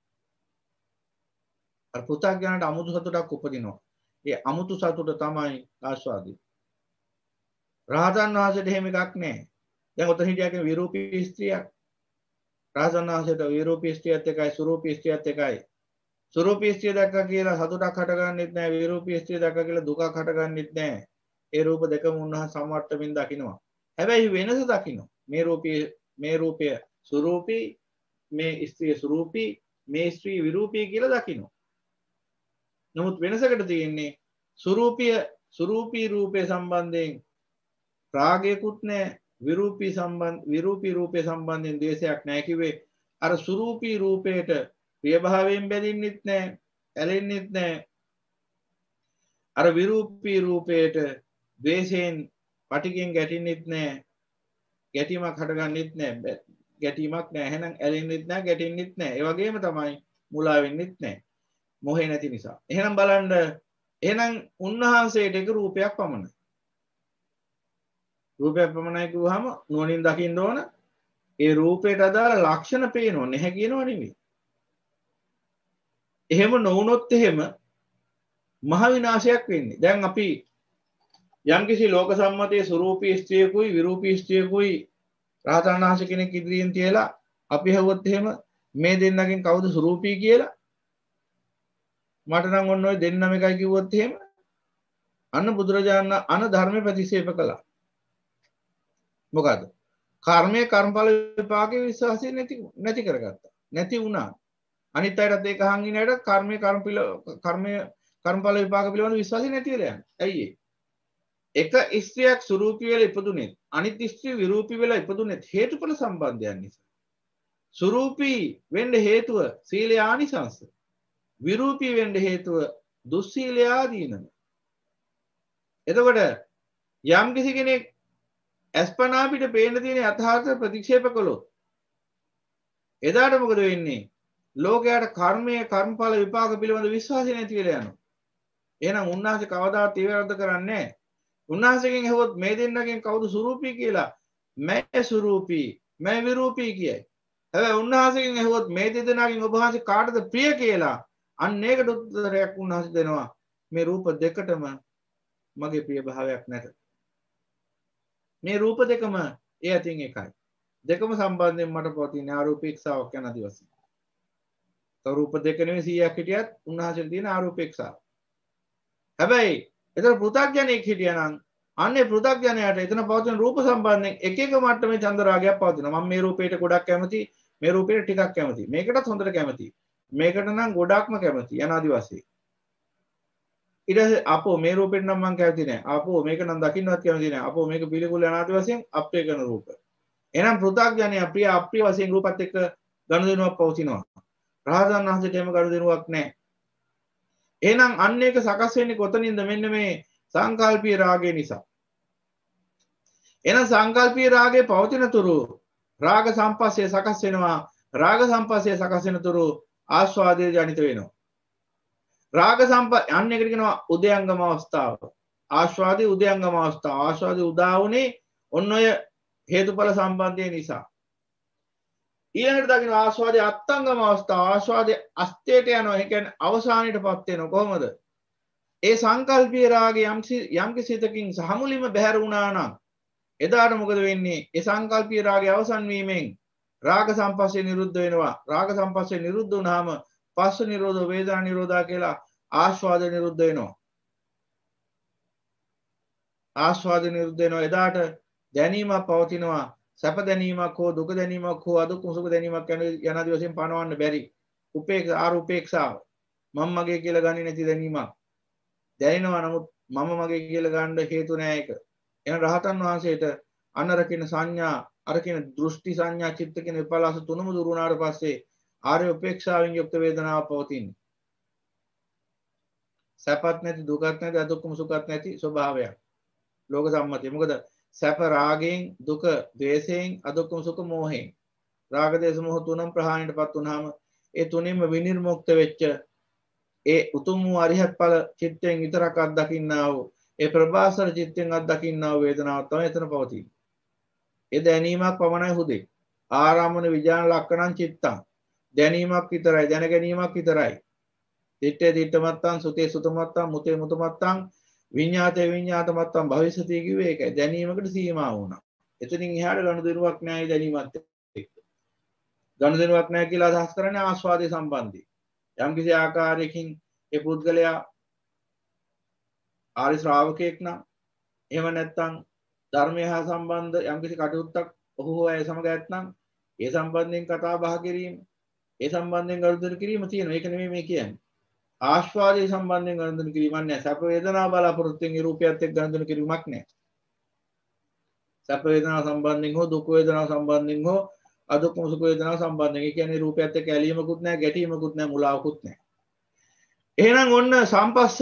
අර පු탁ඥානට අමුතු සතුටක් උපදිනවා. ඒ අමුතු සතුට තමයි ආස්වාදය. රහතන් වහන්සේට එහෙම එකක් නැහැ. දැන් ඔතන හිටියා කියන විරූපී ස්ත්‍රියක්. රහතන් වහන්සේට විරූපී ස්ත්‍රියත් එකයි සුරූපී ස්ත්‍රියත් එකයි. සුරූපී ස්ත්‍රිය දැක්කා කියලා සතුටක් හටගන්නෙත් නැහැ. විරූපී ස්ත්‍රිය දැක්කා කියලා දුකක් හටගන්නෙත් නැහැ. ඒ රූප දෙකම උන්වහන්සේ සමවට්ටමින් දකින්නවා. හැබැයි වෙනස දකින්න. මේ රූපී මේ රූපය සුරූපී, මේ ස්ත්‍රිය සුරූපී, මේ ස්ත්‍රී විරූපී කියලා දකින්න. නමුත් වෙනසකට තියෙන්නේ සුරූපීය සුරූපී රූපේ සම්බන්ධයෙන් රාගයකුත් නැහැ, විරූපී සම්බන්ධ විරූපී රූපේ සම්බන්ධයෙන් ද්වේෂයක් නැහැ කිව්වේ. අර සුරූපී රූපේට ප්‍රියභාවයෙන් බැඳින්නෙත් නැහැ, ඇලෙන්නෙත් නැහැ. අර විරූපී රූපේට ද්වේෂයෙන් පටිගෙන් ගැටෙන්නෙත් නැහැ, ගැටීමක් හටගන්නෙත් නැහැ, ගැටීමක් නැහැ. එහෙනම් ඇලෙන්නෙත් නැහැ, ගැටෙන්නෙත් නැහැ. ඒ වගේම තමයි මුලා වෙන්නෙත් නැහැ. මොහේ නැති නිසා. එහෙනම් බලන්න, එහෙනම් උන්වහන්සේට එක රූපයක් පමණයි. රූපයක් පමණයි කිව්වහම නුවණින් දකින්න ඕන. ඒ රූපයට අදාළ ලක්ෂණ පේනෝ නැහැ කියනව නෙමෙයි. එහෙම නොවුනොත් එහෙම මහ විනාශයක් වෙන්නේ. දැන් අපි යම්කිසි ලෝක සම්මතයේ ස්වરૂපී ස්ත්‍රියකුයි විරූපී ස්ත්‍රියකුයි රහතන් වහන්සේ කෙනෙක් ඉදිරියෙන් තියලා අපි හවුවොත් එහෙම මේ දෙන්නගෙන් කවුද ස්වરૂපී කියලා මට නම් ඔන්න ඔය දෙන්නම එකයි කිව්වොත් එහෙම අන්න බුදුරජාණන් අන ධර්ම ප්‍රතික්ෂේප කළා. මොකද කර්මයේ කර්මඵල විපාකයේ විශ්වාසය නැති නැති කරගත්තා. නැති වුණා. අනිත් අයටත් ඒක අහන් ඉන්නයට කර්මයේ කර්මඵල කර්මයේ කර්මඵල විපාක පිළිබඳ විශ්වාසය නැති වෙලා යනවා. ඇයි ඒ? එක ස්ත්‍රියක් සුරූපී වෙලා ඉපදුනේ අනිත් ස්ත්‍රිය විරූපී වෙලා ඉපදුනේ හේතුඵල සම්බන්ධයන් නිසා. සුරූපී වෙන්න හේතුව සීලේ ආනිසංස. විරූපී වෙන්න හේතුව දුස්සීලේ ආදීනම. එතකොට යම් කිසි කෙනෙක් අස්පනා පිට පේන තියෙන යථාර්ථ ප්‍රතික්ෂේප කළොත් එදාට මොකද වෙන්නේ? ලෝකයට කර්මයේ කර්මඵල විපාක පිළිබඳ විශ්වාසය නැති වෙලා යනවා. එහෙනම් උන්වහන්සේ කවදාවත් ඒ වැරද්ද කරන්නේ නැහැ. උන්වහන්සේගෙන් ඇහුවොත් මේ දෙන්නගෙන් කවුද සුරූපී කියලා මෑ සුරූපී මෑ විරූපී කියයි. හැබැයි උන්වහන්සේගෙන් ඇහුවොත් මේ දෙදෙනාගෙන් ඔබ වහන්සේ කාටද ප්‍රිය කියලා අන්න ඒකට උත්තරයක් උන්වහන්සේ දෙනවා. මේ රූප දෙකටම මගේ ප්‍රිය භාවයක් නැත. මේ රූප දෙකම ඒ අතින් එකයි. දෙකම සම්බන්ධයෙන් මට පවතින ආරූපීක්ෂාවක් යන දිවසින්. තව රූප දෙක නෙවෙයි සීයක් හිටියත් උන්වහන්සේට තියෙන ආරූපීක්ෂාව. හැබැයි එතන පෘථග්ජනෙක් හිටියනම් අන්නේ පෘථග්ජනයාට එතන පවතින රූප සම්බන්ධයෙන් එක එක මට්ටමේ චන්දරාගයක් පවතිනවා. මම මේ රූපයට ගොඩක් කැමති, මේ රූපයට ටිකක් කැමති, මේකටත් හොඳට කැමති, මේකට නම් ගොඩක්ම කැමති යන ආදිවාසී. ඊට පස්සේ අපෝ මේ රූපෙට නම් මම කැමති නෑ. අපෝ මේක නම් දකින්නවත් කැමති නෑ. අපෝ මේක පිළිකුල යන ආදිවාසීන් අප්‍රිය කරන රූප. එහෙනම් පෘථග්ජනයා ප්‍රිය අප්‍රිය වශයෙන් රූපත් එක්ක ගනුදෙනුවක් පවතිනවා. රහතන් වහන්සේට එහෙම ගනුදෙනුවක් නෑ. එහෙනම් අන්න ඒක සකස් වෙන්නේ කොතනින්ද? මෙන්න මේ සංකල්පීය රාගය නිසා. එහෙනම් සංකල්පීය රාගයේ පවතින තුරු රාග සම්පස්සේ සකස් වෙනවා. රාග සම්පස්සේ සකස් වෙන තුරු ආස්වාදයේ ජනිත වෙනවා. රාග සම්ප අන්න එකට කියනවා උදයංගම අවස්ථාව. ආස්වාදයේ උදයංගම අවස්ථාව. ආස්වාදයේ උදා වුනේ ඔන්න ඔය හේතුඵල සම්බන්ධය නිසා. ඊළඟට දකින්න ආස්වාදයේ අත්ංගම අවස්ථාව. ආස්වාදයේ අස්තේට යනවා. ඒ කියන්නේ අවසානයටපත් වෙනවා. කොහොමද? ඒ සංකල්පීය රාගය යම් යම් කිසිතකින් සහමුලින්ම බැහැර වුණා නම් එදාට මොකද වෙන්නේ? ඒ සංකල්පීය රාගය අවසන් වීමෙන් රාග සම්පස්සේ නිරුද්ධ වෙනවා. රාග සම්පස්සේ නිරුද්ධ වුණාම පස්ස නිරෝධ වේදනා නිරෝධා කියලා ආස්වාද නිරුද්ධ වෙනවා. ආස්වාද නිරුද්ධ වෙනවා. එදාට දැනීමක් පවතිනවා. සැප දැනීමක් හෝ දුක දැනීමක් හෝ අදුක්කම සුඛ දැනීමක් යන යනාදි වශයෙන් පනවන්න බැරි. උපේක්ෂා ආරූපේක්ෂාව. මම මගේ කියලා ගන්නේ නැති දැනීමක්. දැනෙනවා නමුත් මම මගේ කියලා ගන්න හේතු නෑ ඒක. එහෙනම් රහතන් වහන්සේට අනරකින සංඥා, අරකින දෘෂ්ටි සංඥා, චිත්ත කියන විපල්ලාස තුනම දුරු වුණාට පස්සේ ආර්ය උපේක්ෂාවෙන් යුක්ත වේදනාව පවතින්නේ. සැපත් නැති, දුකත් නැති, අදුක්කම සුඛත් නැති ස්වභාවයක්. ලෝක සම්මතය. මොකද සැප රාගයෙන්, දුක ද්වේෂයෙන්, අදුක්කම සුඛ මෝහයෙන්. රාග දේශ මොහ තුනම ප්‍රහාණයටපත් වුනහම ඒ තුنين විනිර්මුක්ත වෙච්ච ඒ උතුම් වූ අරිහත් ඵල චිත්තයෙන් විතරක් අත්දකින්නා වූ ඒ ප්‍රභාසර චිත්තෙන් අත්දකින්නා වේදනාව තමයි එතන පවතින්නේ. ඒ දැනීමක් පමණයි හුදේ. ආරම්මන විඥාන ලක්ෂණං චිත්තං. දැනීමක් විතරයි, දැන ගැනීමක් විතරයි. දිත්තේ දිත්තමත්තං, සුතේ සුතමත්තං, මුතේ මුතමත්තං, විඤ්ඤාතේ විඤ්ඤාතමත්තං භවිෂති කිව්වේ ඒකයි. දැනීමකට සීමා වුණා. එතනින් එහාට ගනුදෙනුවක් නැහැ දැනීමත් එක්ක. ගනුදෙනුවක් නැහැ කියලා අදහස් කරන්නේ ආස්වාදයේ සම්බන්ධයි. යම් කිසි ආකාරයකින් ඒ පුද්ගලයා ආරි ශ්‍රාවකයෙක් නම් එහෙම නැත්නම් ධර්මය හා සම්බන්ධ යම් කිසි කටයුත්තක් ඔහු හෝ ඇය සමග ඇත්නම් ඒ සම්බන්ධයෙන් කතා බහ කිරීම, ඒ සම්බන්ධයෙන් ගනුදෙනු කිරීම තියෙනවා. ඒක නෙමෙයි මේ කියන්නේ. ආස්වාදයේ සම්බන්ධයෙන් ගනුදෙනු කිරීමක් නැහැ. සැප වේදනා බලාපොරොත්තුෙන් ඒ රූපයත් එක්ක ගනුදෙනු කිරීමක් නැහැ. සැප වේදනා සම්බන්ධයෙන් හෝ දුක් වේදනා සම්බන්ධයෙන් හෝ අදුක්කම සුඛ වේදනා සම්බන්ධයෙන්. ඒ කියන්නේ රූපයත් එක්ක ඇලීමකුත් නැහැ, ගැටීමකුත් නැහැ, මුලාවකුත් නැහැ. එහෙනම් ඔන්න සම්පස්ස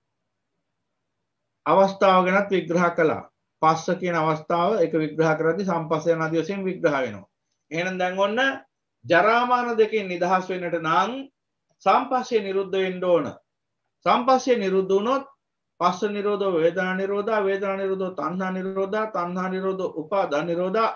අවස්ථාව ගැනත් විග්‍රහ කළා. පස්ස කියන අවස්ථාව ඒක විග්‍රහ කරද්දී සම්පස්ස යන ආදී වශයෙන් විග්‍රහ වෙනවා. එහෙනම් දැන් ඔන්න ජරා මරණ දෙකෙන් නිදහස් වෙන්නට නම් සම්පස්සේ නිරුද්ධ වෙන්න ඕන. සම්පස්සේ නිරුද්ධ වුණොත් පස්ස නිරෝධෝ වේදනා නිරෝධා, වේදනා නිරෝධෝ තණ්හා නිරෝධා, තණ්හා නිරෝධෝ උපාදාන නිරෝධා,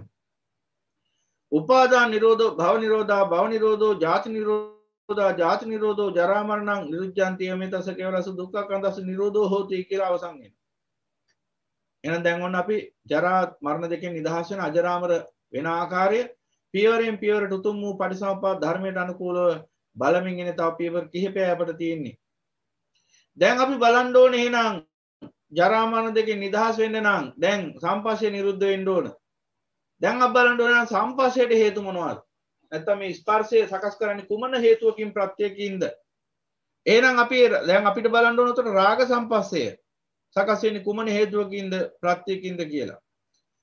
උපාදාන නිරෝධෝ භව නිරෝධා, භව නිරෝධෝ ජාති නිරෝධා, ජාති නිරෝධෝ ජරා මරණං නිරුද්ධಂತಿ යමෙතස කේවලස දුක්ඛ කන්දස නිරෝධෝ හෝති කියලා අවසන් වෙනවා. එහෙනම් දැන් ඔන්න අපි ජරා මරණ දෙකෙන් නිදහස් වෙන අජරාමර වෙන ආකාරය පියවරෙන් පියවරට උතුම් වූ පටිසම්පාද ධර්මයට අනුකූලව බලමින් ඉන්නේ. තව පියවර කිහිපයක් අපිට තියෙන්නේ. දැන් අපි බලන්න ඕනේ එහෙනම් ජරා මරණ දෙකෙන් නිදහස් වෙන්න නම් දැන් සම්පස්සේ නිරුද්ධ වෙන්න ඕන. දැන් අපි බලන්න ඕනේ නම් සම්පස්සේට හේතු මොනවද? නැත්නම් මේ ස්පර්ශය සකස් කරන්නේ කුමන හේතුවකින් ප්‍රත්‍යකින්ද? එහෙනම් අපි දැන් අපිට බලන්න ඕන උතන රාග සම්පස්සය සකස් වෙන්නේ කුමන හේතුවකින්ද ප්‍රත්‍යකින්ද කියලා.